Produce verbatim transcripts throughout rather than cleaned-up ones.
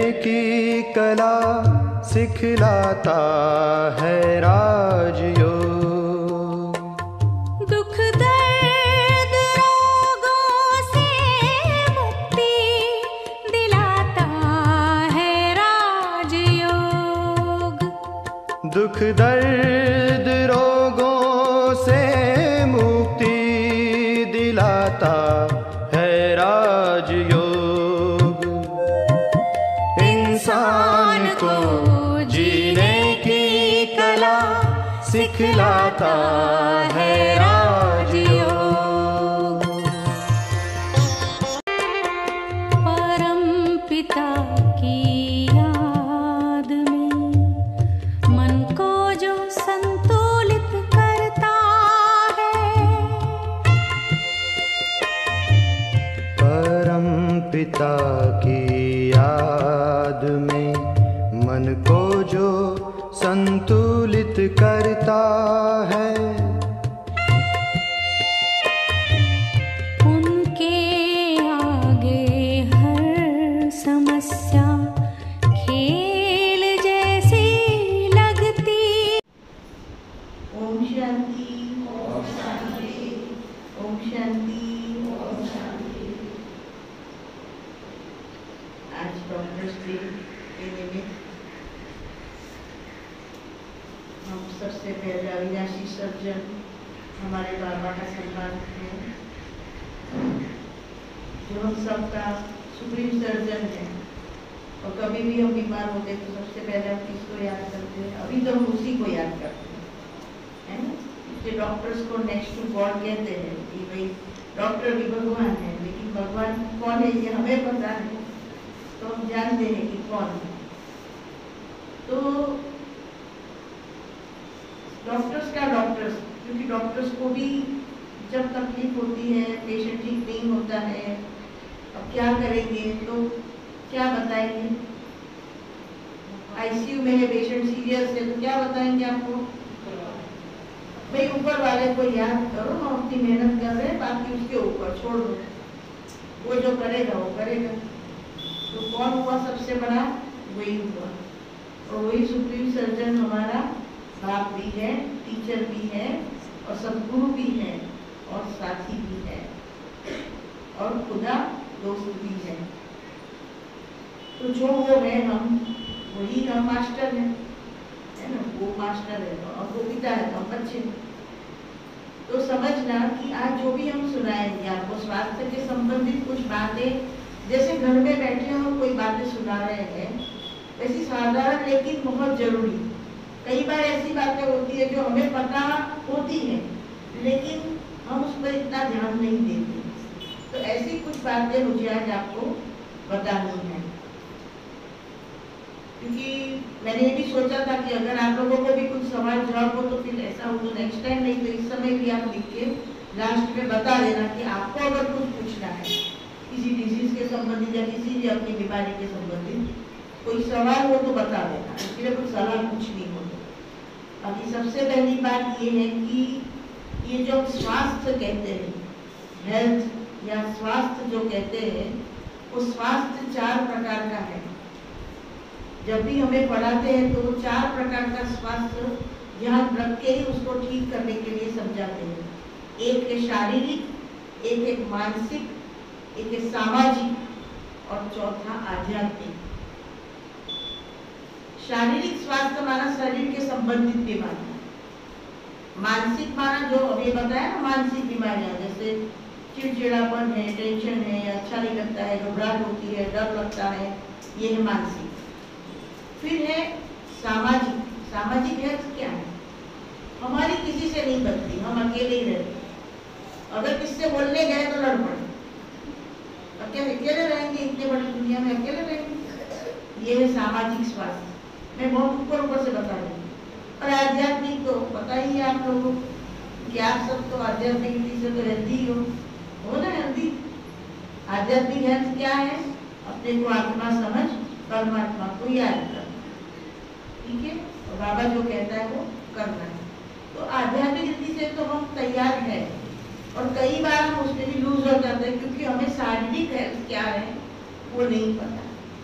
की कला सिखलाता है राजयोग। दुख दर्द रोगों से मुक्ति दिलाता है राजयोग। दुख दर्द रोगों से मुक्ति दिलाता है राजयोग। इंसान को जीने की कला सिखलाता है राजयोग। परम पिता की याद में मन को जो संतुलित करता है। परम पिता की याद में मन को जो संतुलित करता है। उनके आगे हर समस्या खेल जैसी लगती। ओम शांति, ओम शांति, ओम शांति, ओम शांति। आज डॉक्टर्स डे के निमित्त हम सबसे पहले अविनाशी सर्जन हमारे बाबा का सम्मान करें, जो हम सबका सुप्रीम सर्जन है। और कभी भी हम बीमार होते तो सबसे पहले हम किसको याद करते हैं? अभी तो हम उसी को याद करते हैं, है ना? इसलिए डॉक्टर्स को नेक्स्ट टू गॉड कहते हैं कि भाई डॉक्टर भी भगवान है, लेकिन भगवान कौन है ये हमें पता है, तो हम जानते हैं कि कौन है। तो डॉक्टर्स का डॉक्टर्स, क्योंकि डॉक्टर्स को भी जब तकलीफ होती है, पेशेंट ठीक नहीं होता है, अब क्या करेंगे, तो क्या बताएंगे? आईसीयू में है पेशेंट, सीरियस है, तो क्या बताएंगे आपको? भाई ऊपर वाले को याद करो, हम अपनी मेहनत कर रहे हैं, बाकी उसके ऊपर छोड़ दो, वो जो करेगा वो करेगा। तो कौन हुआ सबसे बड़ा? वही हुआ, और वही सुप्रीम सर्जन हमारा बाप भी है, टीचर भी है, और सदगुरु भी है, और साथी भी है, और खुदा दोस्त भी है। तो जो वो है हम, वही हम मास्टर हैं, है ना? वो मास्टर है और वो पिता है, तो हम बच्चे। तो समझना कि आज जो भी हम सुनाएंगे आपको स्वास्थ्य के संबंधित कुछ बातें, जैसे घर में बैठे हो कोई बातें सुना रहे हैं, वैसी साधारण लेकिन बहुत जरूरी। कई बार ऐसी बातें होती है जो हमें पता होती है, लेकिन हम उस पर इतना ध्यान नहीं देते। तो ऐसी कुछ बातें मुझे आज आपको बतानी है, क्योंकि मैंने ये भी सोचा था कि अगर आप लोगों को भी कुछ सवाल जवाब हो तो फिर ऐसा हो तो नेक्स्ट टाइम, नहीं तो इस समय भी आप लिख के लास्ट में बता देना कि आपको अगर कुछ पूछना है किसी डिजीज के संबंधित या किसी भी अपनी बीमारी के संबंधित कोई सवाल हो तो बता देना, इसके लिए कुछ सलाह पूछनी हो। अभी सबसे पहली बात ये है कि ये जो स्वास्थ्य कहते हैं, हेल्थ या स्वास्थ्य जो कहते हैं, वो स्वास्थ्य चार प्रकार का है। जब भी हमें पढ़ाते हैं तो वो चार प्रकार का स्वास्थ्य ध्यान रख के ही उसको ठीक करने के लिए समझाते हैं। एक है शारीरिक, एक है मानसिक, एक है सामाजिक, और चौथा आध्यात्मिक। शारीरिक स्वास्थ्य माना शरीर के संबंधित बीमारी, मानसिक माना जो अभी बताया ना मानसिक बीमारियां, जैसे चिड़चिड़ापन है, टेंशन है, अच्छा नहीं लगता है, घबराहट होती है, डर लगता है, ये है मानसिक। फिर है सामाजिक। सामाजिक हेल्थ क्या है? हमारी किसी से नहीं बनती, हम अकेले ही रहते, अगर किससे बोलने गए तो लड़ पड़े, अकेले अकेले रहेंगे, इतने बड़ी दुनिया में अकेले रहेंगे। ये है सामाजिक स्वास्थ्य, मैं बहुत ऊपर ऊपर से बता रही हूँ। और आध्यात्मिक तो पता ही है आप लोगों को कि आप सब तो आध्यात्मिक से तो हेल्दी हो हो ना? हेल्दी आध्यात्मिक हेल्थ क्या है? अपने को आत्मा समझ परमात्मा को याद करना, ठीक है? और बाबा जो कहता है वो करना है। तो आध्यात्मिक रीति से तो हम तैयार हैं, और कई बार हम उसमें भी लूज हो जाते हैं, क्योंकि हमें शारीरिक हेल्थ क्या है वो नहीं पता।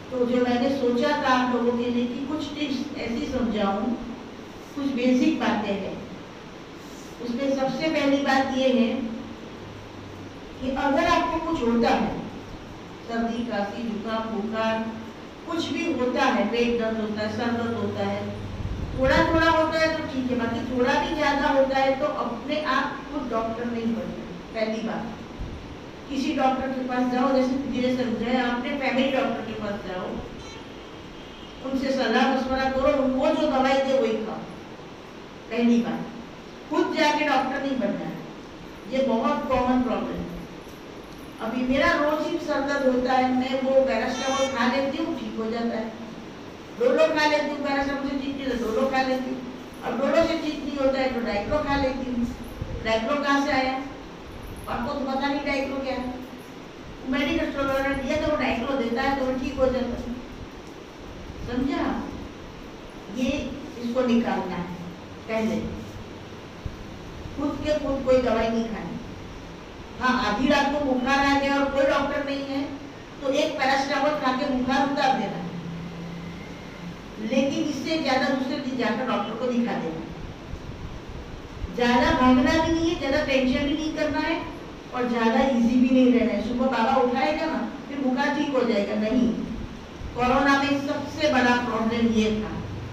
तो जो मैंने सोचा था आप लोगों के लिए कि कुछ टिप्स ऐसी समझाऊं, कुछ बेसिक बातें हैं। उसमें सबसे पहली बात ये है कि अगर आपको कुछ होता है, सर्दी खांसी जुकाम बुखार कुछ भी होता है, पेट दर्द होता है, सर दर्द होता है, थोड़ा थोड़ा होता है तो ठीक है, बाकी थोड़ा भी ज्यादा होता है तो अपने आप खुद डॉक्टर नहीं बनना। पहली बात, किसी डॉक्टर के पास जाओ, जैसे धीरे समझाए आपने, फैमिली डॉक्टर के पास जाओ, उनसे सलाह मशवरा करो, वो जो दवाई दे वही खाओ। पहली बात, खुद जाके डॉक्टर नहीं बनना है, ये बहुत कॉमन प्रॉब्लम है। अभी मेरा रोज ही सर दर्द होता है, मैं वो पैरास्टामोल खा लेती हूँ, ठीक हो जाता है। डोलो खा लेती हूँ, पैरास्टामोल से ठीक नहीं होता डोलो खा लेती हूँ, अब डोलो से ठीक नहीं होता है तो डाइक्लो खा लेती हूँ। डाइक्लो कहाँ से आया? आपको तो पता नहीं डाइक्लो क्या है। मेडिकल स्टोर वाला दिया तो वो डाइक्लो देता है तो वो ठीक हो जाता है। समझा? ये इसको निकालना है। पहले खुद के खुद कोई दवाई नहीं खानी। हाँ, आधी रात को बुखार आ गया और कोई डॉक्टर नहीं है तो एक पैरास्टामोल खा के बुखार उतार देना है, लेकिन इससे ज्यादा दूसरे दिन जाकर डॉक्टर को दिखा देना। ज्यादा भागना भी नहीं है, ज्यादा टेंशन भी नहीं करना है और ज्यादा इजी भी नहीं रहना है। सुबह बाबा उठाएगा ना फिर बुखार ठीक हो जाएगा, नहीं। कोरोना में सबसे बड़ा प्रॉब्लम ये था,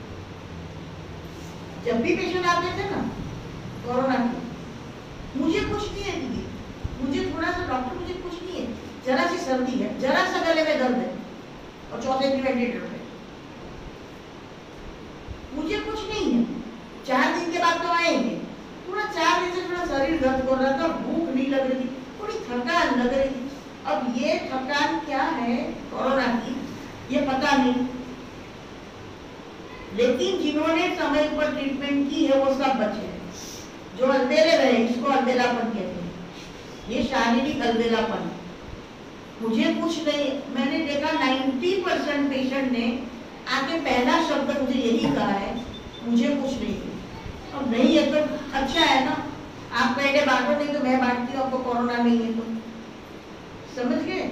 जब भी पेशेंट आते थे ना कोरोना के, मुझे कुछ नहीं है दीदी, मुझे थोड़ा सा डॉक्टर मुझे कुछ नहीं है, जरा सी सर्दी है, जरा सा गले में दर्द है और चौथे दिन वेंटिलेटर पे, मुझे कुछ नहीं है। चार दिन के बाद तो आएंगे, थोड़ा चार दिन से थोड़ा शरीर दर्द कर रहा था, भूख नहीं लग रही थी, थोड़ी थकान लग रही थी। अब ये थकान क्या है कोरोना की ये पता नहीं, लेकिन जिन्होंने समय पर ट्रीटमेंट की है वो सब बचे हैं। जो अलबेले रहे, इसको अलबेलापन कहते हैं, ये शारीरिक अलबेलापन। मुझे कुछ नहीं, मैंने देखा नब्बे परसेंट पेशेंट ने आके पहला शब्द मुझे यही कहा है, मुझे कुछ नहीं है। अब नहीं है तो अच्छा है ना, आप पहले बांटो, नहीं तो मैं बांटती हूँ, आपको कोरोना नहीं है तो, समझ गए?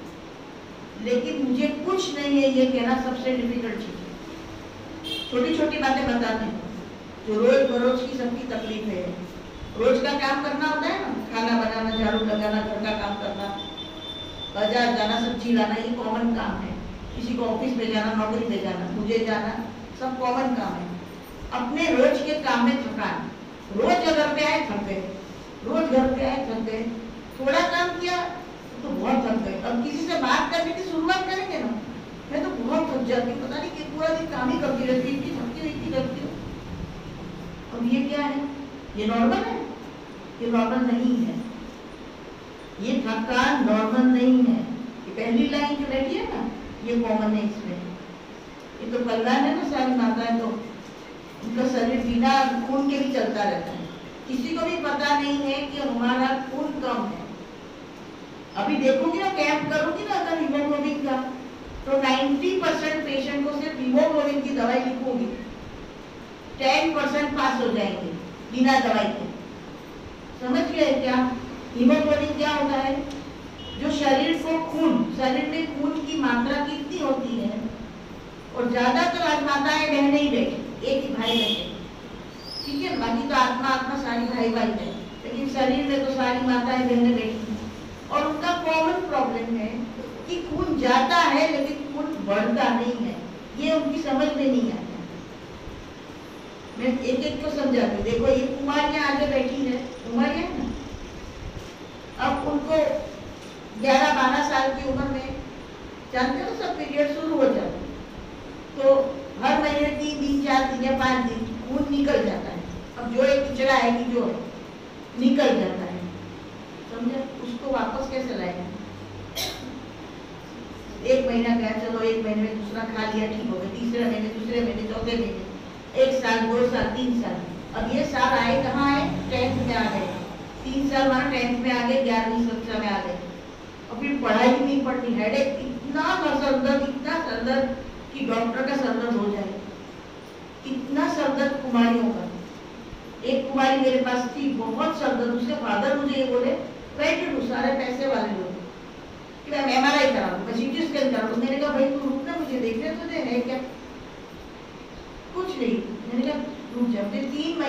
लेकिन मुझे कुछ नहीं है ये कहना सबसे डिफिकल्ट चीज है। छोटी छोटी बातें बताते हैं जो रोज बरोज की सबकी तकलीफ है। रोज का काम करना होता है ना, खाना बनाना, झाड़ू लगाना, घर का काम करना, बाजार जाना, सब्जी लाना, ये कॉमन काम है। किसी को ऑफिस में जाना, नौकरी पे जाना, मुझे जाना, सब कॉमन काम है। अपने रोज के काम में थकान, रोज घर पे आए थक गए, रोज घर पे आए थक गए, थोड़ा काम किया तो बहुत थक गए। अब किसी से बात करने की शुरुआत करेंगे ना, मैं तो बहुत थक जाती हूँ, पता नहीं कि पूरा दिन काम ही करती रहती हूँ, थकती रहती रहती हूँ। अब ये क्या है? ये नॉर्मल है? ये नॉर्मल नहीं है, ये थकान नॉर्मल नहीं है। ये पहली लाइन जो बैठी है ना, ये कॉमन है इसमें। ये तो कल्याण है ना, सारी माताएं तो उनका शरीर बिना खून के भी चलता रहता है, किसी को भी पता नहीं है कि हमारा खून कम है। अभी देखोगे ना, कैंप करोगी ना अगर हीमोग्लोबिन का, तो नब्बे परसेंट पेशेंट को सिर्फ हीमोग्लोबिन की दवाई लिखोगी, दस परसेंट पास हो जाएंगे बिना दवाई के। समझ गए क्या? हीमोग्लोबिन क्या होता है? जो शरीर को खून, शरीर में खून की मात्रा कितनी होती है, और ज्यादातर आज माताएं बहनें ही बैठी, एक ही भाई बैठे, ठीक है, बाकी तो आत्मा आत्मा सारी भाई भाई है, लेकिन शरीर में तो सारी माताएं बहनें बैठी। और उनका कॉमन प्रॉब्लम है कि खून जाता है लेकिन खून बढ़ता नहीं है, ये उनकी समझ में नहीं आता। मैं एक एक को समझाती हूँ। देखो ये कुमारियां आगे बैठी है, कुमारियां है ना, अब उनको ग्यारह बारह साल की उम्र में जानते हो सब पीरियड शुरू हो जाते, तो हर महीने तीन दिन चार दिन या पाँच दिन खून निकल जाता है। अब जो एक पिछड़ा है कि जो है निकल जाता है, समझे? उसको वापस कैसे लाएगा? एक महीना गया, चलो एक महीने में दूसरा खा लिया, ठीक हो गया, तीसरे महीने, दूसरे महीने, चौथे महीने, एक साल, दो साल, तीन साल। अब ये साल आए कहाँ आए? टेंथ में आ गए, तीन साल माना टेंथ में आ गए, ग्यारहवीं कक्षा में आ गए, और फिर पढ़ाई नहीं पड़ती, हेडेक, इतना सरदर्द, इतना सरदर्द कि डॉक्टर का सरदर्द हो जाए, इतना सरदर्द कुमारियों का। एक कुमारी मेरे पास थी, बहुत सरदर्द, उसके फादर मुझे ये बोले, बैठे सारे पैसे वाले लोग कि मैं एम आर आई करा दूँ, मैं सी टी स्कैन करा दूँ। मैंने कहा भाई तू रुक ना,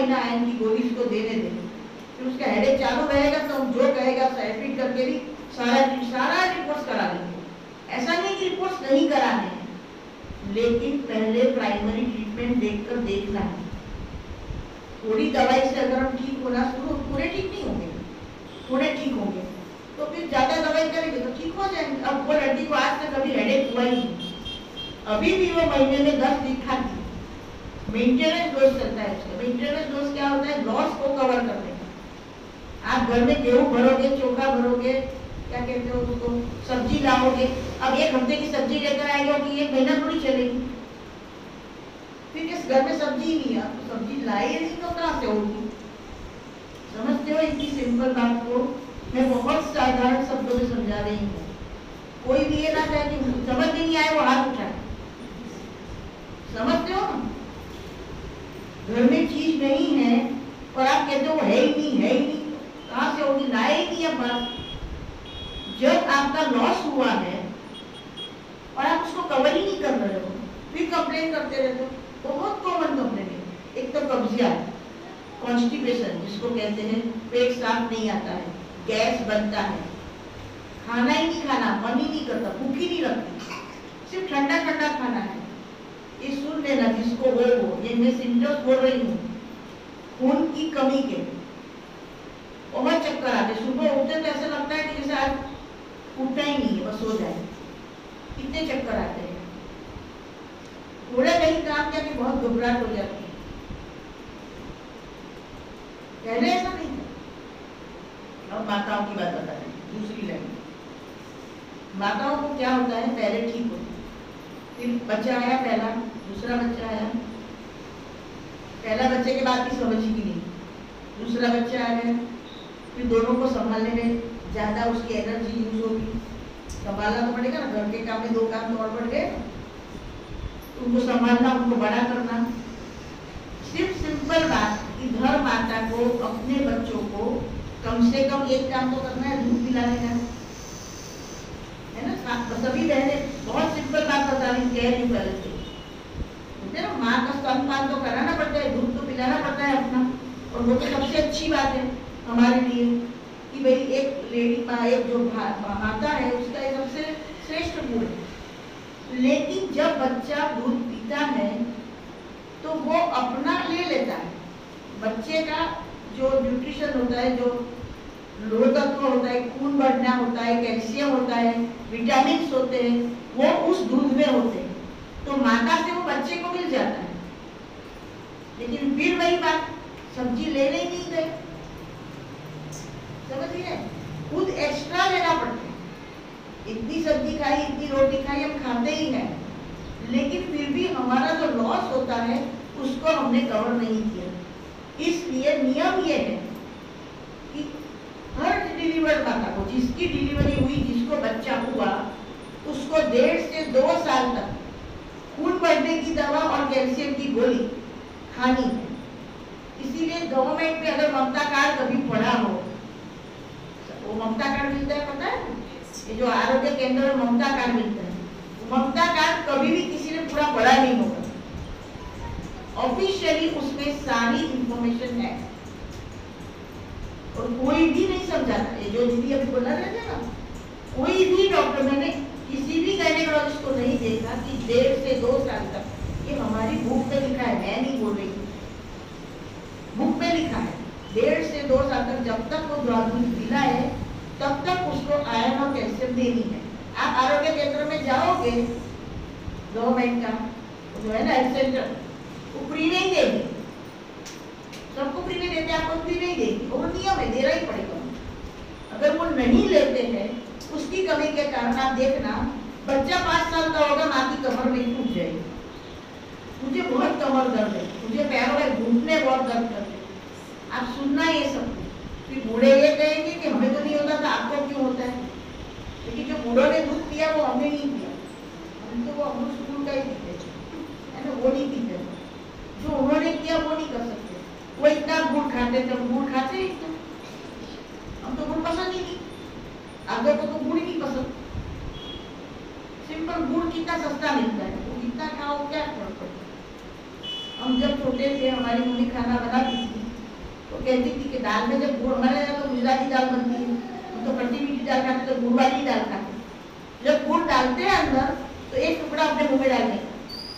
महीना आयन की गोली इसको देने दें, फिर उसका हेडेक चालू रहेगा तो हम जो कहेगा साइट्रिक करके भी सारा सारा रिपोर्ट्स करा लेंगे। ऐसा नहीं कि रिपोर्ट्स नहीं कराने हैं, लेकिन पहले प्राइमरी ट्रीटमेंट देखकर देखना है। थोड़ी दवाई से अगर हम ठीक होना शुरू, पूरे ठीक नहीं होंगे, थोड़े ठीक होंगे, तो फिर ज्यादा दवाई करेंगे तो ठीक हो जाएंगे। अब वो लड़की को आज तक कभी हेडेक हुआ ही नहीं, अभी भी वो महीने में दस दिन खाती है। मेंटेनेंस डोज चलता है उसका। मेंटेनेंस डोज क्या होता है? लॉस को कवर करने का। आप घर में गेहूं भरोगे, चोखा भरोगे, क्या कहते हो उसको, सब्जी लाओगे, अब एक हफ्ते की सब्जी लेकर आएगा कि एक महीना थोड़ी चलेगी। फिर इस घर में सब्जी नहीं है तो सब्जी लाए नहीं तो कहाँ से होगी? समझते हो? इतनी सिंपल बात को मैं बहुत साधारण शब्दों में समझा रही हूँ। कोई भी ये ना चाहे कि समझ में नहीं आए वो हाथ उठाए। समझते हो? घर में चीज नहीं है और आप कहते हो है ही नहीं, है ही नहीं, कहाँ से होगी? लाए ही नहीं है बात। जब आपका लॉस हुआ है और आप उसको कवर ही नहीं कर रहे हो, फिर कंप्लेन करते रहते हो। बहुत कॉमन कंप्लेन है। एक तो कब्जियत, कॉन्स्टिपेशन जिसको कहते हैं, पेट साफ नहीं आता है, गैस बनता है, खाना ही नहीं खाना, मन ही नहीं करता, भूख ही नहीं लगती, सिर्फ ठंडा ठंडा खाना है। ये सुन लेना जिसको वो हो, ये मैं सिम्टम्स बोल रही हूँ। खून की कमी के बहुत चक्कर आते, सुबह उठते तो ऐसा लगता है कि जैसे आज उठना ही नहीं है, बस सो जाए, कितने चक्कर आते हैं। थोड़ा कहीं काम करके बहुत घबराहट हो जाती है। पहले ऐसा नहीं था। अब माताओं की बात बता रही हूँ, दूसरी लाइन। माताओं को क्या होता है? पहले ठीक होती, फिर बच्चा आया, पहला दूसरा बच्चा आया, पहला बच्चे के बाद भी समझ ही नहीं, दूसरा बच्चा आ गया, फिर दोनों को संभालने में ज्यादा उसकी एनर्जी यूज होगी। संभालना तो पड़ेगा ना, घर के काम में दो काम तो और बढ़ गए, उनको संभालना, उनको बड़ा करना। सिर्फ सिंपल बात कि घर माता को अपने बच्चों को कम से कम एक काम तो करना है, दूध पिलाने का, है ना। सभी बहनें बहुत सिंपल बात बता रही, कह रही पहले से, ना माँ का स्तनपान तो कराना पड़ता है, दूध तो पिलाना पड़ता है अपना, और वो तो सबसे अच्छी बात है हमारे लिए कि भाई एक लेडी माँ, एक जो माता है उसका एक सबसे श्रेष्ठ गुण है। लेकिन जब बच्चा दूध पीता है तो वो अपना ले लेता है। बच्चे का जो न्यूट्रिशन होता है, जो लोह तत्व होता है, खून बढ़ना होता है, कैल्शियम होता है, विटामिन होते हैं, वो उस दूध में होते हैं, तो माता से वो बच्चे को मिल जाता है। लेकिन फिर वही बात, सब्जी लेने ही नहीं गए, समझिए, खुद एक्स्ट्रा लेना पड़ता है। इतनी सब्जी खाई, इतनी रोटी खाई, हम खाते ही हैं, लेकिन फिर भी हमारा जो लॉस होता है उसको हमने कवर नहीं किया। इसलिए नियम ये है कि हर डिलीवर्ड माता को, जिसकी डिलीवरी हुई, जिसको बच्चा हुआ, उसको डेढ़ से दो साल तक खून बढ़ने की दवा और कैल्शियम की गोली खानी है। इसीलिए गवर्नमेंट में अगर ममता कार्ड कभी पड़ा हो, वो ममता कार्ड मिलता है, पता है, ये जो आरोग्य केंद्र में ममता कार्ड मिलता है, ममता कार्ड कभी भी किसी ने पूरा पढ़ा नहीं होगा। ऑफिशियली उसमें सारी इंफॉर्मेशन है और कोई भी नहीं समझाता। ये जो दीदी अभी बोला रहे थे ना, कोई भी डॉक्टर, मैंने किसी भी गायनेकोलॉजिस्ट को नहीं देखा कि डेढ़ से दो साल तक, ये हमारी बुक में लिखा है, मैं नहीं बोल रही हूँ, बुक में लिखा है, डेढ़ से दो साल तक जब तक वो दूध पिला है तब तक उसको आयरन और कैल्शियम देनी है। आप आरोग्य केंद्र में जाओगे, गवर्नमेंट का जो है ना हेल्थ सेंटर, वो फ्री नहीं देगी, सबको फ्री नहीं देते, आपको फ्री नहीं देगी, वो नियम है, देना ही पड़ेगा। अगर वो नहीं लेते हैं, उसकी कमी के कारण आप देखना, बच्चा पाँच साल का होगा, माँ की कमर में टूट जाएगी, मुझे बहुत कमर दर्द है, मुझे पैरों में घुटने बहुत दर्द करते हैं। आप सुनना ये सब, फिर बूढ़े ये कहेंगे कि हमें तो नहीं होता था, आपको क्यों होता है। लेकिन जो बूढ़ों ने दूध पिया वो हमने नहीं पिया, हम तो वो अमूल स्कूल का ही पीते है ना, वो नहीं पीते। जो उन्होंने किया वो नहीं कर सकते। वो इतना गुड़ खाते थे, गुड़ खाते ही तो, हम तो गुड़ पसंद ही नहीं, आगे को तो गुड़ ही नहीं पसंद। सिंपल गुड़ कितना सस्ता मिलता है, वो कितना खाओ क्या फर्क पड़ता है। हम जब छोटे थे, हमारी मम्मी खाना बनाती थी, वो कहती थी कि दाल में जब गुड़, हमारे यहाँ तो गुजराती दाल बनती है, हम तो खट्टी मीठी दाल खाते तो गुड़ वाली दाल खाते, जब गुड़ डालते हैं अंदर तो एक टुकड़ा अपने मुंह में डालने का,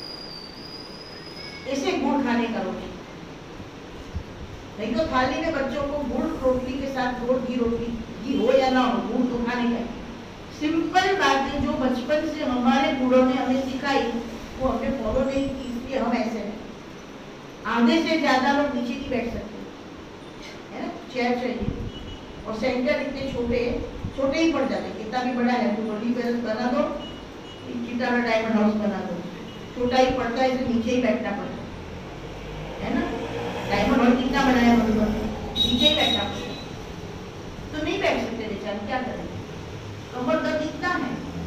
ऐसे गुड़ खाने का रोटी। नहीं तो थाली में बच्चों को गुड़ रोटी के साथ गुड़ घी रोटी, घी हो या ना हो, गुड़ तो खाने का। सिंपल बातें जो बचपन से हमारे बूढ़ों ने हमें सिखाई वो हमने फॉलो नहीं की, इसलिए हम ऐसे हैं। आधे से ज्यादा लोग नीचे नहीं बैठ सकते, है ना, चेयर चाहिए। और सेंटर इतने छोटे छोटे ही पड़ जाते, कितना भी बड़ा है तो बड़ी पैलेस बना दो, चिटारा डायमंड हाउस बना दो, छोटा ही पड़ता है, तो नीचे ही बैठना पड़ता है ना। डायमंड हाउस कितना बड़ा है, नीचे ही बैठना पड़ता, तो नहीं बैठ सकते बेचारे, क्या करें, कमर दर्द इतना है,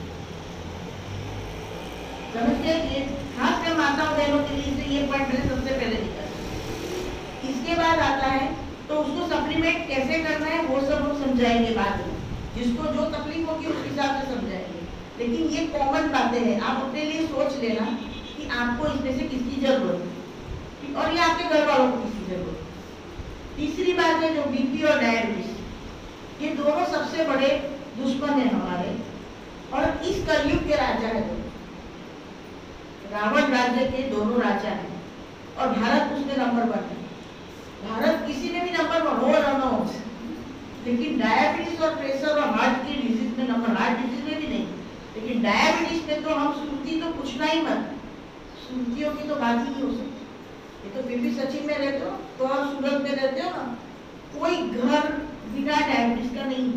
समझिए। खासकर माताओं बहनों के लिए ये पॉइंट मैंने सबसे पहले लिखा। इसके बाद आता है तो उसको सप्लीमेंट कैसे करना है वो सब हम समझाएंगे बाद में, जिसको जो तकलीफ होगी उस हिसाब से समझाएंगे। लेकिन ये कॉमन बातें हैं, आप अपने लिए सोच लेना कि आपको इसमें से किसकी जरूरत है और ये आपके घर वालों को किसकी जरूरत है। तीसरी बात है जो बीपी और डायबिटीज, ये दोनों सबसे बड़े दुश्मन है हमारे, और इस कलयुग के राजा है दोनों। रावण राज्य के दोनों राजा हैं और भारत उसमें नंबर वन है। भारत किसी में भी नंबर वन हो या ना हो, लेकिन डायबिटीज और प्रेशर और हार्ट की डिजीज में नंबर, हार्ट डिजीज में भी नहीं, लेकिन डायबिटीज में तो हम सुनती तो पूछना ही मत, सुनतियों की तो बात ही नहीं हो सकती। ये तो फिर भी सचिन में रहते हो तो आप सूरत में रहते हो ना, कोई घर बिना डायबिटीज का नहीं,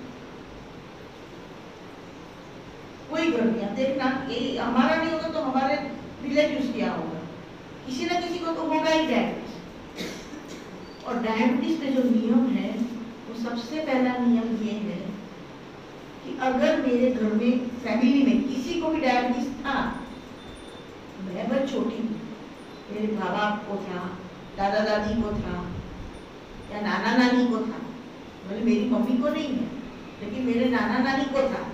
कोई घर नहीं। देखना ये हमारा नहीं होगा तो हमारे रिलेटिव्स क्या होगा, किसी ना किसी को तो होगा ही डायबिटीज। और डायबिटीज में जो नियम है वो सबसे पहला नियम ये है कि अगर मेरे घर में फैमिली में किसी को भी डायबिटीज था, मैं बहुत छोटी, मेरे माँ बाप को था, दादा दादी को था या नाना नानी को था, मतलब मेरी मम्मी को नहीं है लेकिन मेरे नाना नानी को था,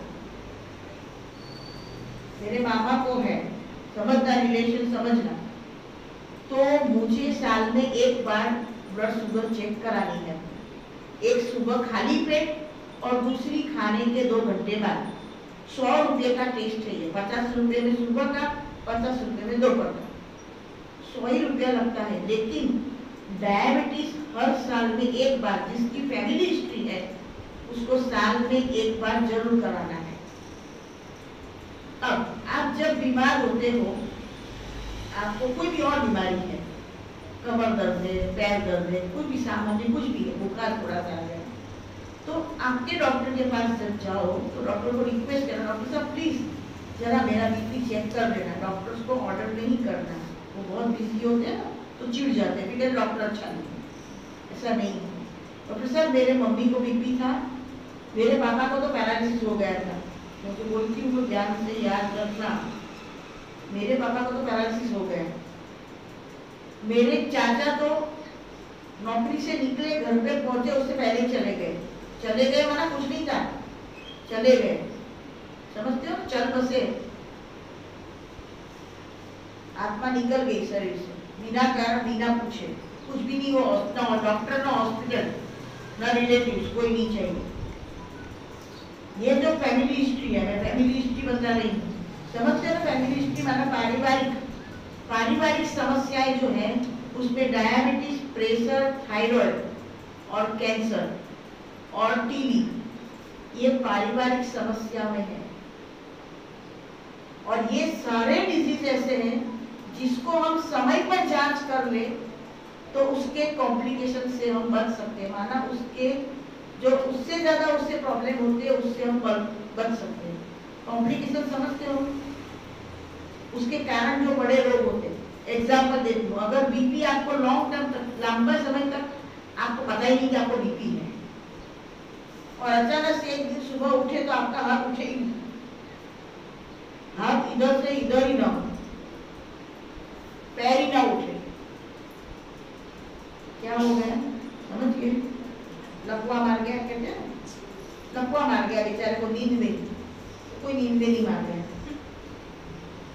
मेरे मामा को है, समझना रिलेशन समझना, तो मुझे साल में एक बार ब्लड शुगर चेक करानी है। एक सुबह खाली पेट और दूसरी खाने के दो घंटे बाद। सौ रुपये का टेस्ट है ये, पचास रुपये में सुबह का, पचास रुपये में दोपहर का, सौ ही रुपया लगता है। लेकिन डायबिटीज हर साल में एक बार, जिसकी फैमिली हिस्ट्री है उसको साल में एक बार जरूर कराना है। अब आप जब बीमार होते हो, आपको कोई भी और बीमारी है, कमर दर्द है, पैर दर्द है, कोई भी सामान्य कुछ भी है, बुखार थोड़ा सा आ गया, तो आपके डॉक्टर के पास जब जाओ तो डॉक्टर को रिक्वेस्ट करना, डॉक्टर साहब प्लीज जरा मेरा बीपी चेक कर देना। डॉक्टर्स को ऑर्डर नहीं करना, वो बहुत बिजी होते हैं ना तो चिढ़ जाते हैं, फिर डॉक्टर अच्छा नहीं, ऐसा नहीं। डॉक्टर साहब मेरे मम्मी को बीपी था, मेरे पापा को तो पैरालिसिस हो गया था, क्योंकि बोलती हूँ ध्यान से याद रखना, मेरे पापा को तो पैरालिसिस हो गया, मेरे चाचा तो नौकरी से निकले घर पे पहुंचे उससे पहले ही चले गए। चले गए माना कुछ नहीं था, चले गए, समझते हो, चल बसे, आत्मा निकल गई शरीर से बिना कारण बिना पूछे, कुछ भी नहीं हो, ना डॉक्टर ना हॉस्पिटल ना रिलेटिव्स, कोई नहीं चाहिए। ये जो फैमिली हिस्ट्री है, मैं फैमिली हिस्ट्री बता रही हूँ, समझते हो ना। फैमिली हिस्ट्री माना पारिवारिक पारिवारिक समस्याएं जो है उसमें डायबिटीज, प्रेशर, थायराइड और कैंसर और टीबी, ये पारिवारिक समस्या में है। और ये सारे डिजीज ऐसे हैं जिसको हम समय पर जांच कर ले तो उसके कॉम्प्लिकेशन से हम बच सकते हैं, माना उसके जो उससे ज्यादा उससे प्रॉब्लम होती है उससे हम बच सकते हैं। कॉम्प्लिकेशन समझते हो, उसके कारण जो बड़े रोग होते हैं। एग्जाम्पल देती हूँ, अगर बीपी आपको लॉन्ग टर्म तक, लंबा समय तक आपको पता ही नहीं कि आपको बीपी है, और अचानक से एक दिन सुबह उठे तो आपका हाथ उठे ही नहीं, हाथ इधर से इधर ही ना हो, पैर ही ना उठे, क्या हो गया समझिए, लकवा मार गया, कहते हैं लकवा मार गया बेचारे को नींद में, तो कोई नींद में नहीं मार गया,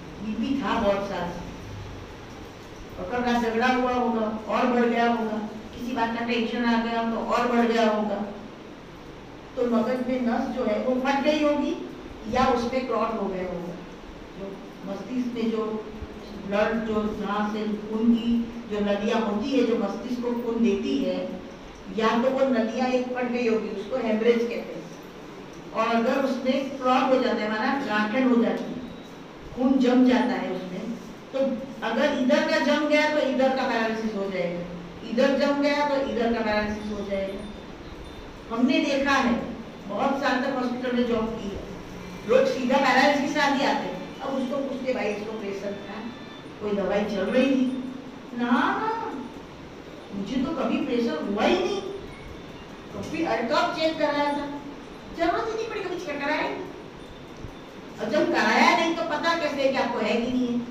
बीपी था बहुत साल से, और कल रात झगड़ा हुआ होगा और बढ़ गया होगा, किसी बात का टेंशन आ गया तो और बढ़ गया होगा, तो मगज में नस जो है वो फट गई होगी या उसमें क्लॉट हो गया होगा। जो मस्तिष्क में जो ब्लड जो जहाँ से खून की जो नलियाँ होती है, जो मस्तिष्क को खून देती है, या तो वो नलियाँ एक फट गई होगी, उसको हेमरेज कहते हैं। और अगर उसमें क्लॉट हो जाता है, माना गांठन हो जाती है, खून जम जाता है उसमें, तो अगर इधर का जम गया तो इधर का पैरालिसिस हो जाएगा, इधर जम गया तो इधर का पैरालिसिस हो जाएगा। हमने देखा है, बहुत साल तक हॉस्पिटल में जॉब की है, लोग सीधा पैरालिसिस के साथ ही आते हैं। अब उसको पूछते भाई इसको प्रेशर था, कोई दवाई चल रही थी? ना ना, मुझे तो कभी प्रेशर हुआ ही नहीं, कभी कब चेक कराया था, जरूरत ही नहीं पड़ी कभी चेक कराया। और जब कराया नहीं तो पता कैसे कि आपको है कि नहीं है?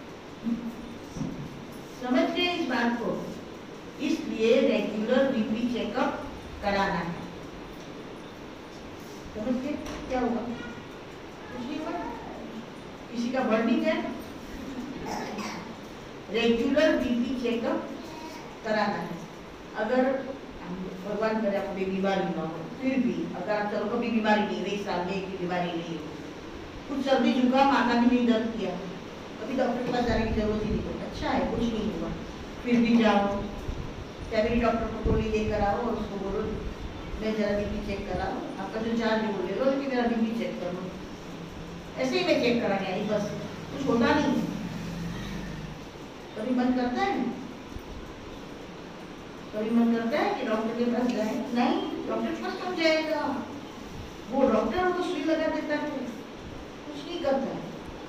समझ गए इस बात को? इसलिए रेगुलर बीपी चेकअप कराना है। समझ गए? क्या हुआ? कुछ नहीं हुआ? किसी का बर्निंग है? रेगुलर बीपी चेकअप कराना है। अगर भगवान करे आपको बीमारी ना हो, फिर भी अगर आप चलो कभी बीमारी नहीं हुई, एक साल में एक बीमारी नहीं हो, कुछ सर्दी जुकाम माथा में नहीं दर्द किया, कभी डॉक्टर के पास जाने की जरूरत ही नहीं पड़ी, अच्छा है कुछ नहीं हुआ, फिर भी जाओ फैमिली डॉक्टर को गोली लेकर आओ और उसको बोलो मैं जरा बीपी चेक कराओ, आपका जो चार्ज है वो ले लो, लेकिन मेरा बीपी चेक कर लो। ऐसे ही मैं चेक कराने आई, बस कुछ होता नहीं। कभी मन करता है कभी मन करता है कि डॉक्टर के पास जाए? नहीं, डॉक्टर के पास कब जाएगा? वो डॉक्टर वो सुई लगा देता है, कुछ नहीं करता है।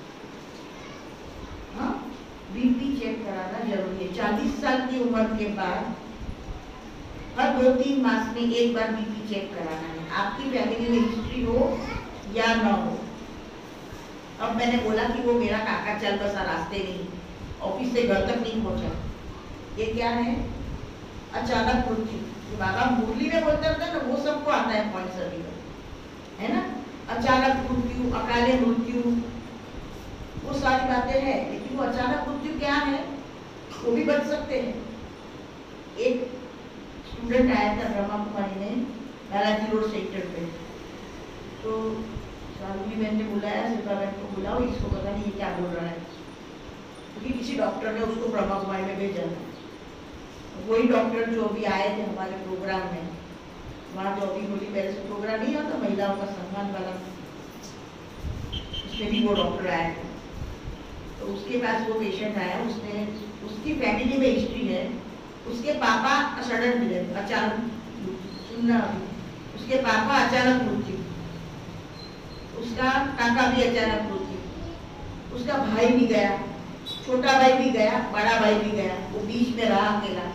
हाँ, बीपी चेक कराना जरूरी है। चालीस साल की उम्र के बाद हर दो तीन मास में एक बार बीपी चेक कराना है, आपकी फैमिली में हिस्ट्री हो या ना हो। अब मैंने बोला कि वो मेरा काका चल बसा रास्ते नहीं, ऑफिस से घर तक नहीं पहुंचा, ये क्या है? अचानक मृत्यु। जो बाबा मुरली में बोलते रहते हैं ना, वो सबको आता है पॉइंट सभी का, है ना? अचानक मृत्यु, अकाले मृत्यु, वो सारी बातें हैं, लेकिन वो अचानक मृत्यु क्या है वो भी बच सकते हैं। एक स्टूडेंट आया था ब्रह्मा कुमारी में बालाजी रोड सेक्टर पे, तो शालनी मैंने बुलाया, शिल्पा मैम को बुलाओ, इसको पता नहीं ये क्या बोल रहा है, क्योंकि किसी डॉक्टर ने उसको ब्रह्मा कुमारी में भेजा था। वही डॉक्टर जो अभी आए थे हमारे प्रोग्राम में, वहाँ जो अभी होली पहले से प्रोग्राम नहीं होता महिलाओं का सम्मान वाला, उसमें भी वो डॉक्टर आया था। तो उसके पास वो पेशेंट आया, उसने उसकी फैमिली में हिस्ट्री है, उसके पापा सडन डेथ, अचानक, सुनना अभी, उसके पापा अचानक मृत्यु, उसका काका भी अचानक मृत्यु, उसका भाई भी गया, छोटा भाई भी गया, बड़ा भाई भी गया, वो बीच में रहा अकेला।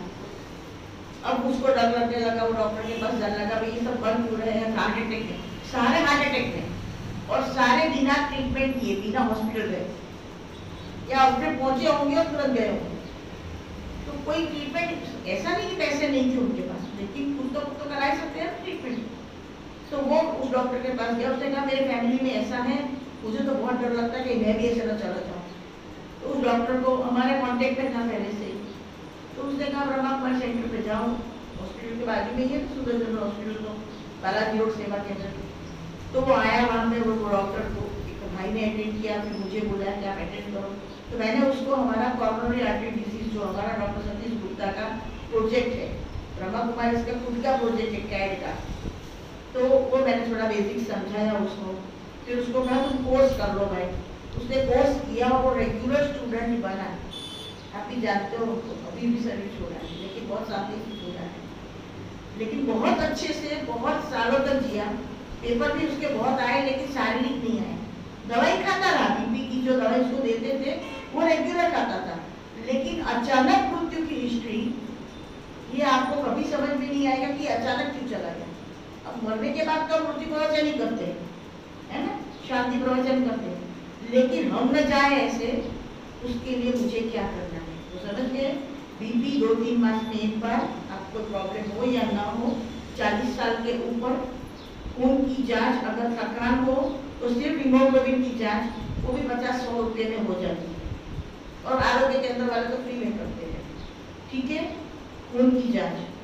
अब उसको डर लगने लगा, वो डॉक्टर के पास जाने लगा, भाई ये सब बंद हो रहे हैं, हार्ट अटैक है, सारे हार्ट अटैक में, और सारे बिना ट्रीटमेंट किए, बिना हॉस्पिटल गए, या हॉस्पिटल पहुंचे होंगे और तुरंत गए होंगे। तो कोई ट्रीटमेंट, ऐसा नहीं कि पैसे नहीं थे उनके पास, लेकिन कुछ तो कुछ तो करा ही सकते हैं ट्रीटमेंट। तो वो उस डॉक्टर के पास गया, उसने कहा मेरे फैमिली में ऐसा है, मुझे तो बहुत डर लगता है कि मैं भी ऐसा ना चला जाऊँ। तो उस डॉक्टर को हमारे कांटेक्ट में था पहले से, तो उसने कहा ब्रह्मा कुमारी सेंटर पे जाओ, हॉस्पिटल के बाजू में ही है सूरज जनरल हॉस्पिटल, तो बालाजी रोड सेवा केंद्र। तो वो आया वहाँ पे, वो डॉक्टर को एक भाई ने अटेंड किया, फिर मुझे बोला कि आप अटेंड करो। तो मैंने उसको हमारा कॉर्नरी आर्टरी डिजीज जो हमारा डॉक्टर सतीश गुप्ता का प्रोजेक्ट है, ब्रह्मा कुमारी इसका खुद का प्रोजेक्ट है कैड का, तो वो मैंने थोड़ा बेसिक समझाया उसको। फिर उसको कहा तुम कोर्स कर लो भाई, उसने कोर्स किया और वो रेगुलर स्टूडेंट बना। आप भी जानते हो अभी भी सर्विस छोड़ा है, लेकिन बहुत साथी से छोड़ा है, लेकिन बहुत अच्छे से बहुत सालों तक जिया। पेपर भी उसके बहुत आए, लेकिन शारीरिक नहीं आए। दवाई खाता रहा, बीपी की जो दवाई उसको देते थे वो रेगुलर खाता था, लेकिन अचानक मृत्यु की हिस्ट्री, ये आपको कभी समझ में नहीं आएगा कि अचानक क्यों चला गया। अब मरने के बाद तो मृत्यु प्रवचन ही करते हैं, है ना, शांति प्रवचन करते हैं, लेकिन हम न जाए ऐसे, उसके लिए मुझे क्या करना है? तो समझ गए, बीपी दो तीन मास में एक बार, आपको प्रॉब्लम हो या ना हो, चालीस साल के ऊपर खून की जांच, अगर थकान हो तो सिर्फ हीमोग्लोबिन की जांच, वो भी पचास सौ रुपये में हो जाती है, और आरोग्य केंद्र वाले तो फ्री में करते हैं, ठीक है, खून की जांच।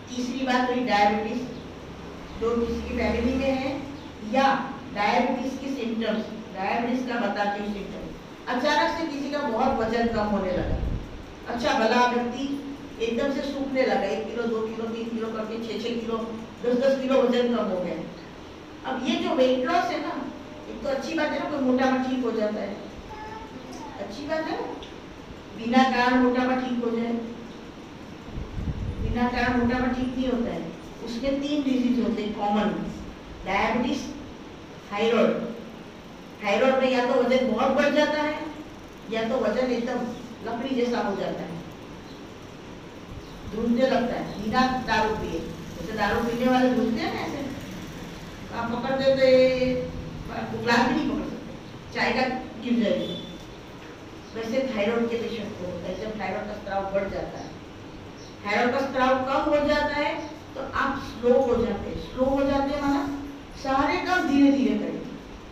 तीसरी बात हुई डायबिटीज, जो किसी की फैमिली में है या डायबिटीज की सिम्टम्स, डायबिटीज का बताती हूँ सिम्टम्स। अचानक से किसी का बहुत वजन कम होने लगा, अच्छा भला व्यक्ति एकदम से सूखने लगा, एक किलो दो किलो तीन किलो करके छः छः किलो दस दस किलो वजन कम हो गया। अब ये जो वेट लॉस है ना, एक तो अच्छी बात है ना, कोई मोटापा ठीक हो जाता है, अच्छी बात है, बिना कारण मोटापा ठीक हो जाए, बिना कारण मोटापा ठीक नहीं होता है। उसमें तीन डिजीज होते हैं कॉमन, डायबिटीज, थायराइड। थायराइड में या तो वजन बहुत बढ़ जाता है या तो वजन एकदम लकड़ी जैसा हो जाता है, धुलने लगता है बिना दारू पिए। जैसे दारू पीने वाले धुलते हैं ना, ऐसे आप पकड़ देते, ग्लास भी नहीं पकड़ सकते, चाय का गिर जाएगी। वैसे थायराइड के पेशेंट को ऐसे थायराइड का स्त्राव बढ़ जाता है, थायराइड का स्त्राव कम हो जाता है तो आप स्लो हो जाते हैं। स्लो हो जाते हैं माना सारे काम धीरे धीरे करेंगे,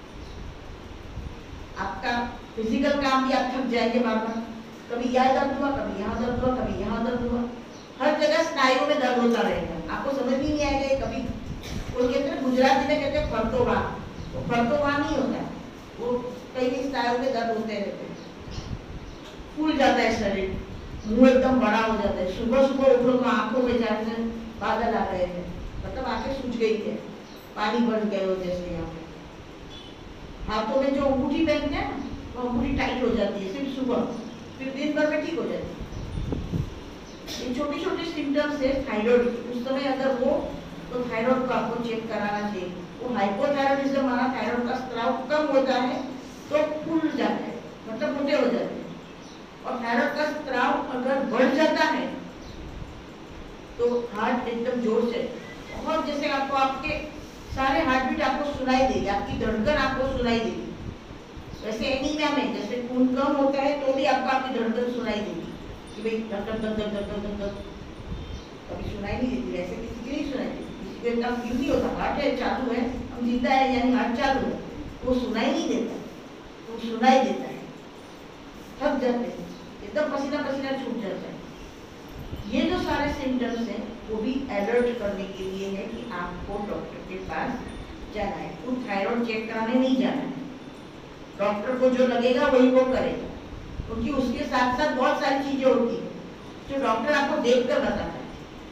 आपका फिजिकल काम भी आप थक जाएंगे बार बार, कभी यहाँ दर्द हुआ, कभी यहाँ दर्द हुआ, कभी यहाँ दर्द हुआ, हर जगह स्नायु में दर्द होता रहेगा, आपको समझ भी नहीं आएगा। कभी कोई कहते हैं गुजराती में कहते हैं फरतोवा, वो फरतोवा नहीं होता है, वो कई भी स्नायु में दर्द होते रहते हैं, फूल जाता है शरीर, मुंह एकदम बड़ा हो जाता है, सुबह सुबह उठो तो आंखों में जाते बादल आ गए हैं, मतलब आंखें सूज गई है, पानी भर गए हो जैसे यहाँ पे। हाथों में जो अंगूठी पहनते हैं ना, वो अंगूठी टाइट हो जाती है सिर्फ सुबह, फिर दिन भर में ठीक हो जाती है। ये छोटी छोटी सिम्टम्स है थायराइड की, उस समय अगर हो तो थायराइड को आपको चेक कराना चाहिए। वो हाइपोथायराइडिज्म माना थायराइड का स्त्राव कम होता है तो फूल जाते हैं, मतलब मोटे हो जाते हैं। और थायराइड का स्त्राव अगर बढ़ जाता है तो हार्ट एकदम जोर से, बहुत जैसे आपको आपके सारे हार्ट बीट आपको सुनाई देगी, आपकी धड़कन आपको सुनाई देगी। वैसे एनीमिया में जैसे खून कम होता है तो भी आपको आपकी धड़कन सुनाई देगी कि भाई धड़कन धड़कन धड़कन धड़कन, कभी सुनाई नहीं देती, वैसे किसी की नहीं सुनाई देती, किसी को एकदम फील नहीं होता, हार्ट है चालू है, हम जिंदा है यानी हार्ट चालू है, वो सुनाई नहीं देता, वो सुनाई देता है, थक जाते हैं, एकदम पसीना पसीना छूट जाता है। ये जो सारे सिम्टम्स हैं वो भी अलर्ट करने के लिए है कि आपको डॉक्टर के पास जाना है। खुद थायराइड चेक कराने नहीं जाना है, डॉक्टर को जो लगेगा वही वो करेगा, क्योंकि उसके साथ साथ बहुत सारी चीजें होती है जो डॉक्टर आपको देख कर बताता है,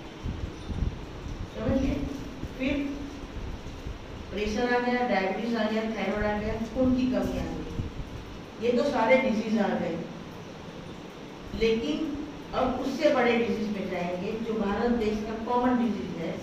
समझिए। फिर प्रेशर आ गया, डायबिटीज आ गया, थायराइड आ गया, खून की कमी आ गई, ये तो सारे डिजीज आ गए। लेकिन अब उससे बड़े डिजीज में जाएंगे जो भारत देश का कॉमन डिजीज है।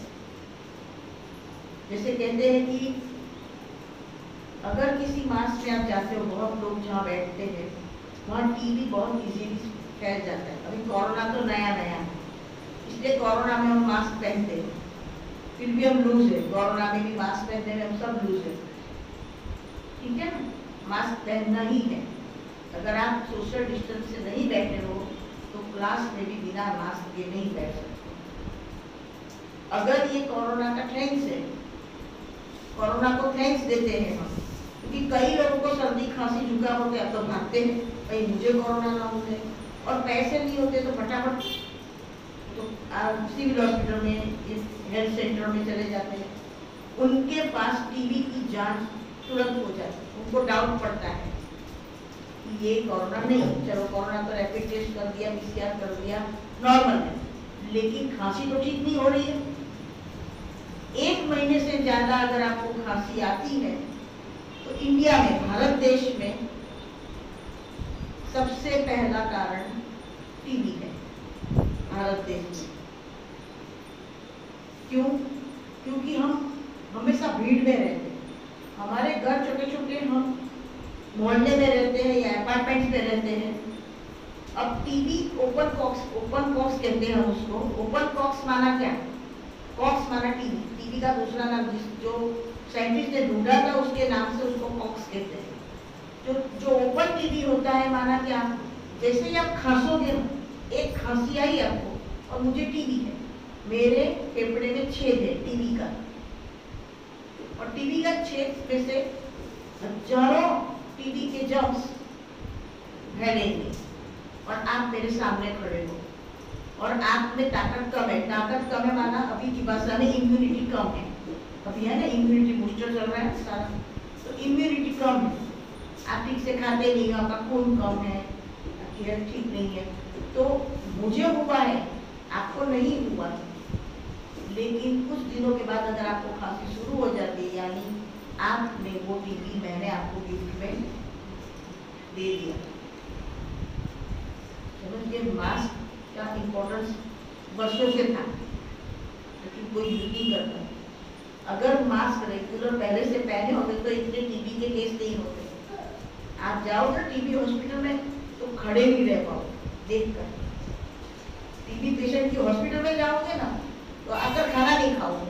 जैसे कहते हैं कि अगर किसी मास में आप जाते हो, बहुत लोग जहाँ बैठते हैं वहाँ टीबी बहुत इजीली फैल जाता है। अभी कोरोना तो नया नया है, इसलिए कोरोना में हम मास्क पहनते हैं, फिर भी हम लूज है, कोरोना में भी मास्क पहनते हैं, हम सब लूज है, ठीक है ना, मास्क पहनना ही है। अगर आप सोशल डिस्टेंस से नहीं बैठे हो तो क्लास में भी बिना मास्क के नहीं बैठ सकते। अगर ये कोरोना का थैंक्स है, कोरोना को थैंक्स देते हैं हम, क्योंकि कई लोगों को सर्दी खांसी जुकाम होते हैं, अब तो भागते हैं भाई मुझे कोरोना ना हो जाए, और पैसे नहीं होते तो फटाफट तो सिविल हॉस्पिटल में, हेल्थ सेंटर में चले जाते हैं, उनके पास टीबी की जांच तुरंत हो जाती है, उनको डाउट पड़ता है ये कोरोना नहीं, चलो कोरोना तो रैपिड टेस्ट कर दिया, पीसीआर कर दिया, नॉर्मल है, लेकिन खांसी तो ठीक नहीं हो रही है। एक महीने से ज्यादा अगर आपको खांसी आती है तो इंडिया में, भारत देश में सबसे पहला कारण टीबी है भारत देश में। क्यों? क्योंकि हम हमेशा भीड़ में रहते हैं, हमारे घर छोटे छोटे, हम मोहल्ले में रहते हैं या अपार्टमेंट्स में रहते हैं। अब TB open pox, open pox कहते हैं हम उसको। ओपन पॉक्स माना क्या? पॉक्स माना टीबी, टीबी का दूसरा नाम जिस जो साइंटिस्ट ने ढूंढा था उसके नाम से उसको पॉक्स कहते हैं। जो जो ओपन टीबी होता है माना क्या, जैसे ही आप खांसोगे, एक खांसी आई आपको और मुझे टीबी है, मेरे फेफड़े में छेद है टीबी का, और टीबी का छेद में से हजारों टीबी के जर्म्स फैलेंगे और आप मेरे सामने खड़े हो और आंख में ताकत कम है। ताकत कम है माना अभी की भाषा में इम्यूनिटी कम है। अभी है ना इम्यूनिटी बूस्टर चल रहा है सारा, तो इम्यूनिटी कम है, आप ठीक से खाते नहीं हो, आपका खून कम है, आपकी हेल्थ ठीक नहीं है। तो मुझे हुआ है, आपको नहीं हुआ, लेकिन कुछ दिनों के बाद अगर आपको खांसी शुरू हो जाती है, यानी आपने वो टीबी मैंने आपको गिफ्ट में दे दिया। समझिए मास्क का इम्पोर्टेंस वर्षों से था, लेकिन कोई यूज नहीं करता। अगर मास्क रेगुलर पहले से पहने होते तो इतने टीबी के केस नहीं होते। आप जाओ ना टीबी हॉस्पिटल में तो खड़े नहीं रह पाओ देखकर। टीबी पेशेंट की हॉस्पिटल में जाओगे ना तो आकर खाना नहीं खाओगे।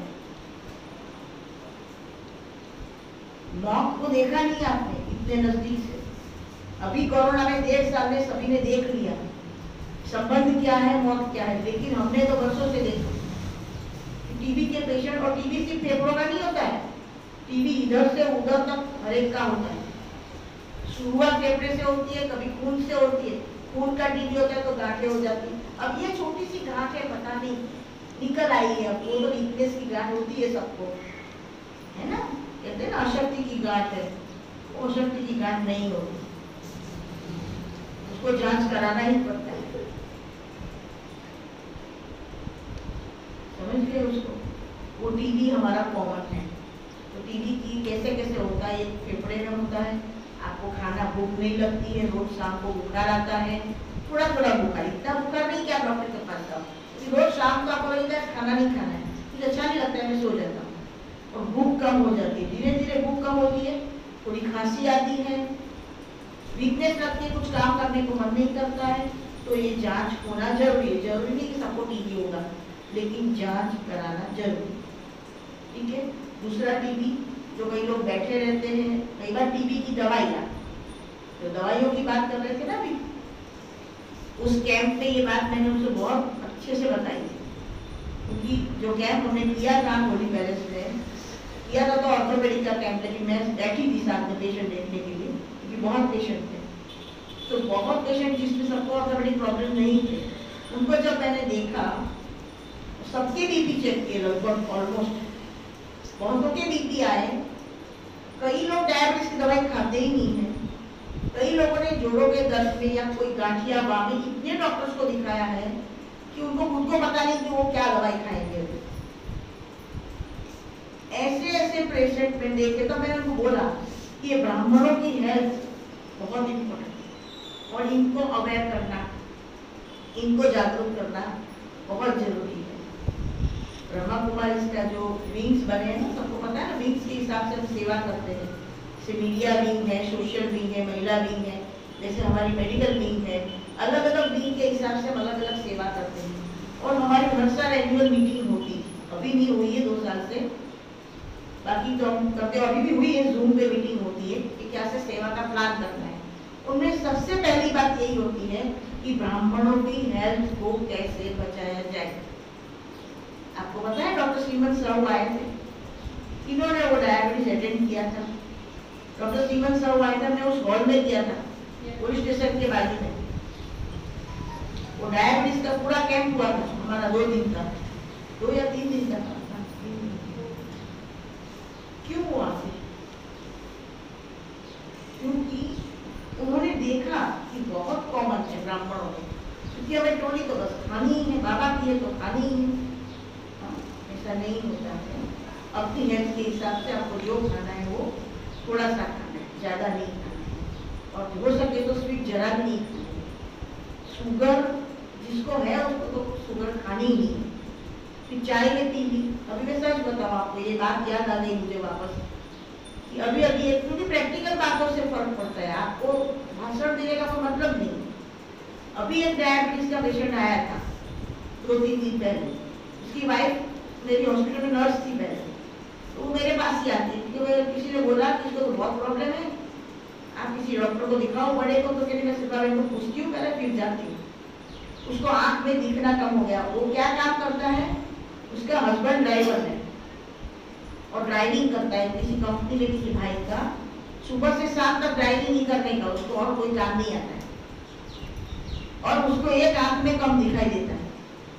मौत को देखा नहीं आपने इतने नजदीक से। अभी कोरोना में डेढ़ साल में सभी ने देख लिया संबंध क्या है, मौत क्या है, लेकिन हमने तो वर्षों से देखा। टीबी के पेशेंट, और टीबी सिर्फ फेफड़ों का नहीं होता है, टीबी इधर से उधर तक हर एक का होता है। शुरुआत फेफड़े से होती है, कभी खून से होती है, खून का टीबी होता है तो गांठें हो जाती है। अब ये छोटी सी गांठ है, पता नहीं निकल आई है, अब वो तो वीकनेस की गांठ होती है सबको, है ना, कहते हैं ना अशक्ति की गांठ है, वो अशक्ति की गांठ नहीं होती, उसको जांच कराना ही पड़ता है। समझ गए उसको? वो टीबी हमारा कॉमन है। तो टीबी की कैसे कैसे होता है, एक फेफड़े में होता है, आपको खाना भूख नहीं लगती है, रोज शाम को बुखार आता है, थोड़ा थोड़ा बुखार, इतना बुखार नहीं कि आप डॉक्टर के पास जाओ, रोज शाम को आपको लगता है खाना नहीं खाना है, मुझे अच्छा नहीं लगता है, मैं सो जाता हूँ, और भूख कम हो जाती है, धीरे धीरे भूख कम होती है, थोड़ी खांसी आती है, वीकनेस लगती है, कुछ काम करने को मन नहीं करता है। तो ये जांच होना जरूरी है। जरूरी नहीं कि सबको टीबी होगा, लेकिन जांच कराना जरूरी, ठीक है। दूसरा टीबी, जो कई लोग बैठे रहते हैं, कई बार टीबी की दवाइयाँ, तो दवाइयों की बात कर रहे थे ना अभी, उस कैंप में ये बात मैंने उसे बहुत अच्छे से बताई थी, क्योंकि जो कैंप हमने किया था होली पैलेस में किया था, तो ऑर्थोपेडिक का कैंप, लेकिन मैं बैठी थी साथ में पेशेंट देखने के लिए, क्योंकि बहुत पेशेंट थे, तो बहुत पेशेंट जिसमें सबको ऑर्थोपेडिक प्रॉब्लम नहीं थे, उनको जब मैंने देखा, सबके बीपी चेक किए लगभग ऑलमोस्ट, बहुतों के बीपी आए, कई लोग डायबिटीज की दवाई खाते ही नहीं है, कई लोगों ने जोड़ों के दर्द में या कोई गांठिया बामी इतने डॉक्टर्स को दिखाया है कि उनको खुद को पता नहीं कि वो क्या दवाई खाएंगे। ऐसे ऐसे पेशेंट में देखे तो मैंने उनको बोला कि ये ब्राह्मणों की हेल्थ बहुत इम्पोर्टेंट है और इनको अवेयर करना, इनको जागरूक करना बहुत जरूरी है। ब्रह्मा कुमारी का जो विंग्स बने हैं ना, सबको पता है ना, विंग्स के हिसाब से हम सेवा करते हैं, जैसे मीडिया विंग है, सोशल विंग है, महिला विंग है, जैसे हमारी मेडिकल विंग है, अलग अलग विंग के हिसाब से हम अलग अलग सेवा करते हैं। और हमारी हर साल एनुअल मीटिंग होती है, अभी नहीं हुई है दो साल से, बाकी तो हम करते, अभी भी हुई है, जूम पे मीटिंग होती है कि क्या से सेवा का प्लान करना है। उनमें सबसे पहली बात यही होती है कि ब्राह्मणों की हेल्थ को कैसे बचाया जाए। आपको पता है डॉक्टर श्रीमंत साहू आए थे, इन्होंने वो डायबिटीज अटेंड किया था, डॉक्टर श्रीमंत साहू आए थे, हमने उस हॉल में किया था पुलिस स्टेशन के बाजू में, वो डायबिटीज का पूरा कैंप हुआ था हमारा, दो दिन का, दो या तीन दिन का था। क्यों हुआ? क्योंकि उन्होंने देखा कि बहुत कॉमन है ब्राह्मणों में, क्योंकि हमें टोली तो बस खानी ही है, बाबा की है तो खानी ही है, ऐसा नहीं होता है। अपनी हेल्थ के हिसाब से आपको जो खाना है वो थोड़ा सा खाना है, ज़्यादा नहीं खाना है, और हो सके तो स्वीट जरा भी नहीं खाना है। शुगर जिसको है उसको तो शुगर खानी ही नहीं है। फिर चाय में पी ली, अभी मैं सच बताऊँ आपको, ये बात याद आ गई मुझे वापस कि अभी अभी एक क्योंकि प्रैक्टिकल बातों से फर्क पड़ता है, आपको भाषण देने का कोई मतलब नहीं। अभी एक डायबिटीज का पेशेंट आया था दो तीन दिन पहले, उसकी वाइफ मेरी हॉस्पिटल में नर्स थी पहले, तो वो मेरे पास ही आती है, क्योंकि किसी ने बोला कि इसको तो बहुत प्रॉब्लम है, आप किसी डॉक्टर को दिखाओ बड़े को, तो कहते मैं सिर्फ को पूछती हूँ पहले फिर जाती हूँ। उसको आँख में दिखना कम हो गया। वो क्या काम करता है, उसका हस्बैंड ड्राइवर है और ड्राइविंग करता है किसी कंपनी में, किसी भाई का, सुबह से शाम तक ड्राइविंग ही करने का, उसको और कोई काम नहीं आता है, और उसको एक आंख में कम दिखाई देता है,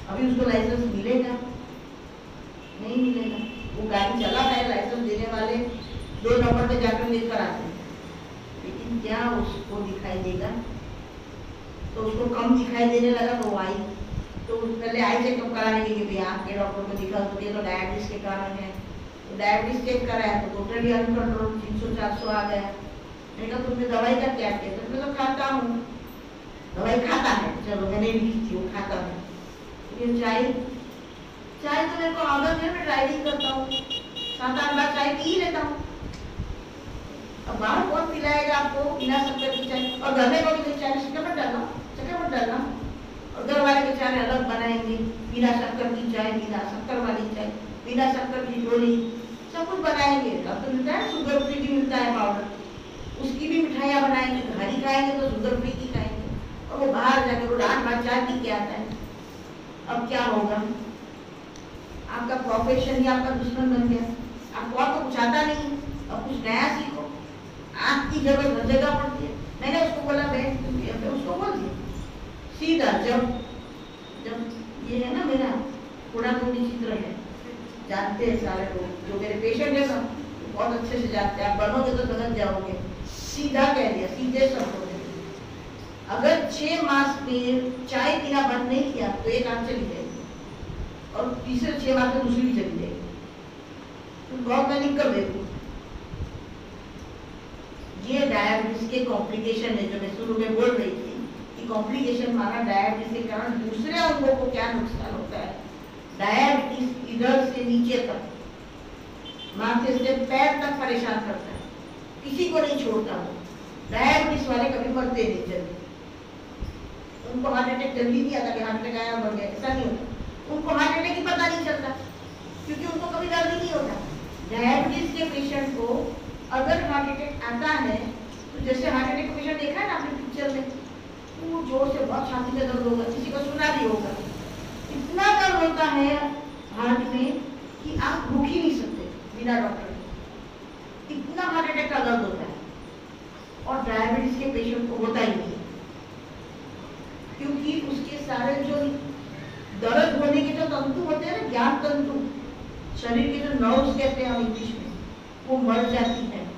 अभी उसको लाइसेंस मिलेगा? नहीं मिलेगा। वो गाड़ी चला है, लाइसेंस देने वाले दो नंबर पे जाकर लेकर आते हैं, लेकिन क्या उसको दिखाई देगा? तो उसको कम दिखाई देने लगा तो आई, तो पहले आई चेकअप कराने के लिए आँख के डॉक्टर को दिखा, तो देखो डायबिटीज के कारण है। तो डायबिटीज चेक कराया तो टोटली अनकंट्रोल तीन सौ चार सौ आ गया। मैंने कहा तुमने दवाई का क्या किया? तो मैं तो खाता हूँ। दवाई खाता है, चलो मैंने लिखी थी, वो खाता है। लेकिन चाय चाय तो मेरे को आदत है, मैं ट्राई नहीं करता हूँ, सात आठ बार चाय पी लेता हूँ। अब बाहर कौन पिलाएगा आपको बिना शक्कर की चाय? और घर में कौन चाय में शक्कर मत डालना, शक्कर मत डालना। और घर वाले बेचारे अलग बनाएंगे, बिना शक्कर की चाय, बिना शक्कर वाली चाय, बिना शक्कर की गोली, सब कुछ बनाएंगे। अब तो मिलता है शुगर फ्री भी मिलता है पाउडर, उसकी भी मिठाइयाँ बनाएंगे। घर ही खाएंगे तो शुगर फ्री की खाएंगे, और वो बाहर जाके वो आठ बार चाय पी के आता है। अब क्या होगा? आपका प्रोफेशन ही आपका दुश्मन बन गया। आपको आपको कुछ आता नहीं, अब कुछ नया सीखो। आँख की जरूरत हर जगह पड़ती है। मैंने उसको बोला बैठ, उसको बोल दिया सीधा, जब जब ये है ना मेरा थोड़ा थोड़ी चित्र है, जानते हैं सारे लोग, जो मेरे पेशेंट है ना बहुत अच्छे से जानते हैं, आप बनोगे तो समझ जाओगे। सीधा कह दिया, सीधे शब्दों में, अगर छह मास में चाय पीना बंद नहीं किया तो एक आंख चली जाएगी, और तीसरे छह मास में दूसरी भी चली जाएगी। तो बहुत मैं लिख कर देखू, ये डायबिटीज के कॉम्प्लिकेशन है, जो मैं शुरू में बोल रही थी कि कॉम्प्लिकेशन माना डायबिटीज के कारण दूसरे अंगों को क्या नुकसान होता है। डायबिटीज इधर से नीचे तक, माथे से पैर तक परेशान करता है, किसी को नहीं छोड़ता। वो डायबिटीज वाले कभी मरते नहीं जल्दी, उनको हार्ट अटैक जल्दी नहीं आता कि हार्ट अटैक आया मर गया, ऐसा नहीं होता। उनको हार्ट अटैक ही पता नहीं चलता, क्योंकि उनको कभी दर्द ही नहीं होता। डायबिटीज के पेशेंट को अगर हार्ट अटैक आता है, तो जैसे हार्ट अटैक का पेशेंट देखा है ना आपने पिक्चर में, वो जोर से बहुत छाती में दर्द होगा, किसी को सुना भी होगा, इतना दर्द होता है हार्ट में कि आप रुक ही नहीं सकते बिना डॉक्टर के, इतना हार्ट अटैक का दर्द होता है। और डायबिटीज के पेशेंट को होता ही नहीं, क्योंकि उसके सारे जो दर्द होने के जो तंतु होते हैं ना, ज्ञान तंतु, शरीर के जो नर्व्स कहते हैं हम इंग्लिश में, वो मर जाती है।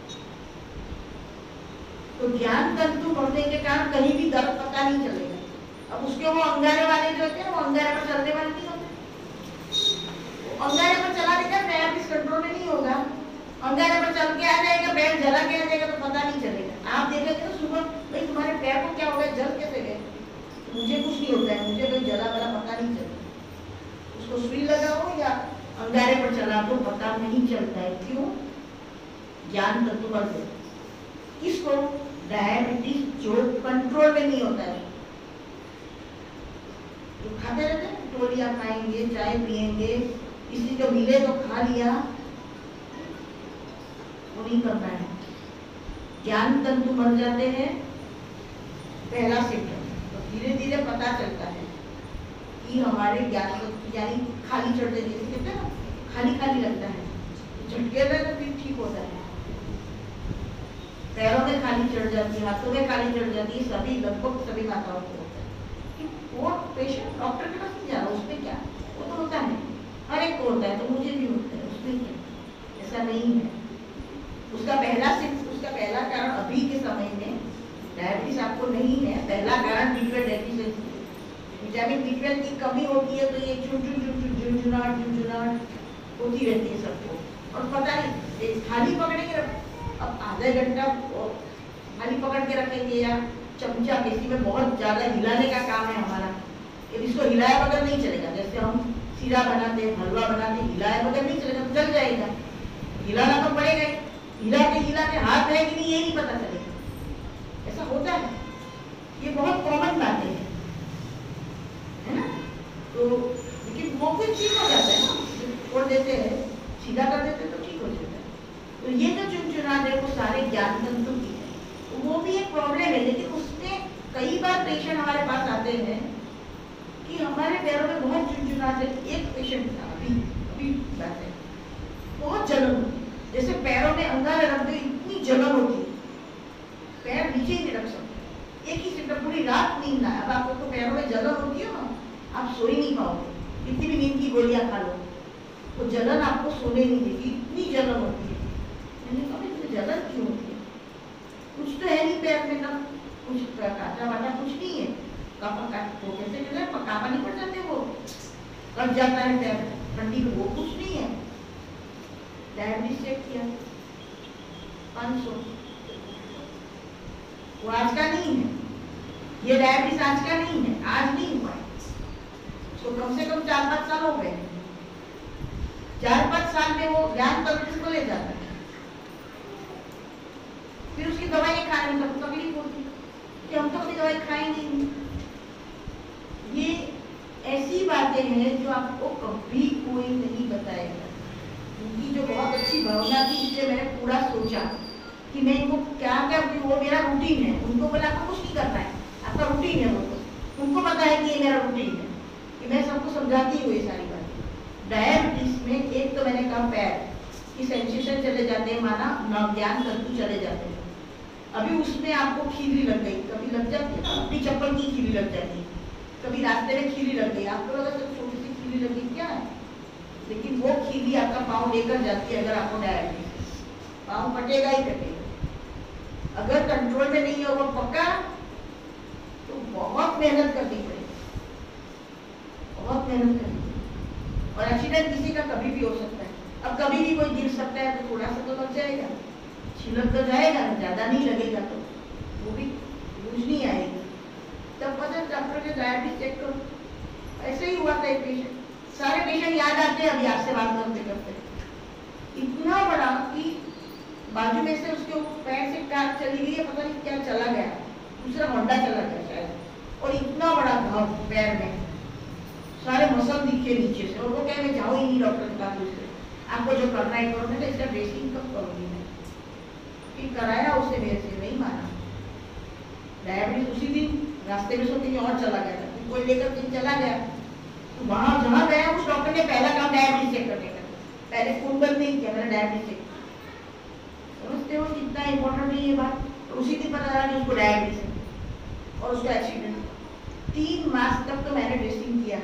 तो ज्ञान तंतु मरने के कारण कहीं भी दर्द पता नहीं चलेगा। अब उसके वो अंगारे वाले जो होते हैं, वो अंगारे पर चलने वाले नहीं होते, अंगारे पर चला देगा डायबिटीज कंट्रोल में नहीं होगा। अंगारे पर चल के आ जाएगा, पैर जला के आ जाएगा तो पता नहीं चलेगा। आप देखेंगे तो सुबह, भाई तुम्हारे पैर को क्या हो गया, जल कैसे गए? मुझे कुछ नहीं होता है, मुझे कोई जला वाला पता नहीं चलता। उसको सुई लगाओ या अंगारे पर चला दो, पता नहीं चलता है। क्यों? ज्ञान तत्व मर गए। किसको? डायबिटीज जो कंट्रोल में नहीं होता है, जो खाते रहते हैं, टोलियां खाएंगे, चाय पिएंगे, किसी को मिले तो खा लिया, वो नहीं करना है। ज्ञान तंतु मर जाते हैं, पहला सिम्टम। तो धीरे धीरे पता चलता है कि हमारे ज्ञान तंतु यानी खाली चढ़ते, जैसे कहते हैं ना, खाली खाली लगता है, झटके में तो फिर ठीक होता है। पैरों में खाली चढ़ जाती है, हाथों में खाली चढ़ जाती है, सभी लगभग सभी माताओं को होता है। वो पेशेंट डॉक्टर के पास नहीं जा रहा, उसमें क्या, वो तो होता है, हर एक को होता है, तो मुझे भी होता है, उसमें क्या, ऐसा नहीं है। उसका पहला उसका पहला कारण अभी के समय में डायबिटीज आपको नहीं है, पहला कारण B twelve deficiency, vitamin B twelve की कमी होती है, तो ये चुन चुन चुन चुन झुनझुनाहट झुनझुनाहट होती रहती है सबको, और पता नहीं थाली पकड़ेंगे, अब आधा घंटा थाली पकड़ के रखेंगे या चमचा, किसी में बहुत ज़्यादा हिलाने का काम है हमारा, इसको हिलाया बगैर नहीं चलेगा। जैसे हम सीरा बनाते हैं, हलवा बनाते हैं, हिलाया बगैर नहीं चलेगा, तो जल जाएगा, हिलाना तो पड़ेगा ही। हिलाते हिलाते हाथ है कि नहीं ये नहीं पता चलेगा, ऐसा होता है। ये बहुत कॉमन बातें हैं, है ना। तो लेकिन वो फिर ठीक हो जाता है ना, छोड़ देते हैं, सीधा कर देते हैं तो ठीक हो जाता है। तो ये जो चुनचुनाहट है वो सारे ज्ञान तंतु की है, तो वो भी एक प्रॉब्लम है। लेकिन उसमें कई बार पेशेंट हमारे पास आते हैं कि हमारे पैरों में बहुत चुनचुनाहट है। एक पेशेंट था अभी अभी बात है, बहुत जलन होती, जैसे पैरों में अंगारे रख दे इतनी जलन होती, पैर नीचे ही नहीं रख सकते, एक ही सिम्टम, पूरी रात नींद ना। अब आपको तो पैरों में जलन होती है ना, आप सो ही नहीं पाओगे, कितनी भी नींद की गोलियां खा लो, वो जलन आपको सोने नहीं देगी, इतनी जलन होती है। मैंने कहा भाई जलन क्यों होती है? कुछ तो है नहीं पैर में, ना कुछ काटा वाटा कुछ नहीं है, वो कैसे जो है पकावा नहीं पड़ जाते, वो कट जाता है पैर ठंडी में, वो कुछ नहीं है। डायबिटीज चेक किया पाँच सौ, वो आज का नहीं है, ये डायबिटीज आज का नहीं है, आज नहीं हुआ है, तो कम से कम चार पाँच साल हो गए। चार पाँच साल में वो ज्ञान तंत्र को ले जाता है, फिर उसकी दवाई खाने में तो तकलीफ होती कि हम तो अपनी दवाई खाई नहीं। ये ऐसी बातें हैं जो आपको कभी कोई नहीं बताएगा। उनकी जो बहुत अच्छी भावना थी, इसलिए मैंने पूरा सोचा कि मैं इनको क्या क्या, वो मेरा रूटीन है। उनको बोला आपको कुछ नहीं करना है, आपका रूटीन है, वो तो उनको पता है कि ये मेरा रूटीन है, कि मैं सबको समझाती हूँ ये सारी बातें। डायबिटीज में एक तो मैंने कहा पैर की सेंसेशन चले जाते हैं, माना ज्ञान तंतु चले जाते हैं। अभी उसमें आपको खीरी लग गई, कभी लग जाती है ना, अपनी चप्पल की खीरी लग जाती है, कभी रास्ते में खीरी लग गई, आपको लगा सब छोटी सी खीरी लगी क्या है, लेकिन वो खीरी आपका पाँव लेकर जाती है। अगर आपको डायबिटीज, पाँव कटेगा ही कटेगा। अगर कंट्रोल में नहीं होगा पक्का, तो बहुत मेहनत करनी पड़ेगी, बहुत मेहनत करनी पड़ेगी। और एक्सीडेंट किसी का कभी भी हो सकता है। अब कभी भी कोई गिर सकता है, तो थोड़ा सा तो लग जाएगा, छिलक तो जाएगा ना, ज्यादा नहीं लगेगा, तो वो भी बूझ नहीं आएगी। तब पता डॉक्टर के डायबिटीज चेक करो, ऐसे ही हुआ था एक पेशेंट। सारे पेशेंट याद आते हैं अभी आपसे बात करते करते, इतना बड़ा कि बाजू में से उसके पैर से कार चली गई है, पता नहीं क्या चला गया, दूसरा मंडा चला गया शायद, और इतना बड़ा घाव पैर में, सारे मसल दिखे नीचे से। और वो कह मैं जाऊँ ही नहीं डॉक्टर के पास, दूसरे आपको जो करना है करो। मैं इसका ड्रेसिंग कब करूँगी मैं, फिर कराया, उसने मेरे से नहीं माना। डायबिटीज उसी दिन रास्ते में सो कहीं और चला गया था, कोई लेकर कहीं चला गया, तो वहाँ जहाँ गया उस डॉक्टर ने पहला काम डायबिटीज चेक करने का, पहले खून बंद नहीं किया, मैंने डायबिटीज चेक। समझते हो कितना इम्पोर्टेंट है ये बात। तो उसी दिन पता चला कि उसको डायबिटीज है और उसका एक्सीडेंट। तीन मास तक तो मैंने ड्रेसिंग किया,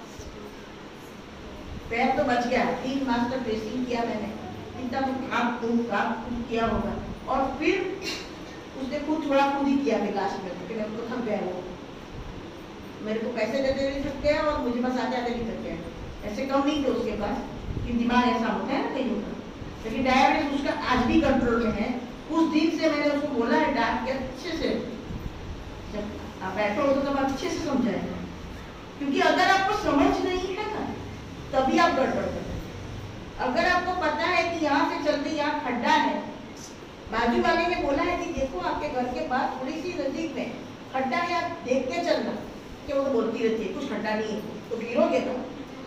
पैर तो बच गया, तीन मास तक ड्रेसिंग किया मैंने, इतना तो घाप खूब घाप खूब किया होगा। और फिर उसने खुद थोड़ा खुद ही किया लास्ट में, क्योंकि मेरे को थक गया, वो मेरे को पैसे देते हुए थक गया और मुझे बस आते आते भी थक गया। ऐसे कम नहीं थे उसके पास कि दिमाग ऐसा होता है ना कहीं का, लेकिन डायबिटीज उसका आज भी कंट्रोल में है। उस दिन से मैंने उसको बोला है डांट के अच्छे से, जब आप बैठो हो तो तब अच्छे से समझाएगा, क्योंकि अगर आपको समझ नहीं है ना तभी आप गड़बड़ करते हैं। अगर आपको पता है कि यहाँ से चलते यहाँ खड्डा है, बाजू वाले ने बोला है कि देखो आपके घर के पास थोड़ी सी नजदीक में खड्डा है, आप देख के चलना, क्या वो तो बोलती रहती है कुछ खड्डा नहीं है, तो गिरोगे ना,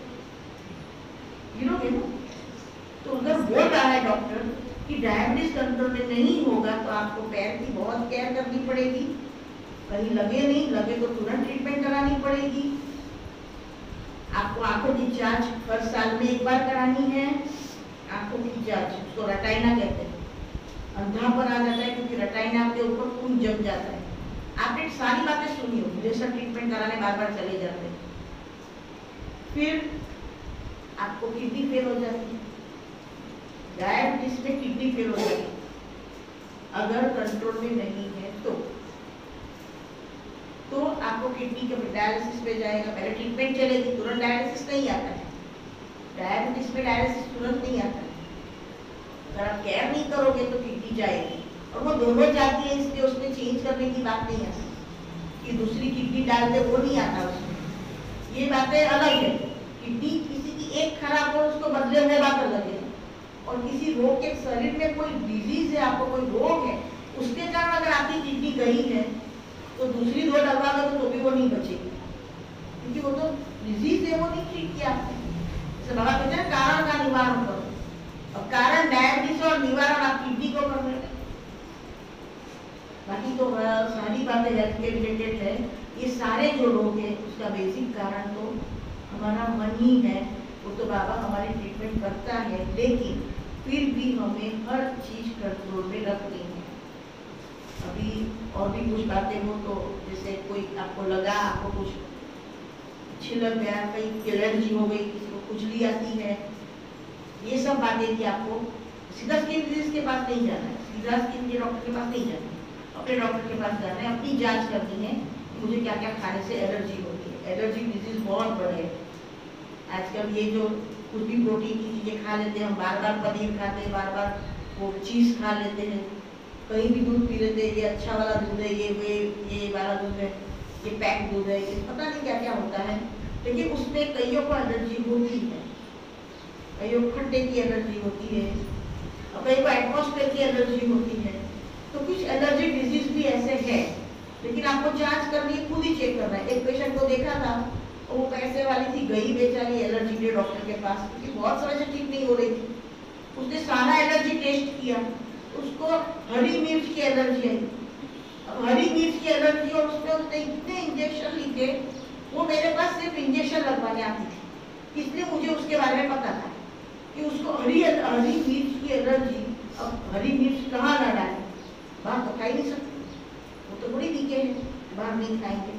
गिरोगे ना। तो अगर बोल रहा है डॉक्टर कि डायबिटीज कंट्रोल में नहीं होगा, तो आपको पैर की बहुत केयर करनी पड़ेगी, कहीं लगे नहीं, लगे तो तुरंत ट्रीटमेंट करानी पड़ेगी। आपको आंखों की जांच हर साल में एक बार करानी है, आंखों की जांच, उसको रेटिना कहते हैं। अंधापन आ जाता है क्योंकि रेटिना के ऊपर खून जम जाता है। आपने सारी बातें सुनी होगी, जैसा ट्रीटमेंट कराने बार बार चले जाते हैं। फिर आपको किडनी फेल हो जाती है, डायबिटीज में किडनी फेल हो जाती है अगर कंट्रोल में नहीं है तो तो आपको किडनी के डायलिसिस पे जाएगा। पहले ट्रीटमेंट चलेगी, तुरंत डायलिसिस नहीं आता है, डायबिटीज में डायलिसिस तुरंत नहीं आता है। अगर आप केयर नहीं करोगे तो किडनी जाएगी, और वो दोनों जाती है, इसलिए उसमें चेंज करने की बात नहीं आती कि दूसरी किडनी डाल दे, वो नहीं आता उसमें। ये बातें अलग है। किडनी किसी की एक खराब हो उसको बदले हुए बात अलग है, और किसी रोग के शरीर में कोई डिजीज है, आपको कोई रोग है, उसके कारण अगर आपकी किडनी गई है तो दूसरी दो डलवा दो तो भी वो नहीं बचेगी, क्योंकि वो तो डिजीज है, वो नहीं ठीक किया आपने। जैसे बाबा कहते हैं कारण का निवारण करो, और कारण डायबिटीज और निवारण आप किडनी को कर रहे हैं। बाकी तो सारी बातें हेल्थ के रिलेटेड है। ये सारे जो रोग है उसका बेसिक कारण तो हमारा मन ही है। वो तो बाबा हमारी ट्रीटमेंट करता है, लेकिन फिर भी हमें हर चीज कंट्रोल में रखनी है। अभी और भी कुछ बातें हो तो, जैसे कोई आपको लगा आपको कुछ छिलक गया, कहीं एलर्जी हो गई, किसी को खुजली आती है, ये सब बातें थी। आपको सीधा स्किन डिजीज के पास नहीं जाना है, सीधा स्किन के डॉक्टर के पास नहीं जाना है, अपने डॉक्टर के पास जाना है, अपनी जांच करनी है कि मुझे क्या क्या खाने से एलर्जी होती है। एलर्जी डिजीज बहुत बड़े हैं आजकल। ये जो कुछ भी प्रोटीन की चीज़ें खा लेते हैं, हम बार बार पनीर खाते हैं, बार बार वो चीज़ खा लेते हैं, कहीं भी दूध पी लेते हैं, ये अच्छा वाला दूध है, ये वे ये वाला दूध है, ये पैक दूध है, ये पता नहीं क्या क्या होता है, लेकिन उसमें कईयों को एलर्जी होती है, कईयों को खट्टे की एलर्जी होती है, और कई को एटमॉस्फेयर की एलर्जी होती है। तो कुछ एलर्जी डिजीज भी ऐसे है, लेकिन आपको जांच करनी है, खुद ही चेक करना है। एक पेशेंट को देखा था, वो पैसे वाली थी, गई बेचारी एलर्जी के डॉक्टर के पास, क्योंकि बहुत समय से ठीक नहीं हो रही थी। उसने सारा एलर्जी टेस्ट किया, उसको हरी मिर्च की एलर्जी आई। अब हरी मिर्च की एलर्जी, और उसने उसने इतने इंजेक्शन लिखे, वो मेरे पास सिर्फ इंजेक्शन लगवाने आती थी, इसलिए मुझे उसके बारे में पता था कि उसको हरी हरी मिर्च की एलर्जी। अब हरी मिर्च कहाँ ना डाले, बाहर तो खा ही नहीं सकते, वो तो बड़ी वीके है, बाहर नहीं खाएंगे।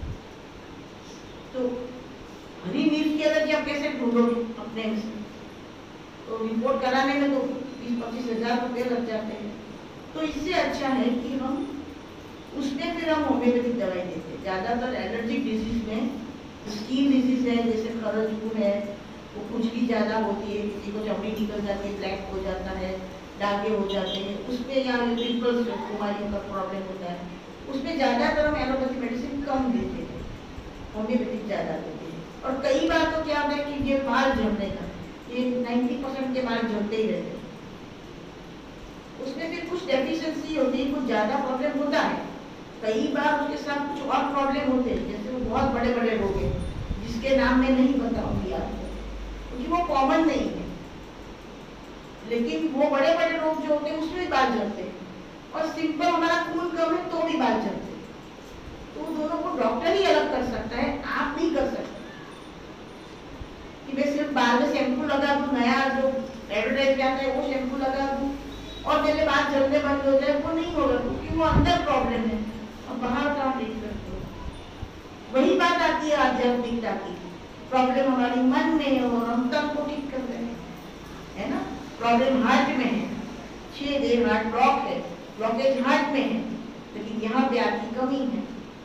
तो हरी मिर्च की एलर्जी आप कैसे ढूंढोगे अपने में? तो रिपोर्ट कराने में तो बीस पच्चीस हजार रुपये लग जाते हैं। तो इससे अच्छा है कि हम उसमें फिर हम होम्योपैथिक दवाई देते हैं। ज़्यादातर एलर्जिक डिजीज में स्किन डिजीज है, जैसे खरजूर है, वो खुजली ज़्यादा होती है, किसी को चमड़ी निकल जाती है, ब्लैक हो जाता है, दागे हो जाते हैं, उसमें या पिंपल्स बीमारियों का प्रॉब्लम होता है, उसमें ज़्यादातर हम एलोपैथी मेडिसिन कम देते हैं, होम्योपैथिक ज़्यादा देते हैं। और कई बार तो क्या होता है कि ये बाल झड़ने का, ये नब्बे परसेंट के बाल झड़ते ही रहते हैं, उसमें फिर कुछ डेफिशिएंसी होती है, कुछ ज़्यादा प्रॉब्लम होता है। कई बार उसके साथ कुछ और प्रॉब्लम होते हैं, जैसे वो बहुत बड़े बड़े रोग हैं जिसके नाम मैं नहीं बताऊंगी आपको, क्योंकि वो कॉमन नहीं है, लेकिन वो बड़े बड़े रोग जो होते हैं उसमें भी बाल झड़ते हैं, और सिंपल हमारा खून कम है तो भी बाल झड़ते हैं। तो दोनों को डॉक्टर ही अलग कर सकता है, आप नहीं कर सकते कि मैं सिर्फ बाल में शैम्पू लगा दूं, नया जो एडवर्टाइज जाता है वो शैम्पू लगा दूं और मेरे बाल झड़ने बंद हो जाए, वो नहीं होगा, क्योंकि वो अंदर प्रॉब्लम है और बाहर का आप देख सकते हो। वही बात आती है आध्यात्मिकता की, प्रॉब्लम हमारी मन में है और हम तब को ठीक कर रहे हैं, है ना। प्रॉब्लम हार्ट में है, छेद है, हार्ट ब्लॉक है, ब्लॉकेज हार्ट में है, लेकिन यहाँ पे आपकी कमी है।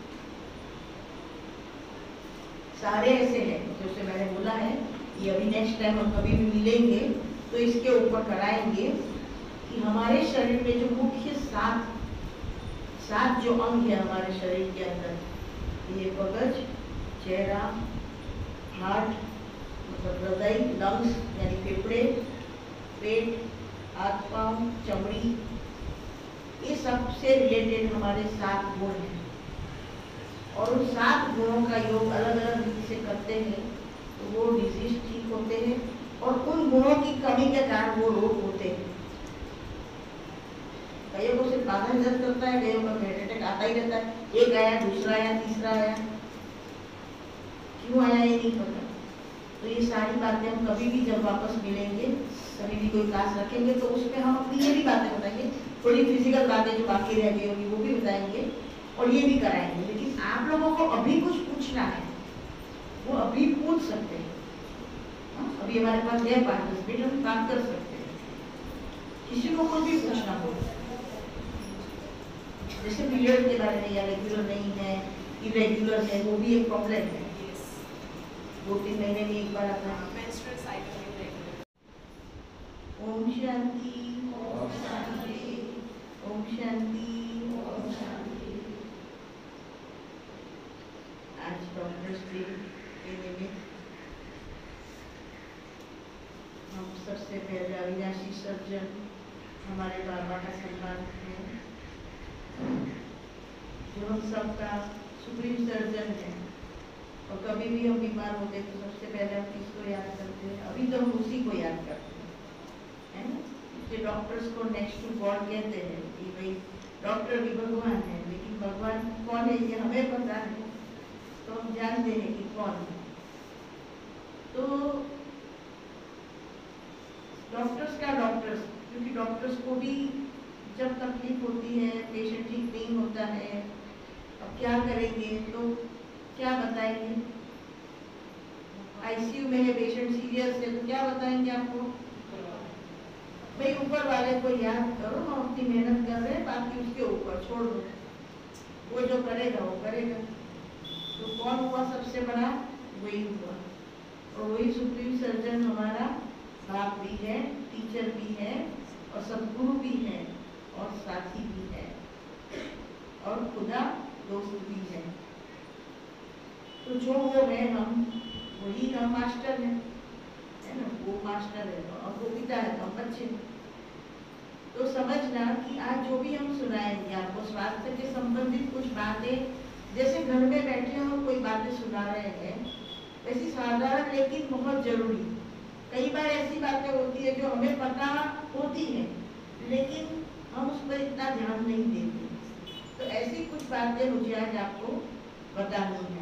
सारे ऐसे हैं, जैसे मैंने बोला है, ये अभी नेक्स्ट टाइम हम कभी भी मिलेंगे तो इसके ऊपर कराएंगे कि हमारे शरीर में जो मुख्य सात सात जो अंग है हमारे शरीर के अंदर, ये मगज, चेहरा, हार्ट मतलब हृदय, लंग्स यानी फेफड़े, पेट, हाथ पांव, चमड़ी, ये सबसे रिलेटेड हमारे सात गुण हैं। और उन सात गुणों का योग अलग अलग रीति से करते हैं तो वो डिजीज ठीक होते हैं, और उन गुणों की कमी के कारण वो रोग होते हैं। कईयों को सिर्फ बाधा दर्द करता है, कईयों को हार्ट अटैक आता ही रहता है, एक आया, दूसरा आया, तीसरा आया, क्यों आया ये नहीं पता। तो ये सारी बातें हम कभी भी जब वापस मिलेंगे, कभी भी कोई क्लास रखेंगे तो उसमें हम अपनी ये भी बातें बताएंगे, थोड़ी फिजिकल बातें जो बाकी रह गई होगी वो भी बताएंगे और ये भी कराएंगे। लेकिन आप लोगों को अभी कुछ पूछना है वो अभी पूछ सकते हैं। हाँ? अभी हमारे पास है पाँच दस मिनट, हम बात कर सकते हैं, किसी को कुछ भी पूछना हो, जैसे पीरियड के बारे में, या रेगुलर नहीं है, इरेगुलर है, वो भी एक प्रॉब्लम है, दो तीन महीने में एक बार आता है। ओम शांति, ओम शांति, ओम शांति, ओम शांति। आज डॉक्टर्स डे के निमित्त हम सबसे पहले अविनाशी सर्जन हमारे बाबा का सम्मान है, जो हम सबका सुप्रीम सर्जन है। और कभी भी हम बीमार होते तो सबसे पहले हम किसको याद करते हैं? अभी तो हम उसी को याद करते हैं, है ना। इसलिए डॉक्टर्स को नेक्स्ट टू गॉड कहते हैं कि भाई डॉक्टर भी भगवान है, लेकिन भगवान कौन है ये हमें पता है, तो हम जानते हैं कि कौन है। तो डॉक्टर्स का डॉक्टर्स, क्योंकि डॉक्टर्स को भी जब तकलीफ होती है, पेशेंट ठीक नहीं होता है, अब क्या करेंगे, तो क्या बताएंगे, आईसीयू में है, पेशेंट सीरियस है, तो क्या बताएंगे आपको? भाई ऊपर वाले को याद करो, हम अपनी मेहनत कर रहे हैं, बाकी उसके ऊपर छोड़ दो, वो जो करेगा वो करेगा। तो कौन हुआ सबसे बड़ा? वही हुआ, और वही सुप्रीम सर्जन हमारा बाप भी है, टीचर भी है, और सदगुरु भी है, और साथी भी है, और खुदा दोस्त भी है। तो जो वो है, हम वही हम मास्टर हैं, है ना? वो मास्टर है और वो पिता है, तो हम बच्चे। तो समझना कि आज जो भी हम सुनाएंगे आपको स्वास्थ्य के संबंधित कुछ बातें, जैसे घर में बैठे हो कोई बातें सुना रहे हैं, वैसी साधारण लेकिन बहुत जरूरी। कई बार ऐसी बातें होती है जो हमें पता होती है, लेकिन हम उस पर इतना ध्यान नहीं देते। तो ऐसी कुछ बातें मुझे आज आपको बतानी है,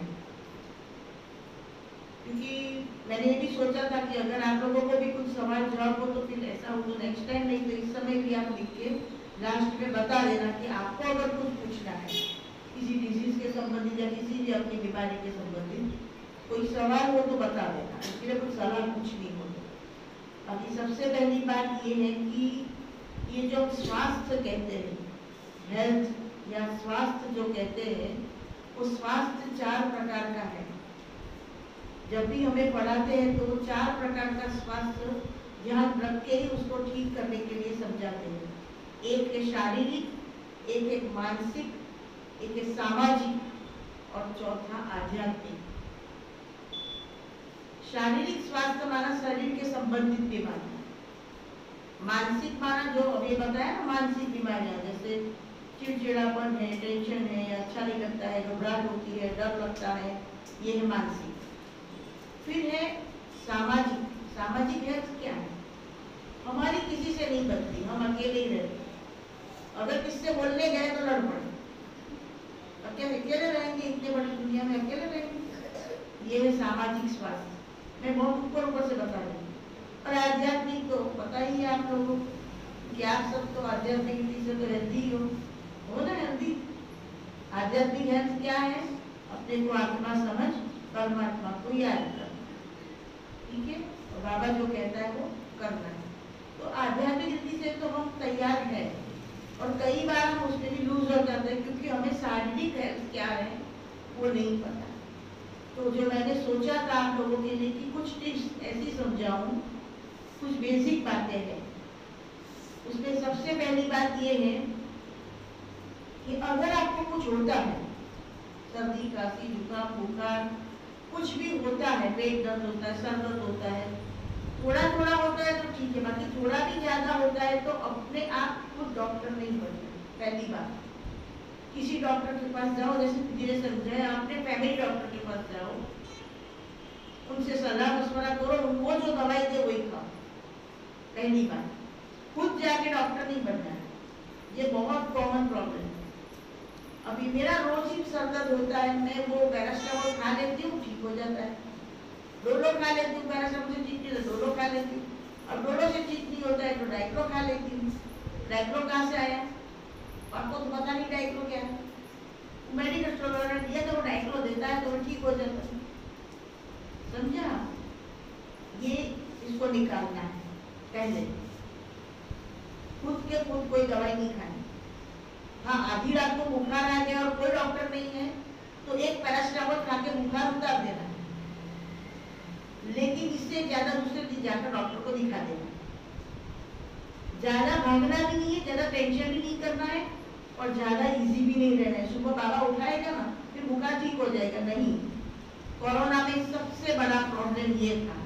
क्योंकि मैंने ये भी सोचा था कि अगर आप लोगों को भी कुछ सवाल जवाब हो तो फिर ऐसा हो तो नेक्स्ट टाइम, नहीं तो इस समय भी आप लिख के लास्ट में बता देना कि आपको अगर कुछ पूछना है किसी डिजीज के संबंधित या किसी भी अपनी बीमारी के संबंधित कोई सवाल हो तो बता देना, इसके लिए कुछ सलाह पूछनी हो। अभी सबसे पहली बात ये है कि ये जो स्वास्थ्य कहते हैं, हेल्थ या स्वास्थ्य जो कहते हैं, वो स्वास्थ्य चार प्रकार का है। जब भी हमें पढ़ाते हैं तो चार प्रकार का स्वास्थ्य ध्यान रख के ही उसको ठीक करने के लिए समझाते हैं। एक है शारीरिक, एक है मानसिक, एक है सामाजिक, और चौथा आध्यात्मिक। शारीरिक स्वास्थ्य माना शरीर के संबंधित बीमारी, मानसिक माना जो अभी बताया ना, मानसिक बीमारियां जैसे चिड़चिड़ापन है, टेंशन है, अच्छा नहीं लगता है, घबराहट होती है, डर लगता है, ये है मानसिक। फिर है सामाजिक। सामाजिक हेल्थ क्या है? हमारी किसी से नहीं बनती, हम अकेले ही रहते, अगर किससे बोलने गए तो लड़ पड़े, अकेले अकेले रहेंगे, इतने बड़ी दुनिया में अकेले रहेंगे। ये है सामाजिक स्वास्थ्य, मैं बहुत ऊपर ऊपर से बता रही हूँ। और आध्यात्मिक तो पता ही है आप लोगों को कि आप सब तो आध्यात्मिक से तो हेल्दी हो हो ना, हेल्दी। आध्यात्मिक हेल्थ क्या है? अपने को आत्मा समझ परमात्मा को याद करना, ठीक है, और बाबा जो कहता है वो करना है। तो आध्यात्मिक रीति से तो हम तैयार हैं, और कई बार हम उसमें भी लूज हो जाते हैं क्योंकि हमें शारीरिक हेल्थ क्या है वो नहीं पता। तो जो मैंने सोचा था आप लोगों के लिए कि कुछ टिप्स ऐसी समझाऊं, कुछ बेसिक बातें हैं। उसमें सबसे पहली बात ये है कि अगर आपको कुछ होता है, सर्दी खांसी जुकाम बुखार कुछ भी होता है, पेट दर्द होता है, सर दर्द होता है, थोड़ा थोड़ा होता है तो ठीक है, बाकी थोड़ा भी ज्यादा होता है तो अपने आप खुद डॉक्टर नहीं बनना। पहली बात, किसी डॉक्टर के पास जाओ, जैसे धीरे समझाए, आपने फैमिली डॉक्टर के पास जाओ, उनसे सलाह मशवरा करो, उनको जो दवाई दे वही खाओ। पहली बात, खुद जाके डॉक्टर नहीं बनना है, ये बहुत कॉमन प्रॉब्लम है। अभी मेरा रोज ही सर दर्द होता है, मैं वो पैरास्टामोल खा लेती हूँ, ठीक हो जाता है। डोलो खा लेती हूँ, पैरास्टामोल से ठीक नहीं होता, डोलो खा लेती हूँ। अब डोलो से ठीक नहीं होता है तो डाइक्लो खा लेती हूँ। डाइक्लो कहाँ से आया? आपको तो पता नहीं डाइक्लो क्या है। मेडिकल स्टोर वाला दिया तो वो डाइक्लो देता है तो वो ठीक हो जाता है, समझा? ये इसको निकालना है पहले, खुद के खुद कोई दवाई नहीं खानी। हाँ, आधी रात को बुखार आ गया और कोई डॉक्टर नहीं है तो एक पैरास्टामोल खा के बुखार उतार देना है, लेकिन इससे ज्यादा दूसरे दिन जाकर डॉक्टर को दिखा देना। ज्यादा भागना भी नहीं है, ज्यादा टेंशन भी नहीं करना है, और ज्यादा इजी भी नहीं रहना है। सुबह बाबा उठाएगा ना फिर बुखार ठीक हो जाएगा, नहीं। कोरोना में सबसे बड़ा प्रॉब्लम ये था,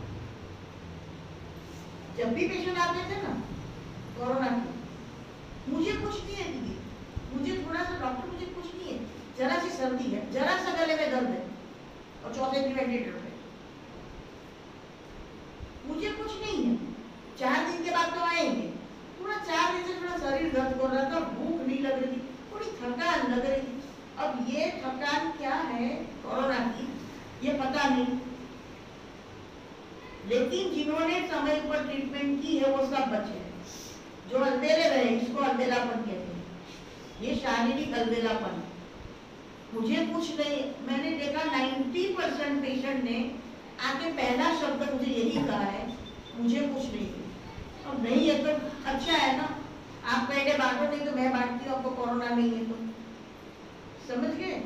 जब भी पेशेंट आते थे ना कोरोना के, मुझे कुछ नहीं है दीदी, मुझे थोड़ा सा डॉक्टर मुझे कुछ नहीं है, जरा सी सर्दी है, जरा सा गले में दर्द है और चौथे दिन वेंटिलेटर पे, मुझे कुछ नहीं है। चार दिन के बाद तो आएंगे, पूरा चार दिन से थोड़ा शरीर दर्द कर रहा था, भूख नहीं लग रही थी, थोड़ी थकान लग रही थी। अब ये थकान क्या है कोरोना की ये पता नहीं, लेकिन जिन्होंने समय पर ट्रीटमेंट की है वो सब बचे हैं। जो अलबेले रहे, इसको अलबेलापन कहते हैं, ये शारीरिक अलबेलापन। मुझे कुछ नहीं, मैंने देखा नब्बे परसेंट पेशेंट ने आगे पहला शब्द मुझे यही कहा है, मुझे कुछ नहीं है। और नहीं है तो अच्छा है ना, आप पहले बांटो, नहीं तो मैं बांटती हूँ, आपको कोरोना नहीं है तो, समझ गए।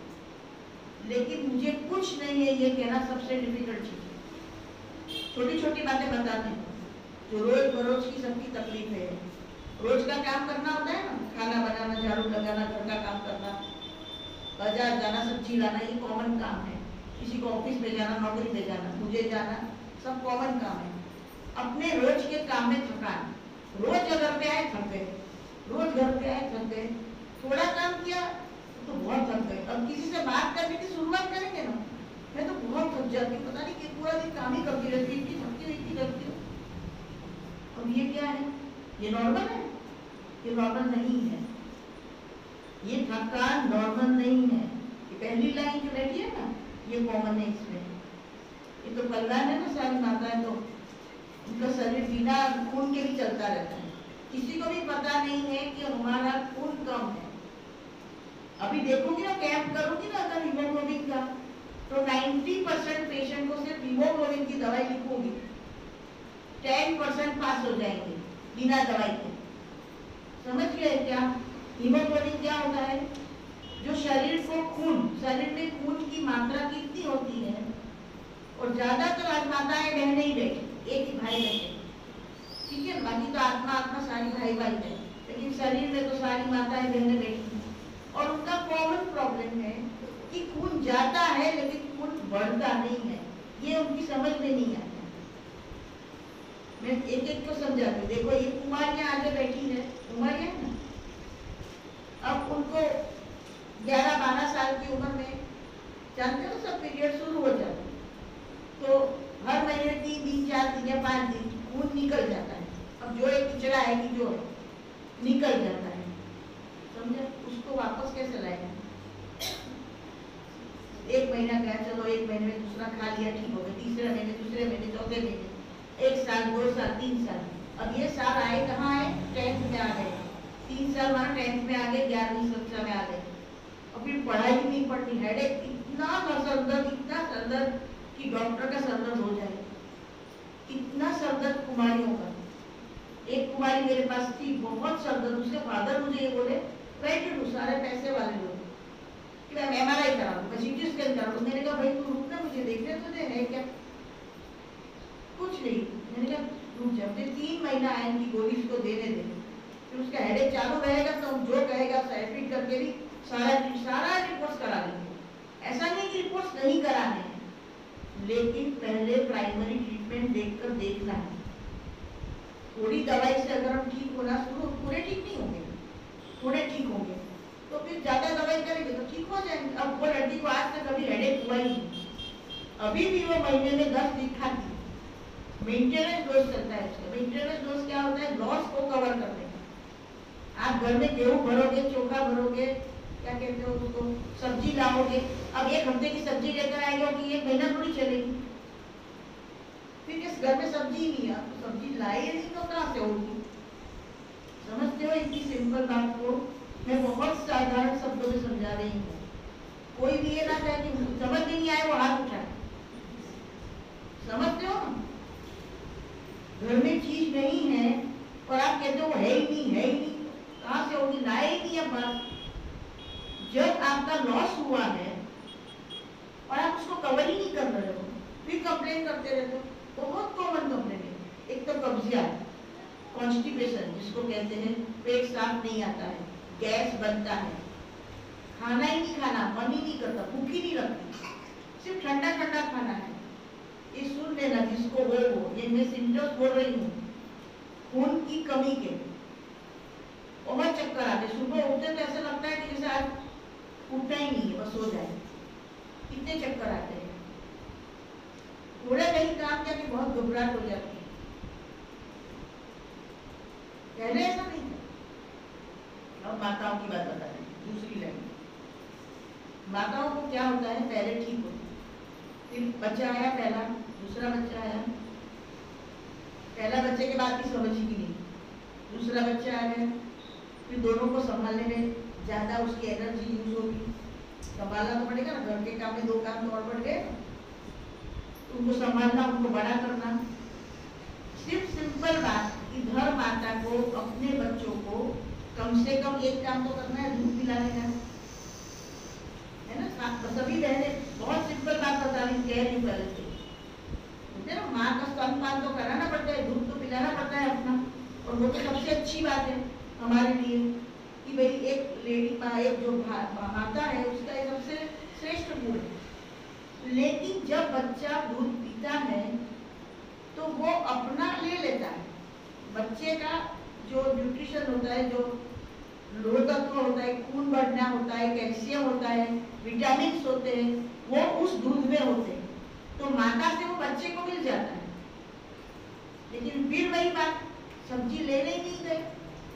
लेकिन मुझे कुछ नहीं है ये कहना सबसे डिफिकल्ट चीज है। छोटी छोटी बातें बताते हैं जो रोज बरोज की सबकी तकलीफ है। रोज का काम करना होता है ना, खाना बनाना, झाड़ू लगाना, घर का काम करना, बाजार जाना, सब्जी लाना, ये कॉमन काम है। किसी को ऑफिस में जाना, नौकरी पे जाना, मुझे जाना, सब कॉमन काम है। अपने रोज के काम में थकान, रोज घर पे आए थक गए, रोज घर पे आए थक गए, थोड़ा काम किया तो बहुत थक गए। अब किसी से बात करने की शुरुआत करेंगे ना, मैं तो बहुत थक जाती हूँ, पता नहीं कि पूरा दिन काम ही करती रहती, इतनी थकती हुई इतनी थकती हूँ। अब ये क्या है? ये नॉर्मल है? ये नॉर्मल नहीं है। ये थकान नॉर्मल नहीं है। ये पहली लाइन जो बैठी है ना, ये कॉमन है इसमें। ये तो कल्याण है ना, सारी माताएं तो उनका शरीर बिना खून के भी चलता रहता है। किसी को भी पता नहीं है कि हमारा खून कम है। अभी देखोगी ना, कैंप करोगी ना अगर हीमोग्लोबिन का, तो नब्बे परसेंट पेशेंट को सिर्फ हीमोग्लोबिन की दवाई लिखोगी, दस परसेंट पास हो जाएंगे बिना दवाई के। समझ गए क्या? हीमोग्लोबिन क्या होता है? जो शरीर को खून, शरीर में खून की मात्रा कितनी होती है, और ज्यादातर आज माताएं बहनें ही बैठी, एक ही भाई बैठे, ठीक है, बाकी तो आत्मा आत्मा सारी भाई भाई है, लेकिन शरीर में तो सारी माताएं बहनें बैठी। और उनका कॉमन प्रॉब्लम है कि खून जाता है लेकिन खून बढ़ता नहीं है। ये उनकी समझ में नहीं आता। मैं एक एक को समझाती हूँ। देखो ये कुमारियां आगे बैठी है, कुमारियां है ना, अब उनको ग्यारह बारह साल की उम्र में जानते हो सब पीरियड शुरू हो जाते, तो हर महीने तीन दिन चार दिन या पाँच दिन खून निकल जाता है। अब जो एक पिछड़ा है कि जो निकल जाता है, समझे? उसको वापस कैसे लाएंगे? एक महीना गया, चलो एक महीने में दूसरा खा लिया, ठीक हो गया, तीसरे महीने, दूसरे महीने, चौथे महीने, एक साल, दो साल, तीन साल। अब ये साल आए कहाँ आए? टेंथ में आ गए। तीन साल माना टेंथ में आ गए, ग्यारहवीं कक्षा में आ गए, और फिर पढ़ाई नहीं पड़ती, हेडेक, इतना सरदर्द, इतना सरदर्द कि डॉक्टर का सरदर्द हो जाए, इतना सरदर्द कुमारियों का। एक कुमारी मेरे पास थी, बहुत सरदर्द, उसके फादर मुझे ये बोले, बैठे सारे पैसे वाले लोग कि मैं एम आर आई करा दूँ, मैं सी टी स्कैन करा दूँ। मैंने कहा भाई तू रुकना, मुझे देखने तो दे, है क्या? कुछ नहीं। मैंने कहा रुक जा, मुझे तीन महीना आयन की गोली इसको देने दे, फिर उसका हेडेक चालू रहेगा तो जो कहेगा साइट्रिक करके भी सारा सारा रिपोर्ट्स करा लेंगे। ऐसा नहीं कि रिपोर्ट्स नहीं कराने हैं, लेकिन पहले प्राइमरी ट्रीटमेंट देखकर देखना है। थोड़ी दवाई से अगर हम ठीक होना शुरू, पूरे ठीक नहीं होंगे, थोड़े ठीक होंगे, तो फिर ज्यादा दवाई करेंगे तो ठीक हो जाएंगे। अब वो लड़की को आज तक कभी हेडेक हुआ ही नहीं, अभी भी वो महीने में दस दिन खाती। मेंटेनेंस डोज चलता है उसका। मेंटेनेंस डोज क्या होता है? लॉस को कवर करने का। आप घर में गेहूं भरोगे, चोखा भरोगे, क्या कहते हो उसको, सब्जी लाओगे, अब एक हफ्ते की सब्जी लेकर आएंगे कि एक महीना थोड़ी चलेगी। फिर इस घर में सब्जी नहीं है, तो सब्जी लाए नहीं तो कहाँ से होगी? समझते हो इतनी सिंपल बात को? मैं बहुत साधारण शब्दों में समझा रही हूँ। कोई भी ये ना कहे कि समझ नहीं आए वो हाथ उठाए। समझते हो? घर में चीज नहीं है और आप कहते हो है ही नहीं, है ही नहीं, कहाँ से होगी? लाए ही नहीं है बात। जब आपका लॉस हुआ है और आप उसको कवर ही नहीं कर रहे हो, फिर कंप्लेन करते रहते हो। बहुत कॉमन कंप्लेन है। एक तो कब्जियत, कॉन्स्टिपेशन जिसको कहते हैं, पेट साफ नहीं आता है, गैस बनता है, खाना ही नहीं खाना, मन ही नहीं करता, भूख ही नहीं लगती, सिर्फ ठंडा ठंडा खाना है। ये सुन लेना जिसको वो हो, ये मैं सिम्टम्स बोल रही हूँ खून की कमी के। बहुत चक्कर आते, सुबह उठते तो ऐसा लगता है कि जैसे आज उठना ही नहीं है, बस सो जाए, कितने चक्कर आते हैं। थोड़ा कहीं काम किया कि बहुत घबराहट हो जाती है। पहले ऐसा नहीं था। अब माताओं की बात बता रही, दूसरी लाइन। माताओं को क्या होता है? पहले ठीक होती, फिर बच्चा आया, पहला, दूसरा बच्चा आया, पहला बच्चे के बाद भी समझ ही नहीं, दूसरा बच्चा आ गया, फिर दोनों को संभालने में ज्यादा उसकी एनर्जी यूज होगी, संभालना तो पड़ेगा ना, घर के काम में दो काम तो और बढ़ गए। उनको संभालना, उनको बड़ा करना। सिर्फ सिंपल बात कि घर माता को अपने बच्चों को कम से कम एक काम तो करना है, दूध पिलाने का, है ना। सभी बहनें बहुत सिंपल बात बता रही, कह रही पहले से ना, माँ का स्तनपान तो कराना पड़ता है, दूध तो पिलाना पड़ता है अपना, और वो तो सबसे अच्छी बात है हमारे लिए कि भाई एक लेडी माँ, एक जो माता है उसका एक सबसे श्रेष्ठ गुण है। लेकिन जब बच्चा दूध पीता है तो वो अपना ले लेता है, बच्चे का जो न्यूट्रिशन होता है, जो लोह तत्व होता है, खून बढ़ना होता है, कैल्शियम होता है, विटामिन होते हैं, वो उस दूध में होते हैं, तो माता से वो बच्चे को मिल जाता है। लेकिन फिर वही बात, सब्जी लेने ही नहीं गए,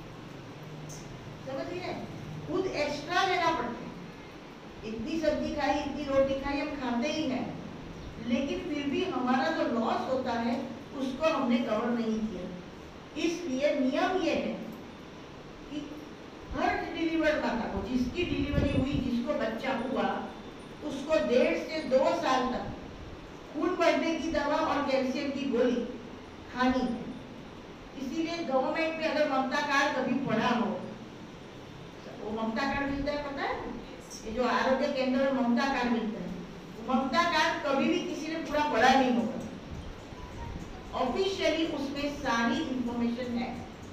समझ रही है, खुद एक्स्ट्रा लेना पड़ता है। इतनी सब्जी खाई, इतनी रोटी खाई, हम खाते ही हैं, लेकिन फिर भी हमारा जो लॉस होता है उसको हमने कवर नहीं किया। इसलिए नियम ये है कि हर डिलीवर्ड माता को, जिसकी डिलीवरी हुई, जिसको बच्चा हुआ, उसको डेढ़ से दो साल तक खून बढ़ने की दवा और कैल्शियम की गोली खानी है। इसीलिए गवर्नमेंट में अगर ममता कार्ड कभी पड़ा हो, वो ममता कार्ड मिलता है, पता है, ये जो आरोग्य केंद्र में ममता कार्ड मिलता है, ममता कार्ड कभी भी किसी ने पूरा पढ़ा नहीं होगा। ऑफिशियली उसमें सारी इंफॉर्मेशन है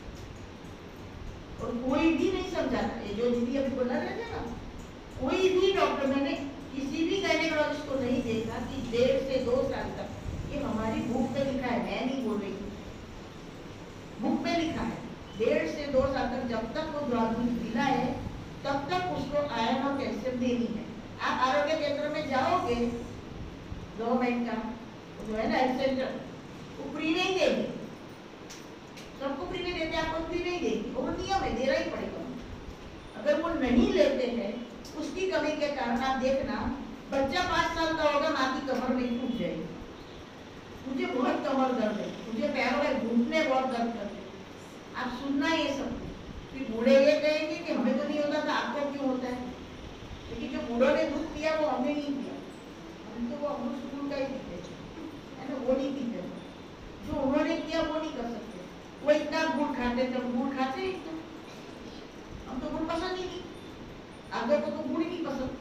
और कोई भी नहीं समझाता। ये जो दीदी अभी बोला रहे थे ना, कोई भी डॉक्टर, मैंने किसी भी गायनेकोलॉजिस्ट को नहीं देखा कि डेढ़ से दो साल तक, ये हमारी बुक में लिखा है, मैं नहीं बोल रही हूँ, बुक में लिखा है, डेढ़ से दो साल तक जब तक वो दूध पीला है तब तक उसको आयरन और कैल्शियम देनी है। आप आरोग्य केंद्र में जाओगे, गवर्नमेंट का जो है ना हेल्थ सेंटर, वो फ्री नहीं देगी, सबको फ्री नहीं देते, आपको फ्री नहीं देगी, वो नियम है, देना ही पड़ेगा। अगर वो नहीं लेते हैं, उसकी कमी के कारण आप देखना, बच्चा पाँच साल का होगा, माँ की कमर में टूट जाएगी, मुझे बहुत कमर दर्द है, मुझे पैरों में घुटने बहुत दर्द करते हैं, आप सुनना ये सब। फिर बूढ़े ये कहेंगे कि हमें तो नहीं होता था, आपको क्यों होता है। क्योंकि जो बूढ़ों ने दूध पिया वो हमने नहीं पिया, हम तो वो अमूल स्कूल का ही पीते है ना, वो नहीं पीते, जो उन्होंने किया वो नहीं कर सकते। वो इतना गुड़ खाते थे, गुड़ खाते ही तो, हम तो गुड़ पसंद ही नहीं, आगे को तो गुड़ ही नहीं पसंद।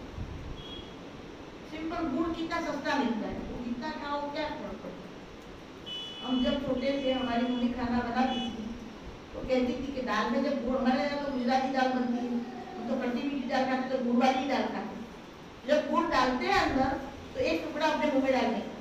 सिंपल गुड़ कितना सस्ता मिलता है, वो कितना खाओ क्या फर्क पड़ता है। हम जब छोटे थे, हमारी मम्मी खाना बनाती थी तो कहती थी कि दाल में जब गुड़, हमारे यहाँ तो गुजराती दाल बनती है, हम तो खट्टी मीठी दाल खाते, तो गुड़ वाली दाल खाते। जब गुड़ डालते हैं अंदर तो एक टुकड़ा अपने मुंह में डालने का,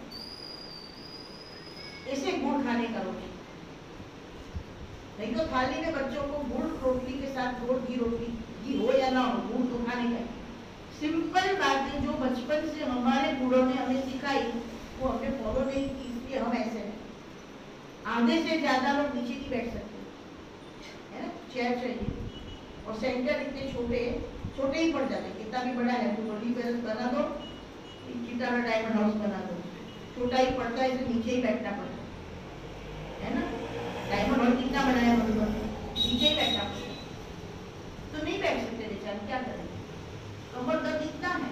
ऐसे गुड़ खाने का रोटी। नहीं तो थाली में बच्चों को गुड़ रोटी के साथ गुड़ घी रोटी, घी हो या ना हो, गुड़ तो खाने का। सिंपल बातें जो बचपन से हमारे बूढ़ों ने हमें सिखाई, वो हमने फॉलो नहीं की, इसलिए हम ऐसे हैं। आधे से ज्यादा लोग नीचे नहीं बैठ सकते, है ना, चेयर चाहिए, और सेंटर इतने छोटे छोटे ही पड़ जाते। कितना भी बड़ा है तो बड़ी पैलेस बना दो, कितना बड़ा डायमंड हाउस बना दो, छोटा ही पड़ता है, तो नीचे ही बैठना पड़ता है ना। डायमंड हाउस कितना बड़ा है, नीचे ही बैठना पड़ता है, तो नहीं बैठ सकते बेचारे, क्या करें, कमर दर्द इतना है,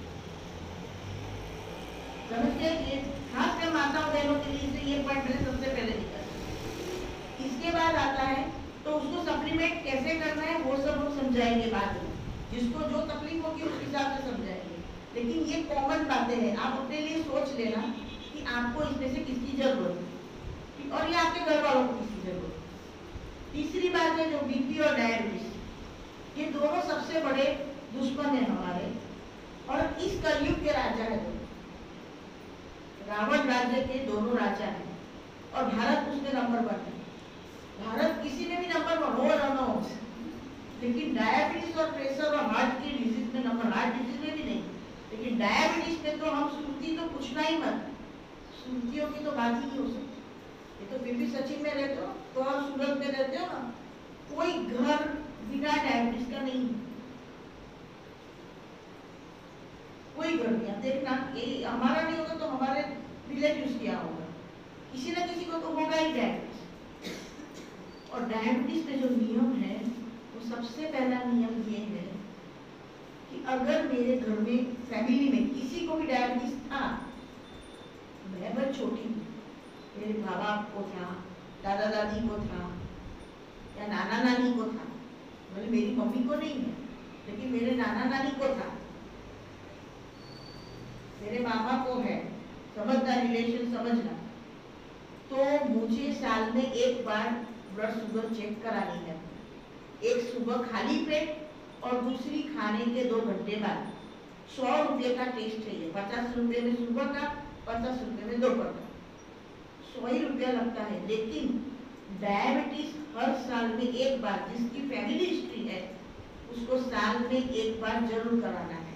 समझते। खासकर माताओं बहनों के लिए ये पॉइंट मैंने सबसे पहले दिखा। इसके बाद आता है तो उसको सप्लीमेंट कैसे करना है, वो सब हम समझाएंगे बाद में, जिसको जो तकलीफ होगी उस हिसाब से समझाएंगे। लेकिन ये कॉमन बातें हैं, आप अपने लिए सोच लेना कि आपको इसमें से किसकी जरूरत है, और ये आपके घर वालों को किसकी जरूरत है। तीसरी बात है जो बीपी और डायबिटीज, ये दोनों सबसे बड़े दुश्मन है हमारे, और इस कलयुग के राजा है दोनों। रावण राज्य के दोनों राजा हैं और भारत उसमें नंबर वन है। भारत किसी में भी नंबर वन हो या ना हो, लेकिन डायबिटीज और प्रेशर और हार्ट की डिजीज में नंबर, हार्ट डिजीज में भी नहीं, लेकिन डायबिटीज में तो हम सुनती तो पूछना ही मत, सुनतियों की तो बात ही नहीं हो सकती। ये तो फिर भी सचिन में रहते हो तो आप सूरत में रहते हो ना, कोई घर बिना डायबिटीज का नहीं, कोई घर नहीं। देखना ये हमारा नहीं होगा तो हमारे रिलेटिव्स क्या होगा, किसी ना किसी को तो होगा ही डायबिटीज। और डायबिटीज में जो नियम है वो सबसे पहला नियम ये है कि अगर मेरे घर में फैमिली में किसी को भी डायबिटीज था, मैं बच छोटी हूँ, मेरे माँ बाप को था, दादा दादी को था या नाना नानी को था, मतलब मेरी मम्मी को नहीं है लेकिन मेरे नाना नानी को था, मेरे मामा को है, समझना रिलेशन समझना। तो मुझे साल में एक बार ब्लड शुगर चेक करानी है, एक सुबह खाली पेट और दूसरी खाने के दो घंटे बाद। सौ रुपये का टेस्ट है ये, पचास रुपये में सुबह का, पचास रुपये में दोपहर का, सौ ही रुपया लगता है। लेकिन डायबिटीज हर साल में एक बार, जिसकी फैमिली हिस्ट्री है उसको साल में एक बार जरूर कराना है।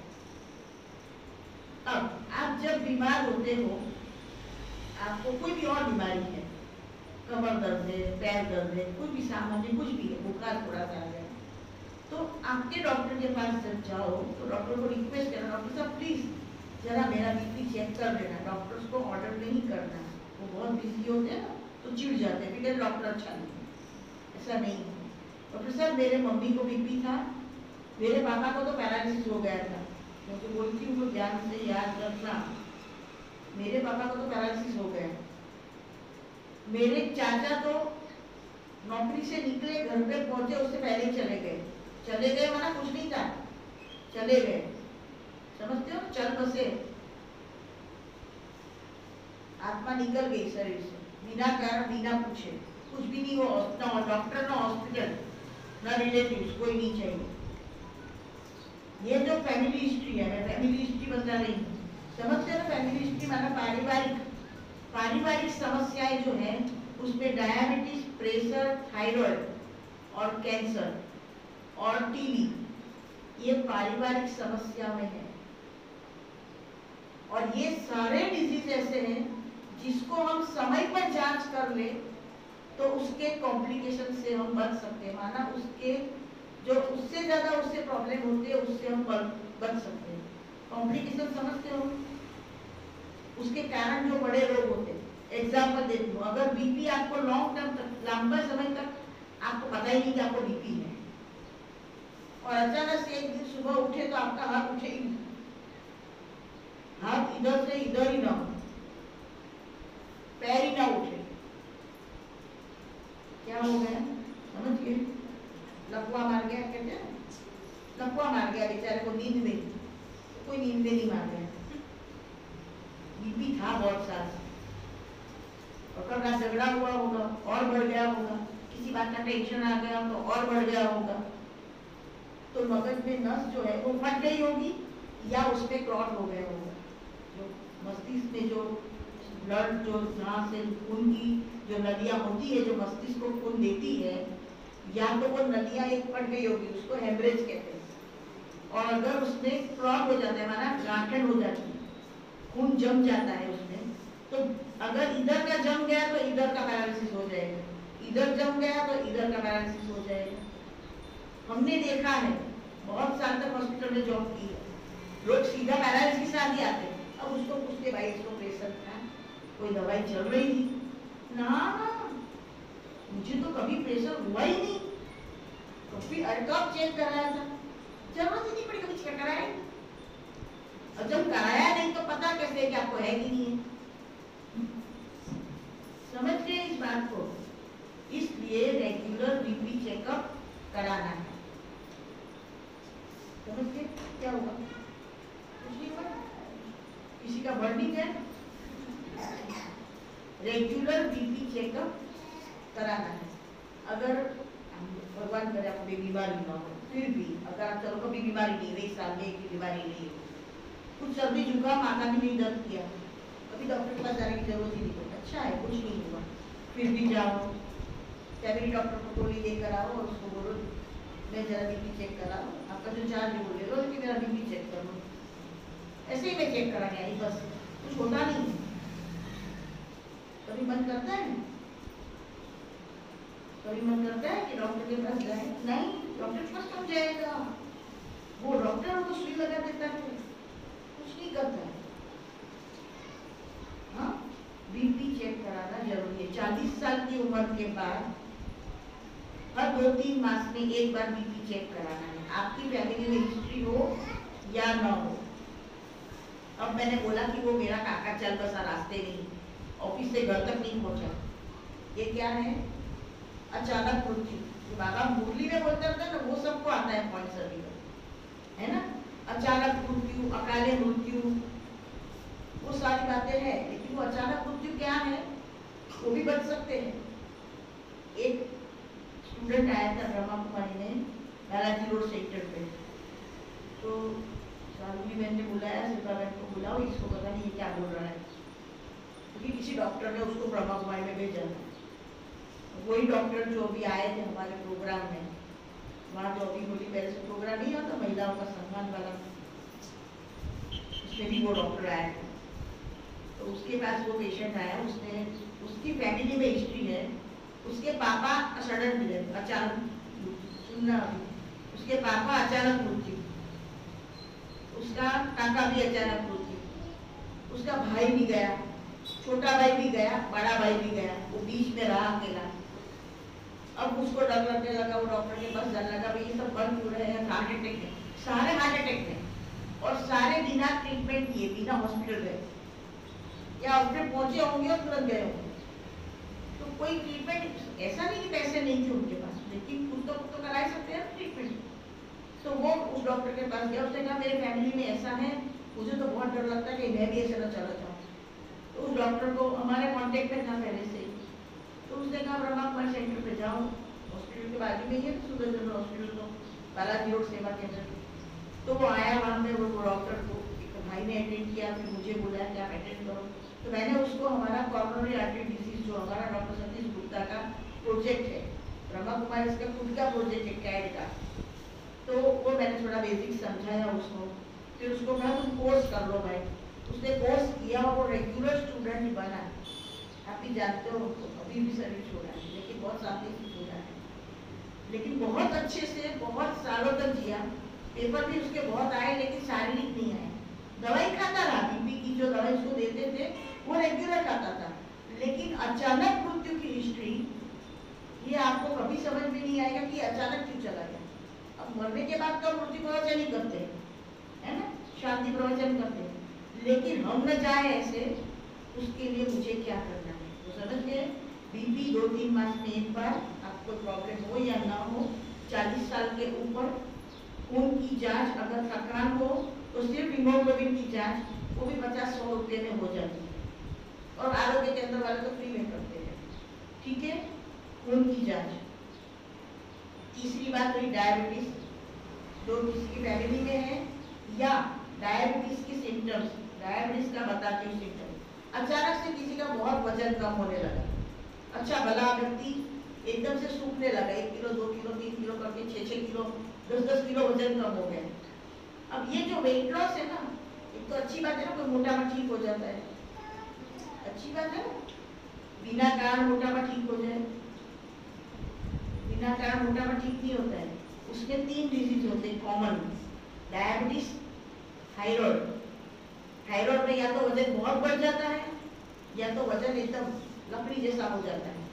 अब आप जब बीमार होते हो, आपको कोई भी और बीमारी है, कमर दर्द है, पैर दर्द है, कोई भी सामान्य कुछ भी है, बुखार थोड़ा सा है, तो आपके डॉक्टर के पास जब जाओ तो डॉक्टर को रिक्वेस्ट करना, डॉक्टर साहब प्लीज जरा मेरा बीपी चेक कर देना। डॉक्टर्स को ऑर्डर नहीं करना, वो बहुत बिजी होते हैं ना तो चिढ़ जाते हैं, फिर डॉक्टर अच्छा नहीं, ऐसा नहीं है। डॉक्टर साहब मेरे मम्मी को बीपी था, मेरे पापा को तो पैरालिसिस हो गया था, मुझे बोलती हूँ तो ध्यान से याद रखना, मेरे पापा को तो पैरालिसिस हो गया, मेरे चाचा तो नौकरी से निकले घर पे पहुंचे उससे पहले ही चले गए। चले गए माना कुछ नहीं था, चले गए, समझते हो, चल बसे, आत्मा निकल गई शरीर से बिना कारण बिना पूछे, कुछ भी नहीं हो, ना डॉक्टर ना हॉस्पिटल ना रिलेटिव्स, कोई नहीं चाहिए। ये जो फैमिली हिस्ट्री है, मैं फैमिली हिस्ट्री बता रही हूँ, समझते हो ना, फैमिली हिस्ट्री माना पारिवारिक पारिवारिक समस्याएं जो है उसमें डायबिटीज, प्रेशर, थायराइड और कैंसर और टीबी, ये पारिवारिक समस्या में है। और ये सारे डिजीज ऐसे हैं जिसको हम समय पर जांच कर ले तो उसके कॉम्प्लिकेशन से हम बच सकते हैं, माना उसके जो उससे ज्यादा उससे प्रॉब्लम होती है उससे हम बच सकते हैं। कॉम्प्लिकेशन समझते हो, उसके कारण जो बड़े रोग होते हैं। एग्जाम्पल देती हूँ, अगर बीपी आपको लॉन्ग टर्म तक, लंबा समय तक आपको पता ही नहीं कि आपको बीपी है और अचानक से एक दिन सुबह उठे तो आपका हाथ उठे ही, हाथ इधर से इधर ही ना हो, पैर ही ना उठे, क्या हो गया समझ गए? लकवा मार गया, कहते हैं लकवा मार गया बेचारे को नींद में, तो कोई नींद में नहीं मार गया, बीपी था बहुत साल से, डॉक्टर का झगड़ा हुआ होगा और बढ़ गया होगा, किसी बात का टेंशन आ गया तो और बढ़ गया होगा, तो मगज में नस जो है वो फट गई होगी या उसमें क्लॉट हो गया होगा। जो मस्तिष्क में जो ब्लड जो जहाँ से खून की जो नलियाँ होती है, जो मस्तिष्क को खून देती है, या तो वो नलियाँ एक फट गई होगी, उसको हेमरेज कहते हैं, और अगर उसमें क्लॉट हो जाता है माना गांठन हो जाती है, खून जम जाता है उसमें, तो अगर इधर का जम गया तो इधर का पैरालिसिस हो जाएगा, इधर जम गया तो इधर का पैरालिसिस हो जाएगा। हमने देखा है, बहुत साल तक हॉस्पिटल में जॉब की है, लोग सीधा पैरालिसिस के साथ ही आते हैं। अब उसको पूछते भाई इसको प्रेशर था, कोई दवाई चल रही थी? ना ना, मुझे तो कभी प्रेशर हुआ ही नहीं, कभी कब चेक कराया था, जरूरत ही नहीं पड़ी कभी चेक कराया, और जब कराया नहीं तो पता कैसे है कि आपको है कि नहीं है। समझ गए इस बात को? इसलिए रेगुलर बीपी चेकअप कराना है। समझ गए क्या हुआ? कुछ नहीं हुआ, किसी का वर्डिंग है, रेगुलर बीपी चेकअप कराना है। अगर भगवान करे आपको बीमारी ना हो, फिर भी अगर चलो कभी बीमारी नहीं हुई, एक साल में एक भी बीमारी नहीं हुई, कुछ सर्दी जुकाम माथा भी नहीं दर्द किया, कभी डॉक्टर के पास जाने की जरूरत ही नहीं पड़ी, अच्छा है कुछ नहीं हुआ, फिर भी जाओ फैमिली डॉक्टर को गोली लेकर आओ और उसको बोलो मैं जरा बीपी चेक कराओ, आपका जो चार्ज है बोले लो कि मेरा बीपी चेक करो, ऐसे ही मैं चेक करा गया, बस कुछ होता नहीं है। कभी मन करता है कभी मन करता है कि डॉक्टर के पास जाए? नहीं, डॉक्टर के पास कब जाएगा, वो डॉक्टर वो सुई लगा देता है, कुछ नहीं करता है। हाँ, बीपी चेक कराना जरूरी है। चालीस साल की उम्र के बाद हर दो तीन मास में एक बार बीपी चेक कराना है, आपकी फैमिली में हिस्ट्री हो या ना हो। अब मैंने बोला कि वो मेरा काका चल बसा रास्ते नहीं, ऑफिस से घर तक नहीं पहुंचा। ये क्या है? अचानक मृत्यु। जो बाबा मुरली में बोलते हैं ना, वो सबको आता है पॉइंट सभी का, है ना? अचानक मृत्यु, अकाले मृत्यु, वो सारी बातें हैं। लेकिन वो अचानक मृत्यु क्या है, वो भी बच सकते हैं। एक स्टूडेंट आया था ब्रह्मा कुमारी में बालाजी रोड सेक्टर पे, तो शालिनी मैंने बुलाया, शिल्पा बहन को बुलाओ, इसको पता नहीं ये क्या बोल रहा है, क्योंकि किसी डॉक्टर ने उसको ब्रह्मा कुमारी में भेजा था। वही डॉक्टर जो अभी आए थे हमारे प्रोग्राम में, वहाँ जो अभी होली पहले से प्रोग्राम नहीं होता महिलाओं का सम्मान वाला, उसमें भी वो डॉक्टर आया था। तो उसके पास वो पेशेंट आया, उसने उसकी फैमिली में हिस्ट्री है, उसके पापा सडन डेथ, अचानक, सुनना अभी, उसके पापा अचानक मृत्यु, उसका काका भी अचानक मृत्यु, उसका भाई भी गया, छोटा भाई भी गया, बड़ा भाई भी गया, वो बीच में रहा अकेला। अब उसको डर लगने लगा, वो डॉक्टर के पास जाने लगा, भाई ये सब बंद हो रहे हैं, हार्ट अटैक है, सारे हार्ट अटैक में, और सारे बिना ट्रीटमेंट किए, बिना हॉस्पिटल गए, या हॉस्पिटल पहुंचे होंगे और तुरंत गए होंगे। तो कोई ट्रीटमेंट, ऐसा नहीं कि पैसे नहीं थे उनके पास, लेकिन कुछ तो तो करा सकते हैं ट्रीटमेंट। तो वो उस डॉक्टर के पास गया, उसने कहा मेरे फैमिली में ऐसा है, मुझे तो बहुत डर लगता है कि मैं भी ऐसा ना चला जाऊँ। तो उस डॉक्टर को हमारे कांटेक्ट में था पहले से ही, तो उसने कहा ब्रह्मा कुमारी सेंटर पे जाओ, हॉस्पिटल के बाजू में ही है सूरज जनरल हॉस्पिटल, तो बालाजी रोड सेवा केंद्र। तो वो आया वहाँ पे, वो डॉक्टर को एक भाई ने अटेंड किया, फिर मुझे बोला कि आप अटेंड करो। तो मैंने उसको हमारा कॉर्नरी आर्टरी डिजीज जो हमारा डॉक्टर सतीश गुप्ता का प्रोजेक्ट है, ब्रह्मा कुमारी इसका खुद का प्रोजेक्ट है कैड का, तो वो मैंने थोड़ा बेसिक समझाया उसको। फिर उसको कहा तुम कोर्स कर लो भाई, उसने कोर्स किया और वो रेगुलर स्टूडेंट बना। आप भी जानते हो अभी भी सर्विस छोड़ा है, लेकिन बहुत साथी से छोड़ा है, लेकिन बहुत अच्छे से बहुत सालों तक जिया। पेपर भी उसके बहुत आए, लेकिन शारीरिक नहीं आए। दवाई खाता रहा, बीपी की जो दवाई उसको देते थे वो रेगुलर खाता था, लेकिन अचानक मृत्यु की हिस्ट्री, ये आपको कभी समझ में नहीं आएगा कि अचानक क्यों चला गया। अब मरने के बाद तो मृत्यु प्रवचन ही करते हैं, है ना, शांति प्रवचन करते हैं, लेकिन हम न जाए ऐसे, उसके लिए मुझे क्या करना है। तो समझ गए, बीपी दो तीन मास में एक बार, आपको प्रॉब्लम हो या ना हो, चालीस साल के ऊपर, खून की जांच अगर थकान हो तो सिर्फ हीमोग्लोबिन की जांच, वो भी पचास सौ रुपये में हो जाती है, और आरोग्य केंद्र वाले तो फ्री में करते हैं, ठीक है, खून की जांच। तीसरी बात हुई डायबिटीज, जो किसी की फैमिली में है, या डायबिटीज के सिम्टम्स, डायबिटीज का बताती हूँ सिम्टम। अचानक से किसी का बहुत वजन कम होने लगा, अच्छा भला व्यक्ति एकदम से सूखने लगा, एक किलो दो किलो तीन किलो करके छः छः किलो दस दस किलो वजन कम हो गया। अब ये जो वेट लॉस है ना, एक तो अच्छी बात है ना, कोई मोटापा ठीक हो जाता है, अच्छी बात है, बिना कारण मोटापा ठीक हो जाए, बिना कारण मोटापा ठीक नहीं होता है। उसमें तीन डिजीज होते हैं कॉमन, डायबिटीज, थायराइड। थायराइड में या तो वजन बहुत बढ़ जाता है, या तो वजन एकदम लकड़ी जैसा हो जाता है,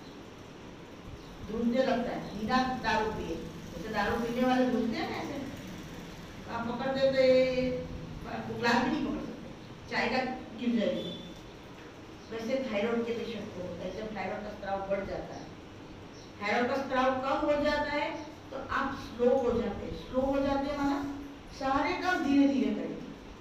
धुलने लगता है, बिना दारू पिए। जैसे दारू पीने वाले धुलते हैं ना ऐसे, आप पकड़ देते, ग्लास भी नहीं पकड़ सकते, चाय का गिर जाएगी। वैसे थायराइड के पेशेंट को ऐसे थायराइड का स्त्राव बढ़ जाता है, थायराइड का स्त्राव कम हो जाता है तो आप स्लो हो जाते हैं। स्लो हो जाते हैं माना सारे काम धीरे धीरे करें,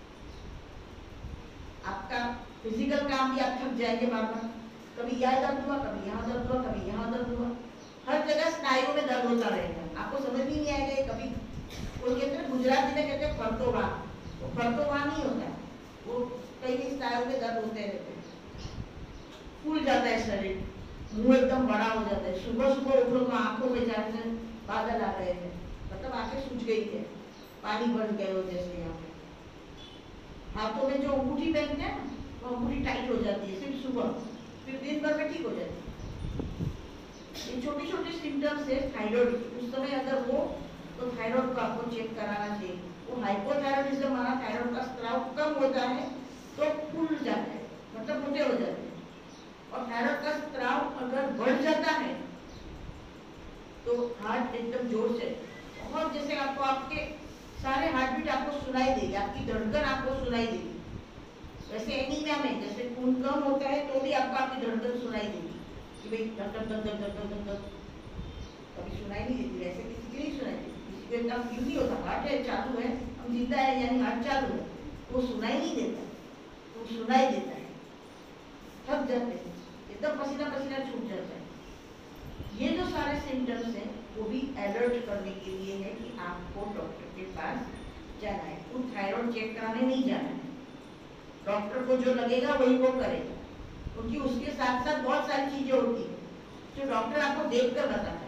आपका फिजिकल काम भी आप थक जाएंगे बार बार, कभी यहाँ दर्द हुआ, कभी यहाँ दर्द हुआ, कभी यहाँ दर्द हुआ, हर जगह स्नायु में दर्द होता रहेगा, आपको समझ भी नहीं आएगा। कभी वो कहते हैं गुजराती में कहते हैं फरतोवा, वो फरतोवा नहीं होता, वो कई कई स्नायु में दर्द होते रहते हैं, फूल जाता है शरीर, मुंह एकदम बड़ा हो जाता है, सुबह सुबह उठो तो आंखों में जाने बादल आ रहे हैं, मतलब आंखें सूज गई है, पानी भर गए हो जैसे यहाँ पे। हाथों में जो अंगूठी पहनते हैं ना, वो अंगूठी टाइट हो जाती है सिर्फ सुबह, फिर दिन भर में ठीक हो जाती है। ये छोटी छोटी सिम्टम्स है थायराइड की, उस समय अगर हो तो थायराइड को आपको चेक कराना चाहिए। वो हाइपोथायराइडिज्म हमारा थायराइड का स्त्राव कम होता है तो फूल जाते हैं, मतलब मोटे हो जाते हैं, और थायराइड का स्त्राव अगर बढ़ जाता है तो हार्ट एकदम जोर से, बहुत जैसे आपको आपके सारे हार्ट बीट आपको सुनाई देगी, आपकी धड़कन आपको सुनाई देगी। वैसे एनीमिया में जैसे खून कम होता है तो भी आपको आपकी धड़कन सुनाई देगी कि भाई धक धक धक धक धक धक धक, कभी सुनाई नहीं देती, वैसे किसी की नहीं सुनाई देती, किसी को इतना फील नहीं होता हार्ट है चालू है, हम जिंदा है यानी हार्ट चालू है, वो सुनाई नहीं देता, वो सुनाई देता है, थक जाते हैं, एकदम पसीना पसीना छूट जाता है। ये जो सारे सिम्टम्स हैं वो भी अलर्ट करने के लिए है कि आपको डॉक्टर के पास जाना है। तो थायराइड चेक कराने नहीं जाना है, डॉक्टर को जो लगेगा वही वो करेगा, क्योंकि उसके साथ साथ बहुत सारी चीजें होती है जो डॉक्टर आपको देख कर बताता है,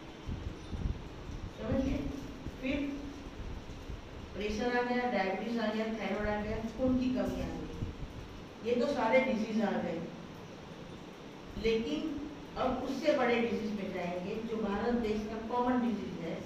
समझिए। फिर प्रेशर आ गया, डायबिटीज आ गया, थायराइड आ गया, खून की कमी आ गई, ये तो सारे डिजीज आ गए। लेकिन अब उससे बड़े डिजीज में जाएंगे जो भारत देश का कॉमन डिजीज है।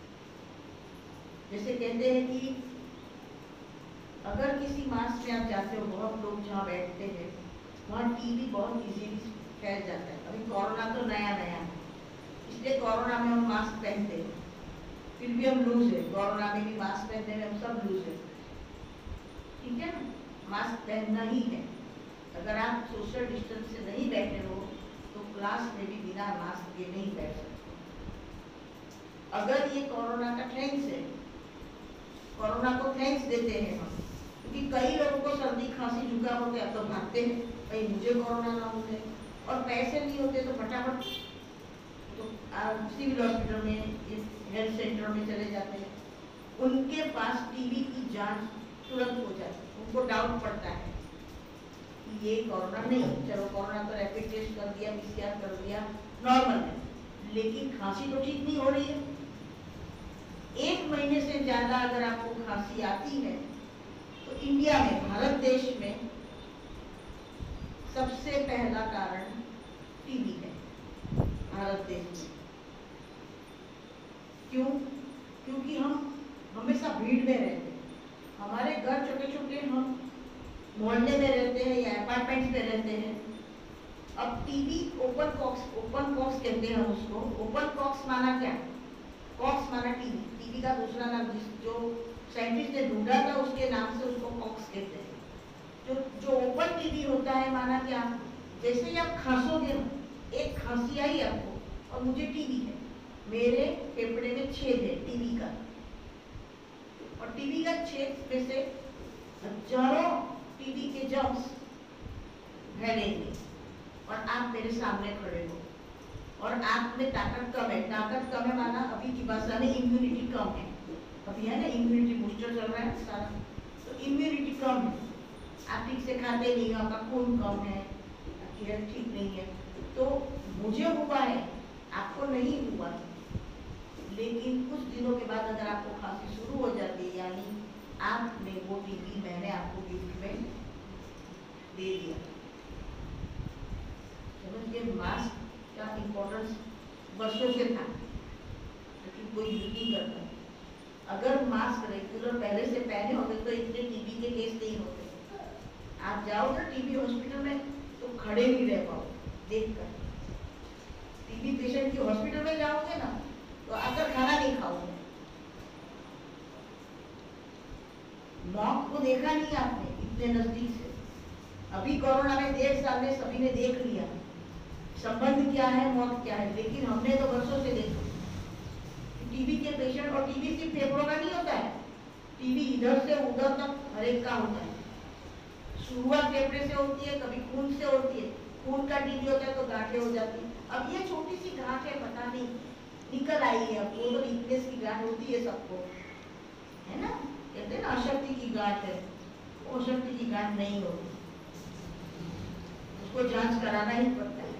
जैसे कहते हैं कि अगर किसी मास में आप जाते हो, बहुत लोग जहाँ बैठते हैं वहाँ टीबी बहुत इजीली फैल जाता है। अभी कोरोना तो नया नया है, इसलिए कोरोना में हम मास्क पहनते हैं, फिर भी हम लूज है, कोरोना में भी मास्क पहनने में हम सब लूज है, ठीक है ना। मास्क पहनना ही है, अगर आप सोशल डिस्टेंस से नहीं बैठे हो तो क्लास में भी बिना मास्क के नहीं बैठ सकते। अगर ये कोरोना का थैंक्स है, कोरोना को थैंक्स देते हैं हम, क्योंकि कई लोगों को सर्दी खांसी जुकाम होते हैं, अब तो भागते हैं भाई मुझे कोरोना ना हो जाए, और पैसे नहीं होते तो फटाफट तो सिविल हॉस्पिटल में, हेल्थ सेंटर में चले जाते हैं, उनके पास टीबी की जांच तुरंत हो जाती है, उनको डाउट पड़ता है कि ये कोरोना नहीं, चलो कोरोना तो रैपिड टेस्ट कर दिया, पीसीआर कर दिया, नॉर्मल है, लेकिन खांसी तो ठीक नहीं हो रही है। एक महीने से ज्यादा अगर आपको खांसी आती है तो इंडिया में, भारत देश में सबसे पहला कारण टीबी है भारत देश में। क्यों? क्योंकि हम हमेशा भीड़ में रहते हैं, हमारे घर छोटे छोटे, हम मोहल्ले में रहते हैं या अपार्टमेंट्स में रहते हैं। अब TB open cox, open cox कहते हैं हम उसको। ओपन कॉक्स माना क्या? कॉक्स माना टीबी, टीबी का दूसरा नाम जिस जो साइंटिस्ट ने ढूंढा था उसके नाम से उसको कॉक्स कहते हैं। जो जो ओपन टीबी होता है माना क्या, जैसे ही आप खांसोगे, एक खांसी आई आपको और मुझे टीबी है, मेरे फेफड़े में छेद है टीबी का, और टीबी का छेद में से हजारों टीबी के जर्म्स फैलेंगे और आप मेरे सामने खड़े हो और आप में ताकत कम है। ताकत कम है माना अभी की भाषा में इम्यूनिटी कम है, अभी है ना इम्यूनिटी बूस्टर चल रहा है सारा, तो इम्यूनिटी कम है, आप ठीक से खाते नहीं हो, आपका खून कम है, आपकी हेल्थ ठीक नहीं है। तो मुझे हुआ है, आपको नहीं हुआ, लेकिन कुछ दिनों के बाद अगर आपको खांसी शुरू हो जाती है, यानी आपने वो टीबी मैंने आपको गिफ्ट में दे दिया। समझिए मास्क का इम्पोर्टेंस वर्षों से था, लेकिन कोई यूज नहीं करता। अगर मास्क रेगुलर पहले से पहने होते तो इतने टीबी के केस नहीं होते। आप जाओ ना टीबी हॉस्पिटल में तो खड़े नहीं रह पाओ देखकर। टीबी पेशेंट की हॉस्पिटल में जाओगे ना तो आकर खाना नहीं खाओगे। मौत को देखा नहीं आपने इतने नजदीक से। अभी कोरोना में डेढ़ साल में सभी ने देख लिया संबंध क्या है, मौत क्या है, लेकिन हमने तो वर्षों से देखा। टीबी के पेशेंट, और टीबी सिर्फ फेफड़ों का नहीं होता है, टीबी इधर से उधर तक हर एक का होता है। शुरुआत फेफड़े से होती है, कभी खून से होती है, खून का टीबी होता है तो गांठें हो जाती है। अब ये छोटी सी गांठ है, पता नहीं निकल आई है, अब वो तो वीकनेस की गांठ होती है सबको, है ना, कहते हैं ना अशक्ति की गांठ है, वो अशक्ति की गांठ नहीं होती, उसको जांच कराना ही पड़ता है।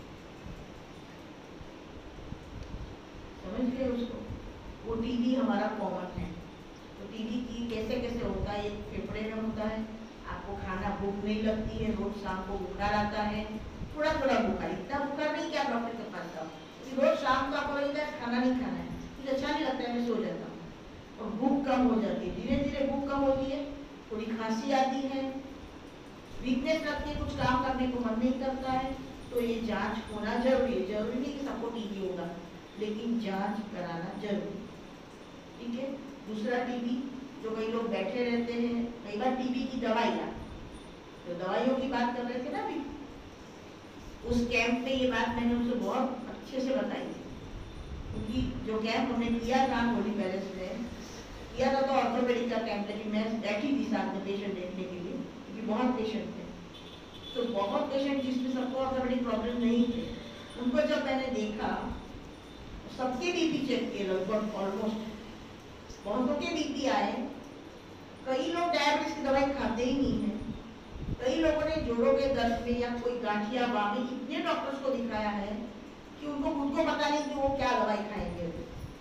समझ गए उसको? वो टीबी हमारा कॉमन है। तो टीबी की कैसे कैसे होता है, एक फेफड़े में होता है, आपको खाना भूख नहीं लगती है, रोज शाम को बुखार आता है, थोड़ा थोड़ा बुखार, इतना बुखार नहीं कि आप डॉक्टर के पास जाओ, रोज शाम को आपको लगता है खाना नहीं खाना है, मुझे अच्छा नहीं लगता है, मैं सो जाता हूँ, और भूख कम हो जाती है, धीरे धीरे भूख कम होती है, थोड़ी खांसी आती है, वीकनेस लगती है, कुछ काम करने को मन नहीं करता है। तो ये जांच होना जरूरी है। जरूरी नहीं कि सबको टीबी होगा, लेकिन जांच कराना जरूरी, ठीक है। दूसरा टीबी, जो कई लोग बैठे रहते हैं, कई बार टीबी की दवाइयाँ, जो दवाइयों की बात कर रहे थे ना अभी, उस कैंप में ये बात मैंने उसे बहुत अच्छे से बताई थी। क्योंकि जो कैंप हमने किया था होली पैलेस में किया था तो ऑर्थोपेडिक का कैंप, लेकिन मैं बैठी थी साथ में पेशेंट देखने के लिए, क्योंकि बहुत पेशेंट थे। तो बहुत पेशेंट जिसमें सबको ऑर्थोपेडिक प्रॉब्लम नहीं थे, उनको जब मैंने देखा सबके बीपी चेक किए लगभग ऑलमोस्ट, बहुतों के बीपी आए। कई लोग डायबिटीज की दवाई खाते ही नहीं है, कई लोगों ने जोड़ों के दर्द में या कोई गांठिया बाम में इतने डॉक्टर्स को दिखाया है कि उनको खुद को पता नहीं कि वो क्या दवाई खाएंगे।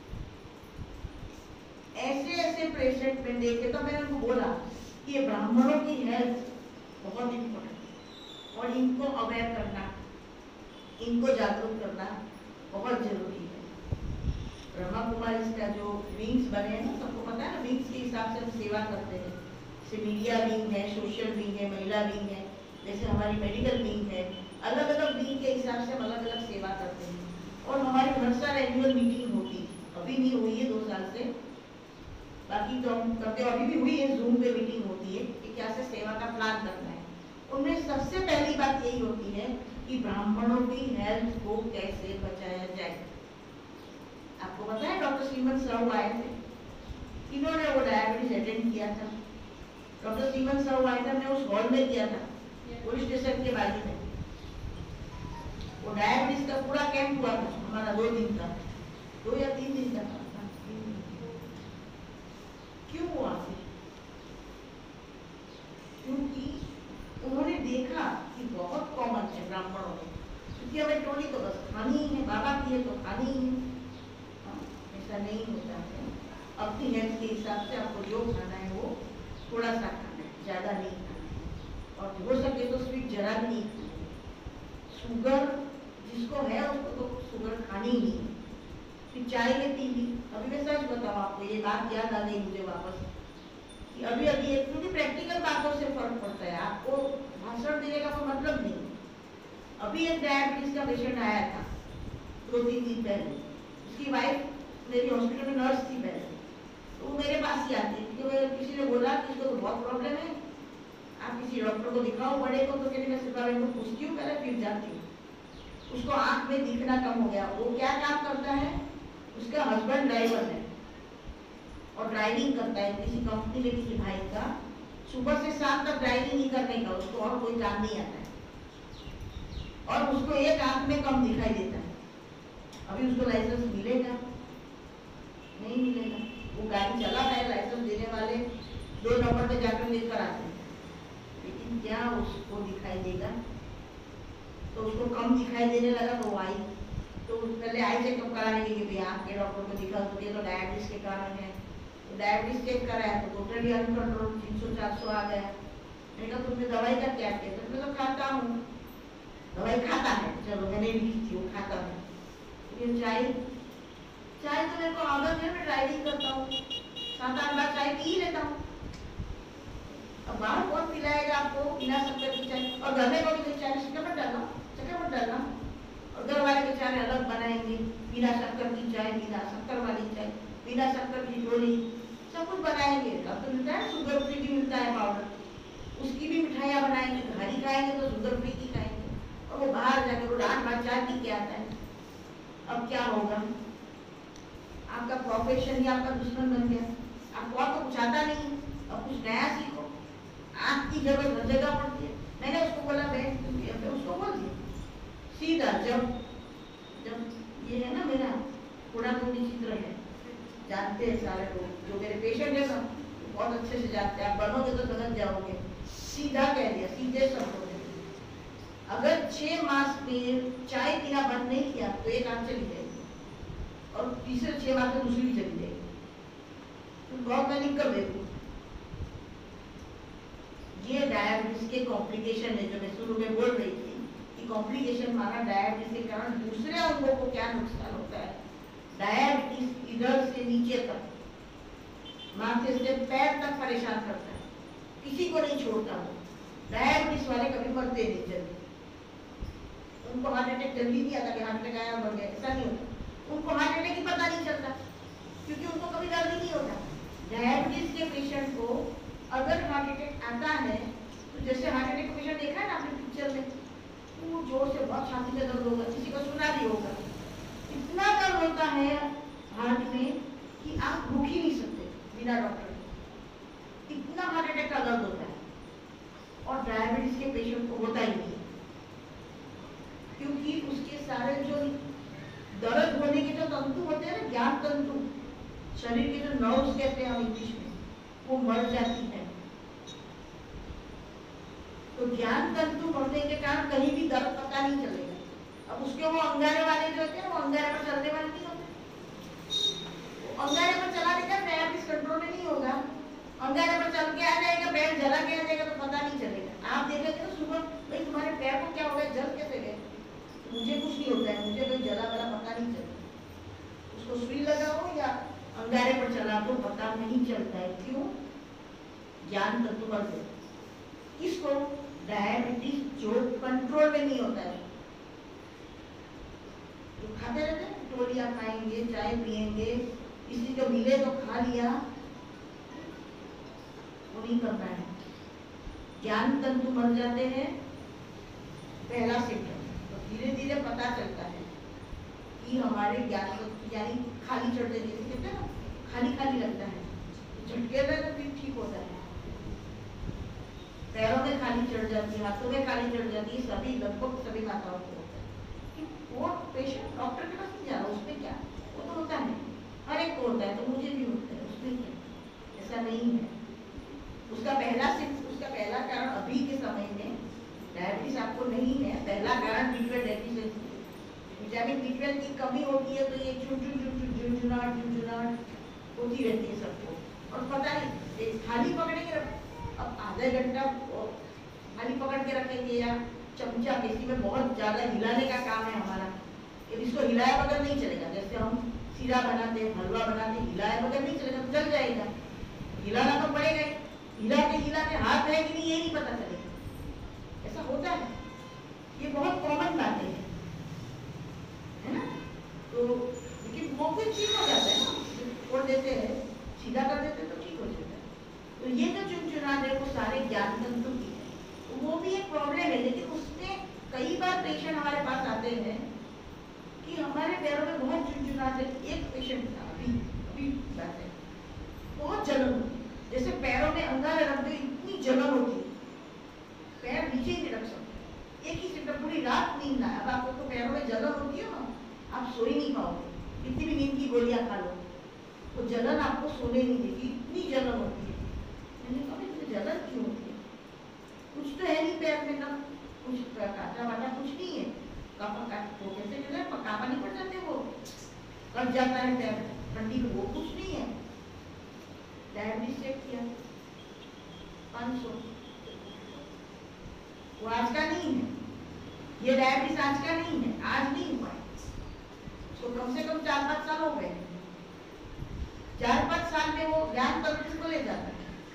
ऐसे ऐसे पेशेंट में देखे तो मैंने उनको बोला कि ये ब्राह्मणों की हेल्थ बहुत इम्पोर्टेंट और इनको अवेयर करना, इनको जागरूक करना बहुत जरूरी है। ब्रह्मा कुमारी का जो विंग्स बने हैं ना, सबको पता है ना, विंग्स के हिसाब से हम सेवा करते हैं। जैसे मीडिया विंग है, सोशल विंग है, महिला विंग है, जैसे हमारी मेडिकल विंग है, अलग अलग विंग के हिसाब से हम अलग अलग सेवा करते हैं। और हमारी हर साल एनुअल मीटिंग होती है, अभी नहीं हुई है दो साल से, बाकी तो हम करते, अभी भी हुई है, जूम पे मीटिंग होती है कि क्या से सेवा का प्लान करना है। उनमें सबसे पहली बात यही होती है कि ब्राह्मणों की हेल्थ को कैसे बचाया जाए। आपको पता है डॉक्टर श्रीमंत साहू आए थे, इन्होंने वो डायबिटीज अटेंड किया था। डॉक्टर श्रीमंत साहू आए थे, हमने उस हॉल में किया था पुलिस स्टेशन के बाजू में। वो डायबिटीज का पूरा कैंप हुआ था हमारा, दो दिन का, दो या तीन दिन का था। क्यों हुआ? क्योंकि उन्होंने देखा कि बहुत कॉमन है ब्राह्मणों में, क्योंकि हमें टोली तो बस खानी ही है, बाबा की है तो खानी ही है, ऐसा नहीं होता है। अपनी हेल्थ के हिसाब से आपको जो खाना है वो थोड़ा सा खाना है, ज़्यादा नहीं खाना है। और हो सके तो स्वीट जरा भी नहीं खाना है। शुगर जिसको है उसको तो शुगर खानी ही नहीं है। फिर चाय में पी ली। अभी मैं सच बताऊँ आपको, ये बात याद आ गई मुझे वापस कि अभी अभी एक क्योंकि प्रैक्टिकल बातों से फर्क पड़ता है, आपको भाषण देने का कोई मतलब नहीं। अभी एक डायबिटीज का पेशेंट आया था दो तीन दिन पहले, उसकी वाइफ मेरी हॉस्पिटल में नर्स थी पहले, तो वो मेरे पास ही आती है क्योंकि किसी ने बोला कि इसको तो बहुत प्रॉब्लम है, आप किसी डॉक्टर को दिखाओ बड़े को। तो कहते मैं सिर्फ को पूछती हूँ पहले, फिर जाती हूँ। उसको आँख में दिखना कम हो गया। वो क्या काम करता है, उसका हस्बैंड ड्राइवर है और ड्राइविंग करता है किसी कंपनी में, किसी भाई का। सुबह से शाम तक ड्राइविंग ही करने का उसको और कोई काम नहीं आता है, और उसको एक आंख में कम दिखाई देता है। अभी उसको लाइसेंस मिलेगा? नहीं मिलेगा। वो गाड़ी चला रहा है, लाइसेंस देने वाले दो नंबर पे जाकर लेकर आते हैं, लेकिन क्या उसको दिखाई देगा? तो उसको कम दिखाई देने लगा तो आई, तो पहले आई चेकअप कराने के लिए आँख के डॉक्टर को दिखा, तो ये तो डायबिटीज के कारण है। तो डायबिटीज चेक कराया तो टोटली अनकंट्रोल तीन सौ चार सौ आ गया। मैंने कहा तुमने दवाई का क्या किया? तो मैं तो खाता हूँ। दवाई खाता है, चलो मैंने लिखी थी, वो खाता है। लेकिन चाय चाय तो मेरे को आदत है, मैं ड्राइविंग करता हूँ, सात आठ बार चाय पी ही लेता हूँ। अब बाहर कौन पिलाएगा आपको बिना शक्कर की चाय? और घर में कौन चाय में शक्कर मत डालना, शक्कर मत डालना। और घर वाले बेचारे अलग बनाएंगे, बिना शक्कर की चाय, बिना शक्कर वाली चाय, बिना शक्कर की गोली, सब कुछ बनाएंगे। अब तो मिलता है शुगर फ्री भी मिलता है पाउडर, उसकी भी मिठाइयाँ बनाएंगे। घर ही खाएंगे तो शुगर फ्री की खाएंगे, और वो बाहर जाकर वो आठ बार चाय पी के आता है। अब क्या होगा? आपका प्रोफेशन ही आपका दुश्मन बन गया। आपको और तो कुछ आता नहीं, अब कुछ नया सीखो। आँख की जरूरत हर जगह पड़ती है। मैंने उसको बोला बैठ, उसको बोल दिया सीधा, जब जब ये है ना मेरा थोड़ा थोड़ी चित्र है, जानते हैं सारे लोग, जो मेरे पेशेंट है ना बहुत अच्छे से जानते हैं। आप बनोगे तो समझ जाओगे। सीधा कह दिया, सीधे शब्दों में, अगर छह मास में चाय पीना बंद नहीं किया तो एक आंख चली जाएगी, और तीसरे छह मास में दूसरी भी चली जाएगी। तो बहुत मैं लिख कर देखू। ये डायबिटीज के कॉम्प्लिकेशन है, जो मैं शुरू में बोल रही थी कि कॉम्प्लिकेशन माना डायबिटीज के कारण दूसरे अंगों को क्या नुकसान होता है। डायबिटीज इधर से नीचे तक, माथे से पैर तक परेशान करता है, किसी को नहीं छोड़ता। वो डायबिटीज वाले कभी मरते नहीं जल्दी, उनको हार्ट अटैक जल्दी नहीं आता कि हार्ट अटैक आया मर गया, ऐसा नहीं होता। उनको हार्ट अटैक ही पता नहीं चलता, क्योंकि उनको कभी दर्द ही नहीं होता। डायबिटीज के पेशेंट को अगर हार्ट अटैक आता है तो जैसे हार्ट अटैक पेशेंट देखा है ना आपने पिक्चर में, वो जोर से बहुत छाती में दर्द होगा, किसी को सुना भी होगा, इतना दर्द होता है हार्ट में कि आप रुक ही नहीं सकते बिना डॉक्टर के, इतना हार्ट अटैक का दर्द होता है। और डायबिटीज के पेशेंट को होता ही नहीं, क्योंकि उसके सारे जो दर्द होने के जो तंतु होते हैं ना, ज्ञान तंतु, शरीर के जो नर्व्स कहते हैं हम इंग्लिश में, वो मर जाती है। तो ज्ञान तंतु मरने के कारण कहीं भी दर्द पता नहीं चलेगा। अब उसके वो अंगारे वाले जो होते हैं, वो अंगारे पर चलने वाले नहीं होते, अंगारे पर चला देगा, डायबिटीज कंट्रोल में नहीं होगा। अंगारे पर चल के आ जाएगा, पैर जला के आ जाएगा तो पता नहीं चलेगा। आप देखेंगे तो सुबह, भाई तुम्हारे पैर को क्या हो गया, जल कैसे गए? मुझे कुछ नहीं होता है, मुझे कोई जला वाला पता नहीं चलता। उसको सुई लगाओ या अंगारे पर चला दो, पता नहीं चलता है। क्यों? ज्ञान तंतु मर गए। किसको? डायबिटीज जो कंट्रोल में नहीं होता है, जो खाते रहते हैं, टोलियां खाएंगे, चाय पिएंगे, किसी को मिले तो खा लिया, वो नहीं करना है। ज्ञान तंतु मर जाते हैं, पहला सिम्टम। तो धीरे धीरे पता चलता है कि हमारे ज्ञान तंतु यानी खाली चढ़ जाती है, कहते हैं ना, खाली खाली लगता है, झटके में तो फिर ठीक होता है। पैरों में खाली चढ़ जाती है, हाथों में खाली चढ़ जाती है, सभी लगभग सभी माताओं को होता है। वो पेशेंट डॉक्टर के पास नहीं जा रहा, उसमें क्या, वो तो होता है, हर एक को होता है, तो मुझे भी होता है, उसमें क्या, ऐसा नहीं है। उसका पहला उसका पहला कारण अभी के समय में डायबिटीज आपको नहीं है, पहला कारण B twelve deficiency, vitamin B twelve की कमी होती है, तो ये चुन चुन चुन चुन झुनझुनाहट झुनझुनाहट होती रहती है सबको, और पता नहीं थाली पकड़ेंगे, अब आधा घंटा थाली पकड़ के रखेंगे या चमचा, किसी में बहुत ज्यादा हिलाने का काम है हमारा, इसको हिलाया बगैर नहीं चलेगा। जैसे हम सीरा बनाते हैं, हलवा बनाते हैं, हिलाया बगैर नहीं चलेगा, तो जल जाएगा, हिलाना तो पड़ेगा ही। हिलाते हिलाते हाथ है कि नहीं ये नहीं पता चलेगा, ऐसा होता है। ये बहुत कॉमन बातें हैं, है ना। तो लेकिन वो फिर ठीक हो जाता है ना, छोड़ देते हैं, सीधा कर देते हैं तो ठीक हो जाता है। तो ये जो चुनचुनाहट है वो सारे ज्ञान तंतु की है, तो वो भी एक प्रॉब्लम है। लेकिन उसमें कई बार पेशेंट हमारे पास आते हैं कि हमारे पैरों में बहुत चुनचुनाहट है। एक पेशेंट था अभी अभी बात है, बहुत जलन होती, जैसे पैरों में अंगारे रख दो इतनी जलन होती है, पैर नीचे ही नहीं रख सकते, एक ही सिम्टम, पूरी रात नींद ना। अब आपको तो पैरों में जलन होती है ना, आप सो ही नहीं पाओगे, कितनी भी नींद की गोलियां खा लो, तो जलन आपको सोने नहीं देगी, इतनी जलन होती है। मैंने कहा तो जलन क्यों होती है, कुछ तो है नहीं पैर में, ना कुछ काटा वाटा कुछ नहीं है, वो कैसे जो है कापा नहीं पड़ जाते, वो कट जाता है पैर ठंडी में, वो कुछ नहीं है। डायबिटीज चेक किया पाँच सौ, वो आज का नहीं है, ये डायबिटीज आज का नहीं है, आज नहीं हुआ है, तो कम से कम चार पाँच साल हो गए। चार पाँच साल में वो ज्ञान तंत्र को ले जाता है,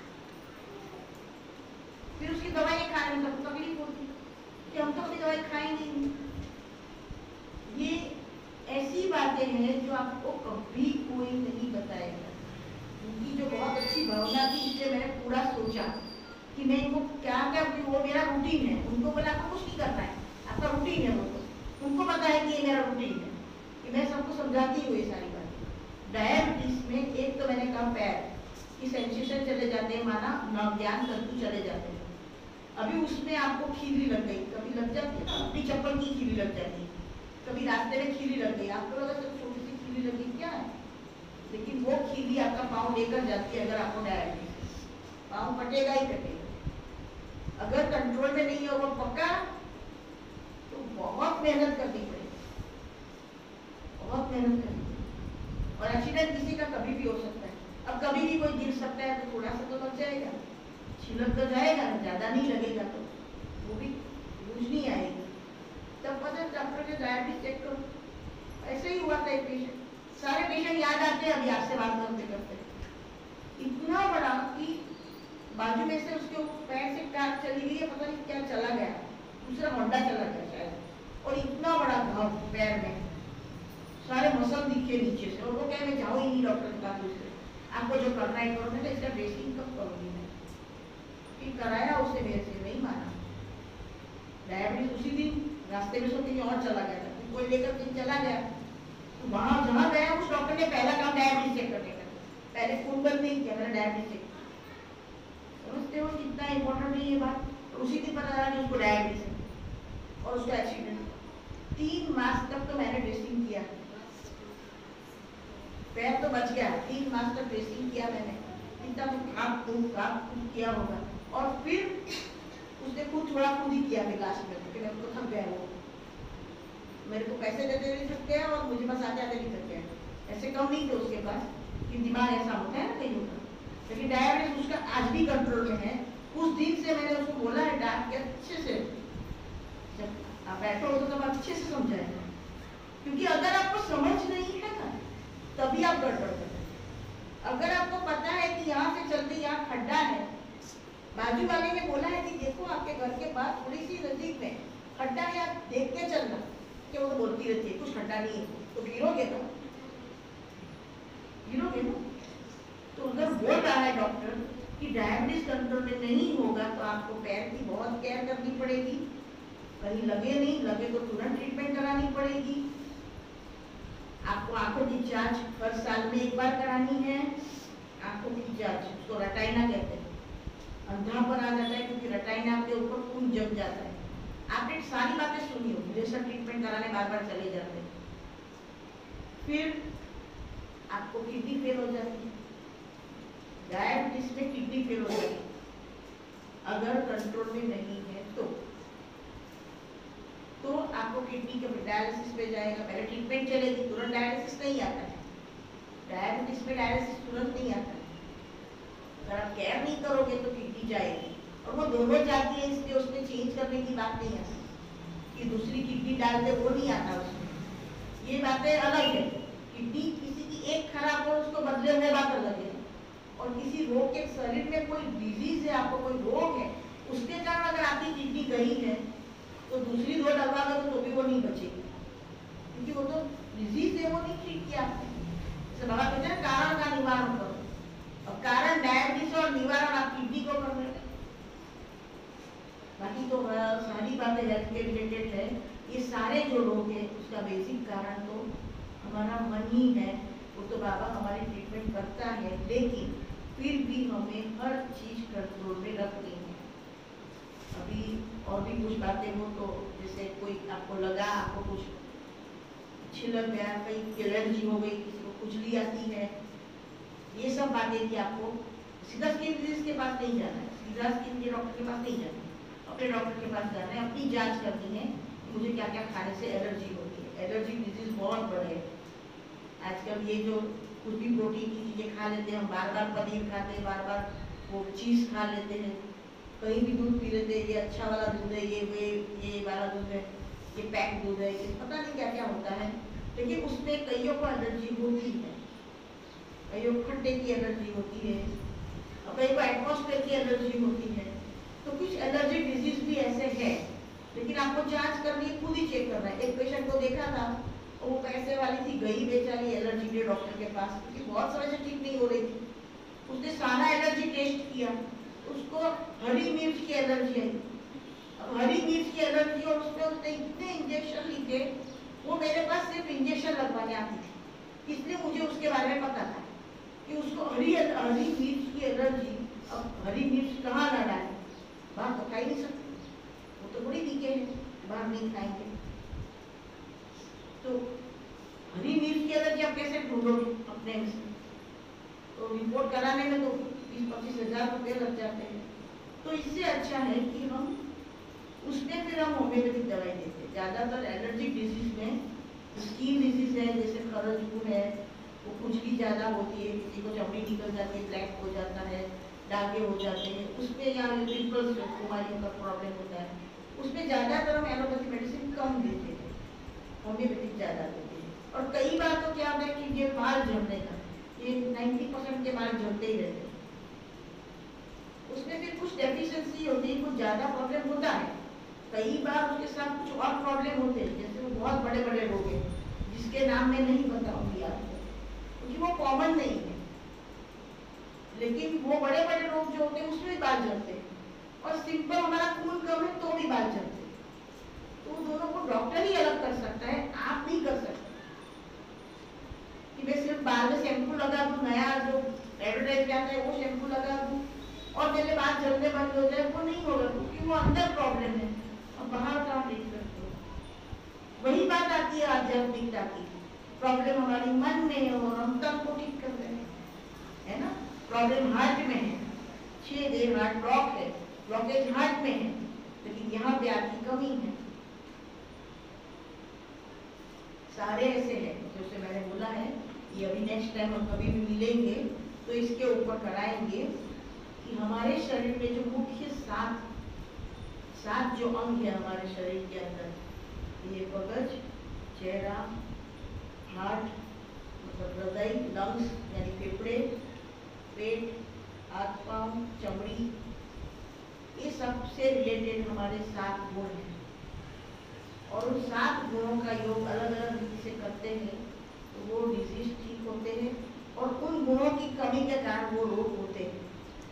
फिर उसकी दवाई खाने में सबको तकलीफ होती कि हम तो अपनी दवाई खाएंगे नहीं। ये ऐसी बातें हैं जो आपको कभी कोई नहीं बताएगा। उनकी जो बहुत अच्छी भावना थी, इसलिए मैंने पूरा सोचा कि मैं इनको क्या क्या, वो मेरा रूटीन है। उनको बोला आपको कुछ नहीं करना है, आपका रूटीन है, वो तो उनको पता है कि ये मेरा रूटीन है, कि मैं सबको समझाती हूँ ये सारी बातें। डायबिटीज में एक तो मैंने कहा पैर की सेंसेशन चले जाते हैं, माना नवज्ञान तंतु चले जाते हैं। अभी उसमें आपको खीरी लग गई, कभी लग जाती है, अपनी चप्पल की खीरी लग जाती है, कभी रास्ते में खीरी लग गई, आपको लगा सब छोटी सी खीरी लगी क्या है, लेकिन वो खीरी आपका पाँव लेकर जाती है। अगर आपको डायबिटीज, पाँव कटेगा ही कटेगा। अगर कंट्रोल में नहीं होगा पक्का, तो बहुत मेहनत करनी पड़ेगी, बहुत मेहनत करनी पड़ेगी। और एक्सीडेंट किसी का कभी भी हो सकता है, अब कभी भी कोई गिर सकता है, तो थोड़ा सा तो लग जाएगा, छिलक तो जाएगा, ज्यादा नहीं लगेगा, तो वो भी बूझ नहीं आएगी। तब पता डॉक्टर के डायबिटीज चेक करो, ऐसे ही हुआ था एक पेशेंट, सारे पेशेंट याद आते हैं अभी आपसे बात करते करते। इतना बड़ा कि बाजू में से उसके पैर से कार चली गई है, पता नहीं क्या चला गया, दूसरा होंडा चला गया शायद, और इतना बड़ा घाव पैर में, सारे मसल दिखे नीचे से, और वो कहे मैं जाऊँ ही नहीं डॉक्टर के पास, दूसरे आपको जो करना है करो। मैंने इसका ड्रेसिंग कब करूँगी मैं, फिर कराया उसे मेरे से, नहीं रास्ते में सो कहीं और चला गया था, कोई लेकर कहीं चला गया, तो वहाँ जहाँ गया उस डॉक्टर ने पहला काम डायबिटीज चेक करने का, पहले खून बंद नहीं किया, मैंने डायबिटीज चेक। समझते हो कितना इम्पोर्टेंट है ये बात। तो उसी दिन पता चला कि उसको डायबिटीज है और उसका एक्सीडेंट। तीन मास तक तो मैंने ड्रेसिंग किया, पैर तो बच गया, तीन मास तक ड्रेसिंग किया मैंने, इतना तो खाप खूब खाप खूब किया होगा। और फिर उसने खुद थोड़ा खुद ही किया फिर लास्ट में, क्योंकि मेरे को थक गया वो, मेरे को पैसे देते भी थक गया और मुझे बस आते आते भी थक गया। ऐसे कम नहीं थे उसके पास कि दिमाग ऐसा होता है ना कहीं का, लेकिन डायबिटीज उसका आज भी कंट्रोल में है। उस दिन से मैंने उसको बोला है डांट के अच्छे से, जब आप बैठो तो तब अच्छे से समझाएगा, क्योंकि अगर आपको समझ नहीं है ना तभी आप गड़बड़ करते हैं। अगर आपको पता है कि यहाँ से चलते यहाँ खड्डा है, बाजू वाले ने बोला है कि देखो आपके घर के पास थोड़ी सी नजदीक में खड्डा है, आप देख के चलना, कि वो तो बोलती रहती है कुछ खड्डा नहीं है, तो गिरोगे ना, गिरोगे ना। तो अगर बोल रहा है डॉक्टर कि डायबिटीज कंट्रोल में नहीं होगा तो आपको पैर की बहुत केयर करनी पड़ेगी, कहीं लगे नहीं, लगे तो तुरंत ट्रीटमेंट करानी पड़ेगी। आपको आंखों की जांच हर साल में एक बार करानी है, आंखों की जांच, उसको रेटिना कहते हैं, अंधापन आ जाता है क्योंकि रेटिना के ऊपर खून जम जाता है। आपने सारी बातें सुनी होगी, लेजर ट्रीटमेंट कराने बार बार चले जाते हैं। फिर आपको किडनी फेल हो जाती है, डायबिटीज में किडनी फेल हो जाती है अगर कंट्रोल में नहीं है तो तो आपको किडनी के डायलिसिस पे जाएगा, पहले ट्रीटमेंट चलेगी, तुरंत डायलिसिस नहीं आता है, डायबिटीज में डायलिसिस तुरंत नहीं आता है। अगर आप केयर नहीं करोगे तो किडनी जाएगी, और वो दोनों जाती है, इसलिए उसमें चेंज करने की बात नहीं आती कि दूसरी किडनी डाल दे, वो नहीं आता उसमें। ये बातें अलग है, किडनी किसी की एक खराब हो उसको बदले हुए बात अलग है, और किसी रोग के शरीर में कोई डिजीज है, आपको कोई रोग है, उसके कारण अगर आपकी किडनी गई है तो दूसरी दो डलवा दो तो भी वो नहीं बचेगी, क्योंकि वो तो डिजीज है, वो नहीं ठीक किया आपने। जैसे बाबा कहते हैं कारण का निवारण करो, अब कारण डायबिटीज और निवारण आप किडनी को कर रहे हैं। बाकी तो सारी बातें हेल्थ के रिलेटेड है, ये सारे जो रोग है उसका बेसिक कारण तो हमारा मन ही है। वो तो बाबा हमारी ट्रीटमेंट करता है, लेकिन फिर भी हमें हर चीज कंट्रोल में रखनी है। अभी और भी कुछ बातें हो तो जैसे कोई आपको लगा आपको कुछ छिलक गया, कहीं एलर्जी हो गई, किसी को खुजली आती है, ये सब बातें कि आपको सीधा स्किन डिजीज के पास नहीं जाना है, सीधा स्किन के डॉक्टर के पास नहीं जाना है, अपने डॉक्टर के पास जाना है, अपनी जांच करनी है कि मुझे क्या क्या खाने से एलर्जी होती है। एलर्जी डिजीज बहुत बड़े हैं आजकल, ये जो कुछ भी प्रोटीन की चीज़ें खा लेते हैं, हम बार बार पनीर खाते हैं, बार बार वो चीज़ खा लेते हैं, कहीं भी दूध पी लेते हैं, ये अच्छा वाला दूध है, ये वे ये वाला दूध है, ये पैक दूध है, ये पता नहीं क्या क्या होता है, लेकिन उसमें कईयों को एलर्जी होती है, कईयों को खट्टे की एलर्जी होती है, और कई को एटमॉस्फेयर की एलर्जी होती है। तो कुछ एलर्जी डिजीज भी ऐसे है, लेकिन आपको जांच करनी है, खुद ही चेक करना है। एक पेशेंट को देखा था, वो पैसे वाली थी, गई बेचारी एलर्जी के डॉक्टर के पास, क्योंकि बहुत समय से ठीक नहीं हो रही थी। उसने सारा एलर्जी टेस्ट किया, उसको हरी मिर्च की एलर्जी आई। अब हरी मिर्च की एलर्जी, और उसमें उसने इतने इंजेक्शन लिखे, वो मेरे पास सिर्फ इंजेक्शन लगवाने आती थी, इसलिए मुझे उसके बारे में पता था कि उसको हरी हरी मिर्च की एलर्जी। अब हरी मिर्च कहाँ ना डाले, बाहर तो खा ही नहीं सकते, वो तो बड़ी वीके है, बाहर नहीं खाएंगे। तो हरी मिर्च की एलर्जी आप कैसे ढूंढोगे अपने में से? तो रिपोर्ट कराने में तो बीस पच्चीस हजार रुपये लग जाते हैं। तो इससे अच्छा है कि हम उसमें फिर हम होम्योपैथिक दवाई देते हैं। ज़्यादातर एलर्जिक डिजीज में स्किन डिजीज है, जैसे खरजूर है, वो खुजली ज़्यादा होती है, किसी को चमड़ी निकल जाती है, ब्लैक हो जाता है, दागे हो जाते हैं, उसमें या पिंपल्स बीमारियों का प्रॉब्लम होता है, उसमें ज़्यादातर हम एलोपैथी मेडिसिन कम देते हैं, होम्योपैथिक ज़्यादा देते हैं। और कई बार तो क्या होता है कि ये बाल झड़ने का, ये नब्बे परसेंट के बाल झड़ते ही रहते हैं, उसमें फिर कुछ डेफिशिएंसी होती है, कुछ ज़्यादा प्रॉब्लम होता है, कई बार उसके साथ कुछ और प्रॉब्लम होते हैं, जैसे वो बहुत बड़े बड़े रोग हैं जिसके नाम मैं नहीं बताऊंगी आपको, क्योंकि वो कॉमन नहीं है, लेकिन वो बड़े बड़े रोग जो होते हैं उसमें बाल झड़ते हैं, और सिंपल हमारा खून कम है तो भी बाल झड़ते हैं। तो दोनों को वो अंदर प्रॉब्लम है और बाहर कहाँ देख सकते हो। वही बात आती है आध्यात्मिकता की, प्रॉब्लम हमारी मन में है और हम तब को ठीक कर रहे हैं, है ना। प्रॉब्लम हार्ट में है, छेद है, हार्ट ब्लॉक है, ब्लॉकेज हार्ट में है, लेकिन यहाँ पे आपकी कमी है। सारे ऐसे हैं, जैसे मैंने बोला है ये अभी नेक्स्ट टाइम हम कभी भी मिलेंगे तो इसके ऊपर कराएंगे कि हमारे शरीर में जो मुख्य सात सात जो अंग है हमारे शरीर के अंदर, ये मगज, चेहरा, हार्ट मतलब हृदय, लंग्स यानी फेफड़े, पेट, हाथ पांव, चमड़ी, ये सबसे रिलेटेड हमारे सात गुण हैं। और उन सात गुणों का योग अलग अलग रीति से करते हैं तो वो डिजीज ठीक होते हैं और उन गुणों की कमी के कारण वो रोग होते हैं।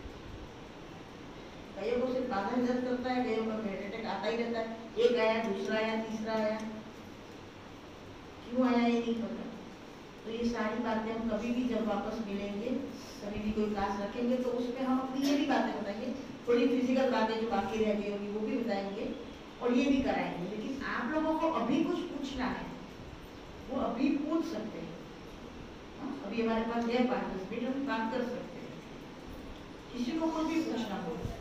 कईयों को सिर्फ माथा दर्द करता है, कईयों का हार्ट अटैक आता ही रहता है, एक आया, दूसरा आया, तीसरा आया, क्यों आया ये नहीं पता। तो ये सारी बातें हम कभी भी जब वापस मिलेंगे, कभी भी कोई क्लास रखेंगे तो उसमें हम अपनी ये भी बातें बताएंगे, थोड़ी फिजिकल बातें जो बाकी रह गई होगी वो भी बताएंगे और ये भी कराएंगे। लेकिन आप लोगों को अभी कुछ पूछना है वो अभी पूछ सकते हैं। हाँ? अभी हमारे पास है पाँच दस मिनट, हम बात कर सकते हैं, किसी को कुछ भी पूछना हो।